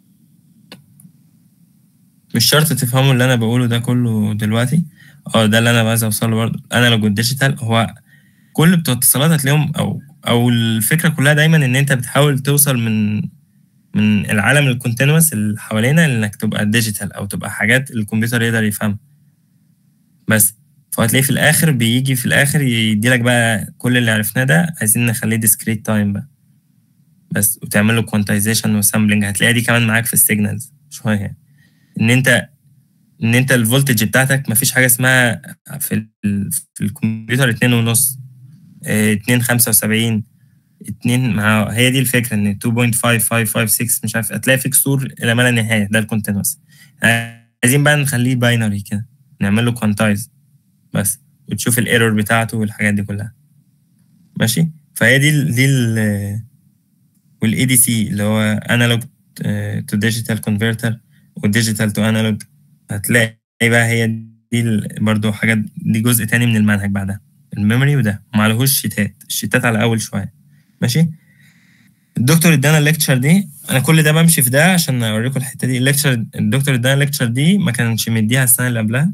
Speaker 1: مش شرط تفهموا اللي انا بقوله ده كله دلوقتي. اه ده اللي انا عايز اوصله برضه. انا لو ديجيتال هو كل بتوع اتصالات هتلاقيهم او او الفكره كلها دايما ان انت بتحاول توصل من من العالم الكونتينوس اللي حوالينا انك تبقى ديجيتال او تبقى حاجات الكمبيوتر يقدر يفهمها بس. فهتلاقي في الاخر بيجي في الاخر يديلك بقى كل اللي عرفناه ده عايزين نخليه ديسكريت تايم بقى بس، وتعمل له كوانتايزيشن وسامبلنج. هتلاقيها دي كمان معاك في السيجنالز شويه يعني. ان انت ان انت الفولتج بتاعتك مفيش حاجه اسمها في في الكمبيوتر اتنين ونص اتنين خمسة وسبعين اتنين. ما هي دي الفكره ان اتنين فاصلة خمسة خمسة خمسة ستة مش عارف هتلاقي في كسور الى ما لا نهايه. ده الكونتينوس. عايزين بقى نخليه باينري كده نعمل له كوانتايز بس، وتشوف الايرور بتاعته والحاجات دي كلها ماشي. فهي دي ال دي ال والاي دي سي اللي هو انالوج تو ديجيتال كونفرتر وديجيتال تو انالوج. هتلاقي بقى هي دي برضو حاجات دي جزء تاني من المنهج بعدها الميموري. وده معلهوش شيتات، الشيتات على اول شويه ماشي. الدكتور ادانا الليكتشر دي، انا كل ده بمشي في ده عشان اوريكم الحته دي. الليكتشر الدكتور ادانا الليكتشر دي ما كانش مديها السنه اللي قبلها.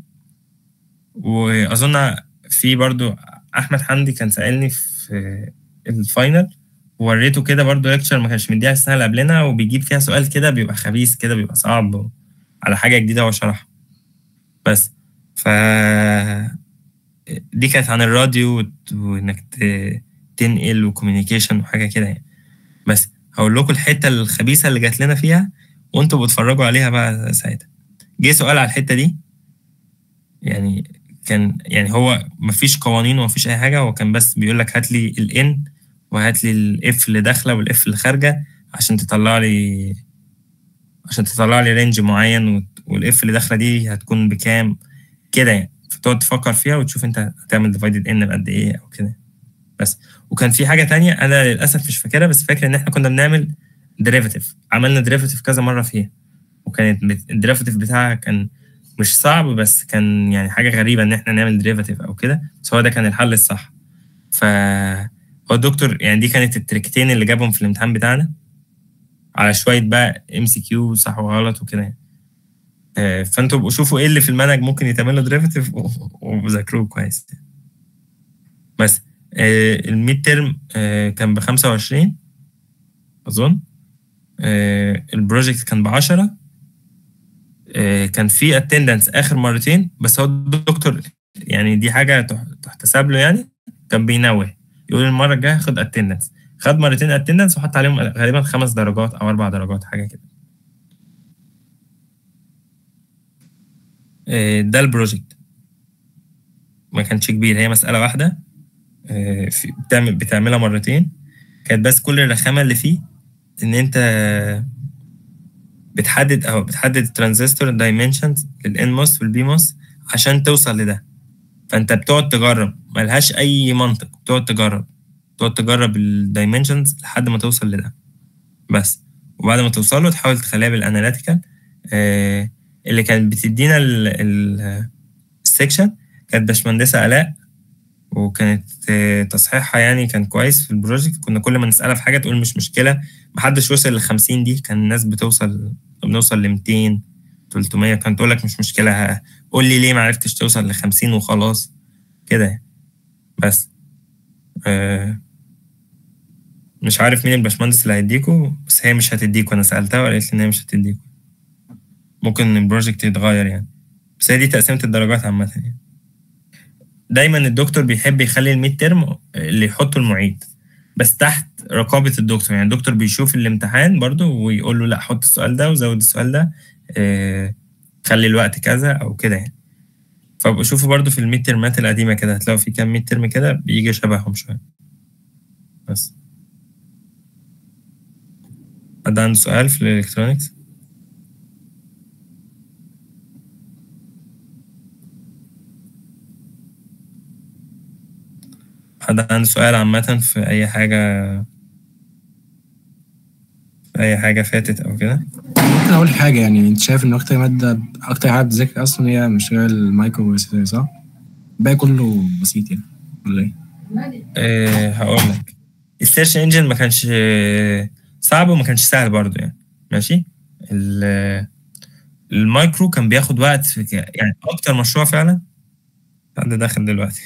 Speaker 1: واظن في برضو احمد حمدي كان سالني في الفاينل ووريته كده برضو ليكتشر ما كانش مديها السنه اللي قبلنا، وبيجيب فيها سؤال كده بيبقى خبيث كده بيبقى صعب على حاجه جديده وشرحها بس. ف دي كانت عن الراديو وانك تنقل وكوميونيكيشن وحاجه كده يعني. بس هقول لكم الحته الخبيثه اللي جات لنا فيها وانتوا بتتفرجوا عليها بقى ساعتها. جه سؤال على الحته دي يعني كان يعني هو مفيش قوانين ومفيش اي حاجه، هو كان بس بيقول لك هات لي الان وهات لي الاف اللي داخله والاف اللي خارجه عشان تطلع لي عشان تطلع لي رينج معين، والاف اللي داخله دي هتكون بكام كده يعني. فتقعد تفكر فيها وتشوف انت هتعمل ديفايدد ان بقد ايه او كده بس. وكان في حاجه تانية انا للاسف مش فاكرها، بس فاكر ان احنا كنا بنعمل ديريفاتيف. عملنا ديريفاتيف كذا مره فيها، وكانت الديريفاتيف بتاعها كان مش صعب بس كان يعني حاجه غريبه ان احنا نعمل ديريفاتيف او كده، بس هو ده كان الحل الصح. فهو الدكتور يعني دي كانت التريكتين اللي جابهم في الامتحان بتاعنا على شويه بقى ام سي كيو صح وغلط وكده يعني. فانتوا بقوا شوفوا ايه اللي في المنهج ممكن يتعمل له ديريفاتيف وذاكروه كويس بس. الميد ترم كان ب خمسة وعشرين اظن. البروجكت كان ب عشرة. كان في اتندنس اخر مرتين، بس هو الدكتور يعني دي حاجه تحتسب له يعني كان بينوه يقول المره الجايه خد اتندنس. خد مرتين اتندنس وحط عليهم غالبا خمس درجات او اربع درجات حاجه كده. ده البروجكت ما كانش كبير، هي مساله واحده بتعمل بتعملها مرتين. كانت بس كل الرخامه اللي فيه ان انت بتحدد او بتحدد الترانزستور دايمنشنز للان موس والبي موس عشان توصل لده. فانت بتقعد تجرب ملهاش اي منطق، بتقعد تجرب تقعد تجرب الدايمنشنز لحد ما توصل لده بس. وبعد ما توصل له تحاول تخليها بالاناليتيكال. آه اللي كانت بتدينا السكشن كانت باشمهندسه الاء، وكانت تصحيحها يعني كان كويس في البروجكت. كنا كل ما نسألها في حاجة تقول مش مشكلة، محدش وصل لخمسين دي. كان الناس بتوصل بنوصل لمتين تلتمية، كانت تقول لك مش مشكلة قول لي ليه ما عرفتش توصل لخمسين وخلاص كده بس. آه مش عارف مين الباشمهندس اللي هيديكوا، بس هي مش هتديكوا. أنا سألتها وقالت لي إن هي مش هتديكوا، ممكن البروجكت يتغير يعني. بس هي دي تقسيمة الدرجات عامة يعني. دايما الدكتور بيحب يخلي الميد ترم اللي يحطه المعيد بس تحت رقابة الدكتور. يعني الدكتور بيشوف الامتحان برضو ويقول له لا حط السؤال ده وزود السؤال ده. اه خلي الوقت كذا او كده يعني. فبقوا شوفوا برضو في الميد ترمات القديمه كده، هتلاقوا في كام ميد ترم كده بيجي شبههم شويه. بس حد عنده سؤال في الالكترونيكس؟ حد عنده سؤال عامة في أي حاجة في أي حاجة فاتت أو كده؟
Speaker 3: ممكن أقول حاجة، يعني أنت شايف إن أكتر مادة أكتر حاجة بتذاكر أصلا هي مشاريع المايكرو بروسيسور صح؟ الباقي كله بسيط يعني ولا إيه؟
Speaker 1: أه هقول لك، السيرش انجن ما كانش صعب وما كانش سهل برضو يعني. ماشي. المايكرو كان بياخد وقت في يعني أكتر مشروع فعلا. حد داخل دلوقتي.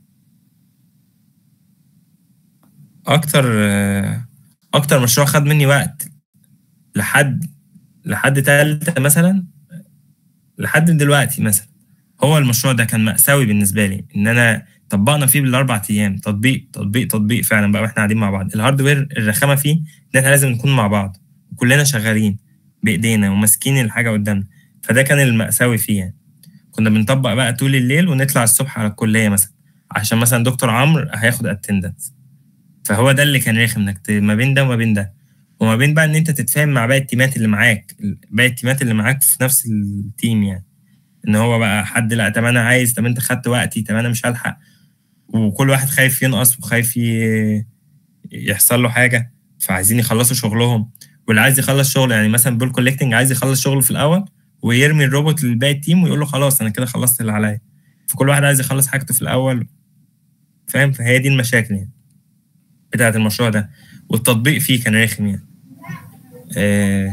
Speaker 1: أكتر أكتر مشروع خد مني وقت لحد لحد تالتة مثلا، لحد دلوقتي مثلا، هو المشروع ده كان مأساوي بالنسبة لي. إن أنا طبقنا فيه بالأربع أيام تطبيق تطبيق تطبيق فعلا بقى، وإحنا قاعدين مع بعض. الهاردوير الرخامة فيه إن إحنا لازم نكون مع بعض وكلنا شغالين بإيدينا وماسكين الحاجة قدامنا، فده كان المأساوي فيه يعني. كنا بنطبق بقى طول الليل ونطلع الصبح على الكلية مثلا، عشان مثلا دكتور عمرو هياخد اتندنس. فهو ده اللي كان رخم، إنك ما بين ده وما بين ده، وما بين بقى إن أنت تتفاهم مع باقي التيمات اللي معاك باقي التيمات اللي معاك في نفس التيم يعني. ان هو بقى حد لا طب انا عايز، طب انت خدت وقتي، طب انا مش هلحق، وكل واحد خايف ينقص وخايف يحصل له حاجه، فعايزين يخلصوا شغلهم. واللي عايز يخلص شغل يعني مثلا بول كولكتنج عايز يخلص شغله في الاول ويرمي الروبوت للباقي التيم ويقول له خلاص انا كده خلصت اللي عليا. فكل واحد عايز يخلص حاجته في الاول، فاهم؟ فهي دي المشاكل يعني بتاعه المشروع ده، والتطبيق فيه كان رخم يعني. آه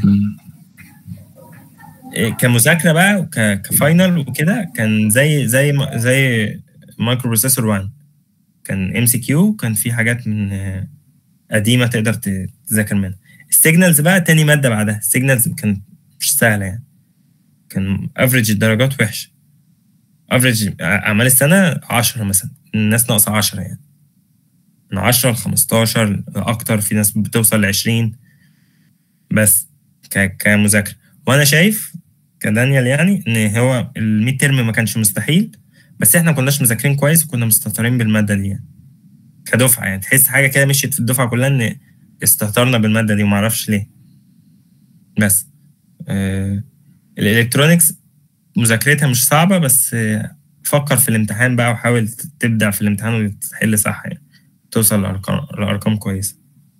Speaker 1: كمذاكره بقى كفاينل وكده كان زي زي زي مايكرو بروسيسور واحد، كان ام سي كيو، كان في حاجات من قديمه تقدر تذاكر منها. السيجنالز بقى تاني ماده بعدها، السيجنالز كان مش سهله يعني، كان افريج الدرجات وحشه. افريج اعمال السنه عشرة مثلا، الناس ناقصه عشرة يعني، من عشرة ل خمستاشر اكتر، في ناس بتوصل ل عشرين بس كمذاكره. وانا شايف كدانيال يعني ان هو الميد ترم ما كانش مستحيل، بس احنا ما كناش مذاكرين كويس وكنا مستهترين بالماده دي يعني. كدفعه يعني تحس حاجه كده مشيت في الدفعه كلها ان استهترنا بالماده دي وما اعرفش ليه. بس آه الالكترونيكس مذاكرتها مش صعبه، بس آه فكر في الامتحان بقى وحاول تبدع في الامتحان وتحل صح يعني، توصل لارقام لارقام كويسه.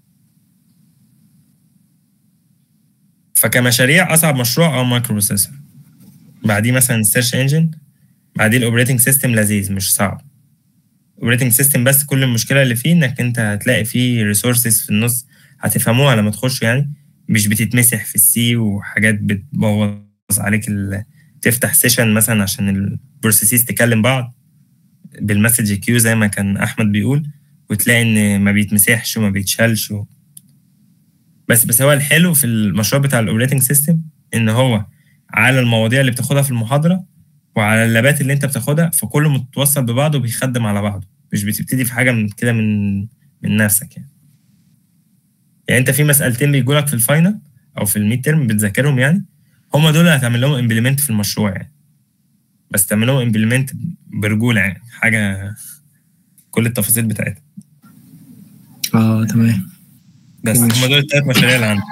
Speaker 1: فكمشاريع اصعب مشروع او مايكرو بروسيسور، بعديه مثلا السيرش انجن، بعديه الاوبريتنج سيستم لذيذ مش صعب. الاوبريتنج سيستم بس كل المشكله اللي فيه انك انت هتلاقي فيه ريسورسز في النص هتفهموها لما تخش يعني، مش بتتمسح في السي وحاجات بتبوظ عليك ال... تفتح سيشن مثلا عشان البروسيسز تكلم بعض بالمسج كيو زي ما كان احمد بيقول، وتلاقي ان ما بيتمسحش وما بيتشالش و... بس بس هو الحلو في المشروع بتاع الاوبريتنج سيستم ان هو على المواضيع اللي بتاخدها في المحاضره وعلى اللابات اللي انت بتاخدها، فكله متوصل ببعضه وبيخدم على بعضه، مش بتبتدي في حاجه من كده من من نفسك يعني. يعني انت في مسألتين بيجوا لك في الفاينل او في الميد تيرم بتذاكرهم يعني، هم دول هتعمل لهم امبلمنت في المشروع يعني، بس تعمل لهم امبلمنت برجوله يعني، حاجه كل التفاصيل بتاعتها.
Speaker 3: اه تمام.
Speaker 1: بس هم دول الثلاث مشاريع اللي عندك.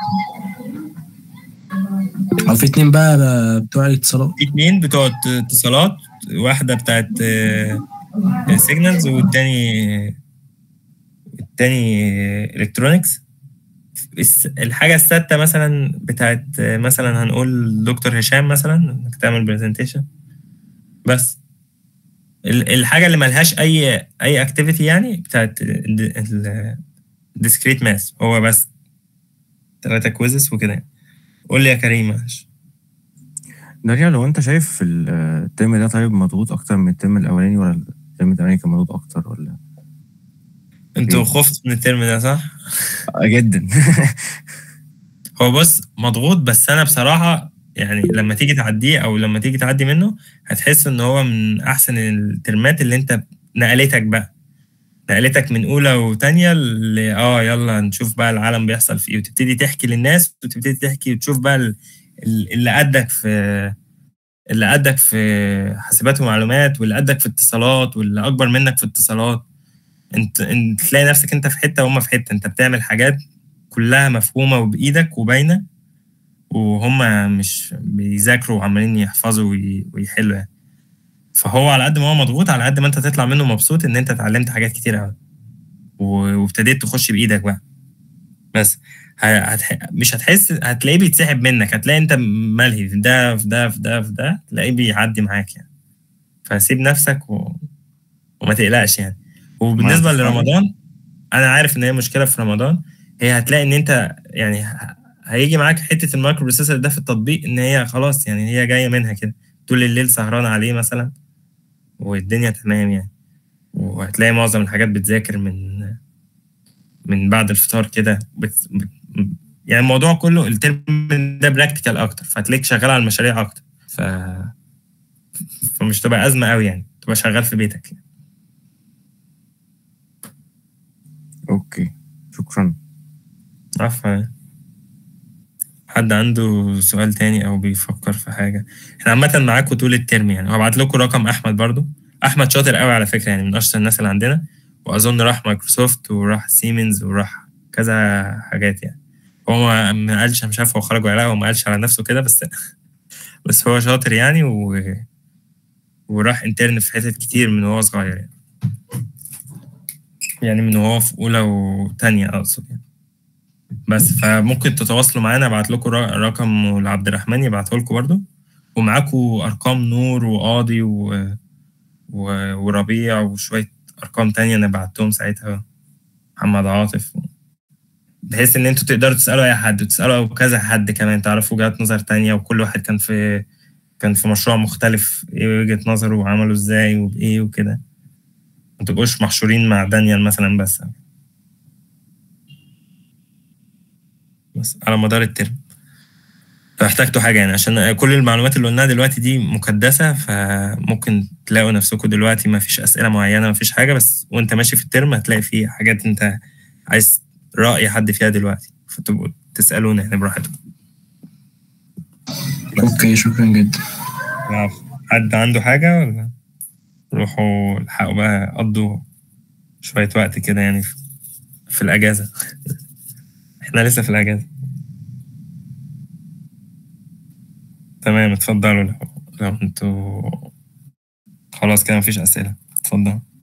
Speaker 3: او في اتنين بقى بتوع الاتصالات،
Speaker 1: في اتنين بتوع اتصالات، واحده بتاعت سيجنالز والتاني التاني الكترونكس. الحاجه السادسه مثلا بتاعت مثلا هنقول دكتور هشام مثلا انك تعمل برزنتيشن. بس الحاجه اللي ملهاش اي اي اكتيفيتي يعني بتاعت الديسكريت ماس، هو بس ثلاثه كويزز وكده. قول لي يا كريم معلش.
Speaker 5: دانيال، لو انت شايف الترم ده طيب مضغوط اكتر من الترم الاولاني، ولا الترم الاولاني كان مضغوط اكتر ولا؟
Speaker 1: انتوا خفتوا من الترم ده صح؟
Speaker 5: جدا.
Speaker 1: هو بص مضغوط، بس انا بصراحه يعني لما تيجي تعديه او لما تيجي تعدي منه هتحس ان هو من احسن الترمات اللي انت نقلتك بقى نقلتك من اولى وتانية ل اه يلا نشوف بقى العالم بيحصل فيه، وتبتدي تحكي للناس وتبتدي تحكي وتشوف بقى اللي قدك في اللي قدك في حاسبات ومعلومات واللي قدك في اتصالات واللي اكبر منك في اتصالات، انت انت تلاقي نفسك انت في حته وهم في حته، انت بتعمل حاجات كلها مفهومه وبايدك وباينه، وهم مش بيذاكروا وعمالين يحفظوا وي- ويحلوا يعني. فهو على قد ما هو مضغوط، على قد ما انت تطلع منه مبسوط ان انت اتعلمت حاجات كتير قوي وابتديت تخش بايدك بقى. بس ه- هتح... مش هتحس، هتلاقيه بيتسحب منك، هتلاقي انت ملهي في ده في ده في ده في ده، تلاقيه بيعدي معاك يعني. فسيب نفسك و... وما تقلقش يعني. وبالنسبه
Speaker 5: ما-
Speaker 1: لرمضان، انا عارف ان هي مشكله في رمضان، هي هتلاقي ان انت يعني ه- هيجي معاك حته المايكرو بروسيسور ده في التطبيق، ان هي خلاص يعني هي جايه منها كده، طول الليل سهران عليه مثلا والدنيا تمام يعني. وهتلاقي معظم الحاجات بتذاكر من من بعد الفطار كده بت... بت... يعني الموضوع كله الترم ده براكتيكال اكتر، فهتلاقيك شغال على المشاريع اكتر، ف... فمش تبقى ازمه قوي يعني، تبقى شغال في بيتك يعني.
Speaker 5: اوكي، شكرا.
Speaker 1: عفوا. حد عنده سؤال تاني او بيفكر في حاجه؟ احنا عامه معاكم طول الترم يعني. هبعت لكم رقم احمد برضو. احمد شاطر قوي على فكره يعني، من اشطر الناس اللي عندنا، واظن راح مايكروسوفت وراح سيمنز وراح كذا حاجات يعني. هو ما ما قالش، مش عارف هو خرج ولا لا، هو ما قالش على نفسه كده، بس بس هو شاطر يعني و... وراح انترن في حتت كتير من وهو صغير يعني. يعني من وهو في اولى وتانية اقصد يعني. بس فممكن تتواصلوا معانا، ابعت لكم رقم لعبد الرحمن يبعته لكم برضو، ومعاكم ارقام نور وقاضي و... و... وربيع وشويه ارقام تانية انا بعتهم ساعتها، محمد عاطف، بحيث ان انتوا تقدروا تسالوا اي حد وتسالوا كذا حد كمان، تعرفوا وجهات نظر تانية، وكل واحد كان في كان في مشروع مختلف، ايه وجهة نظره وعمله ازاي وبايه وكده، ما تبقوش محشورين مع دانيال مثلا بس بس على مدار الترم. لو احتجتوا حاجة يعني، عشان كل المعلومات اللي قلناها دلوقتي دي مكدسة، فممكن تلاقوا نفسكم دلوقتي ما فيش أسئلة معينة، ما فيش حاجة، بس وانت ماشي في الترم هتلاقي فيه حاجات انت عايز رأي حد فيها دلوقتي، فتبقوا تسألونا يعني براحتكم.
Speaker 3: اوكي، شكرا جدا.
Speaker 1: العفو. حد عنده حاجة ولا روحوا الحقوا بقى قضوا شوية وقت كده يعني في, في الأجازة. احنا لسه في الأجازة. تمام، اتفضلوا. لو, لو انتوا خلاص كده مفيش أسئلة، اتفضلوا.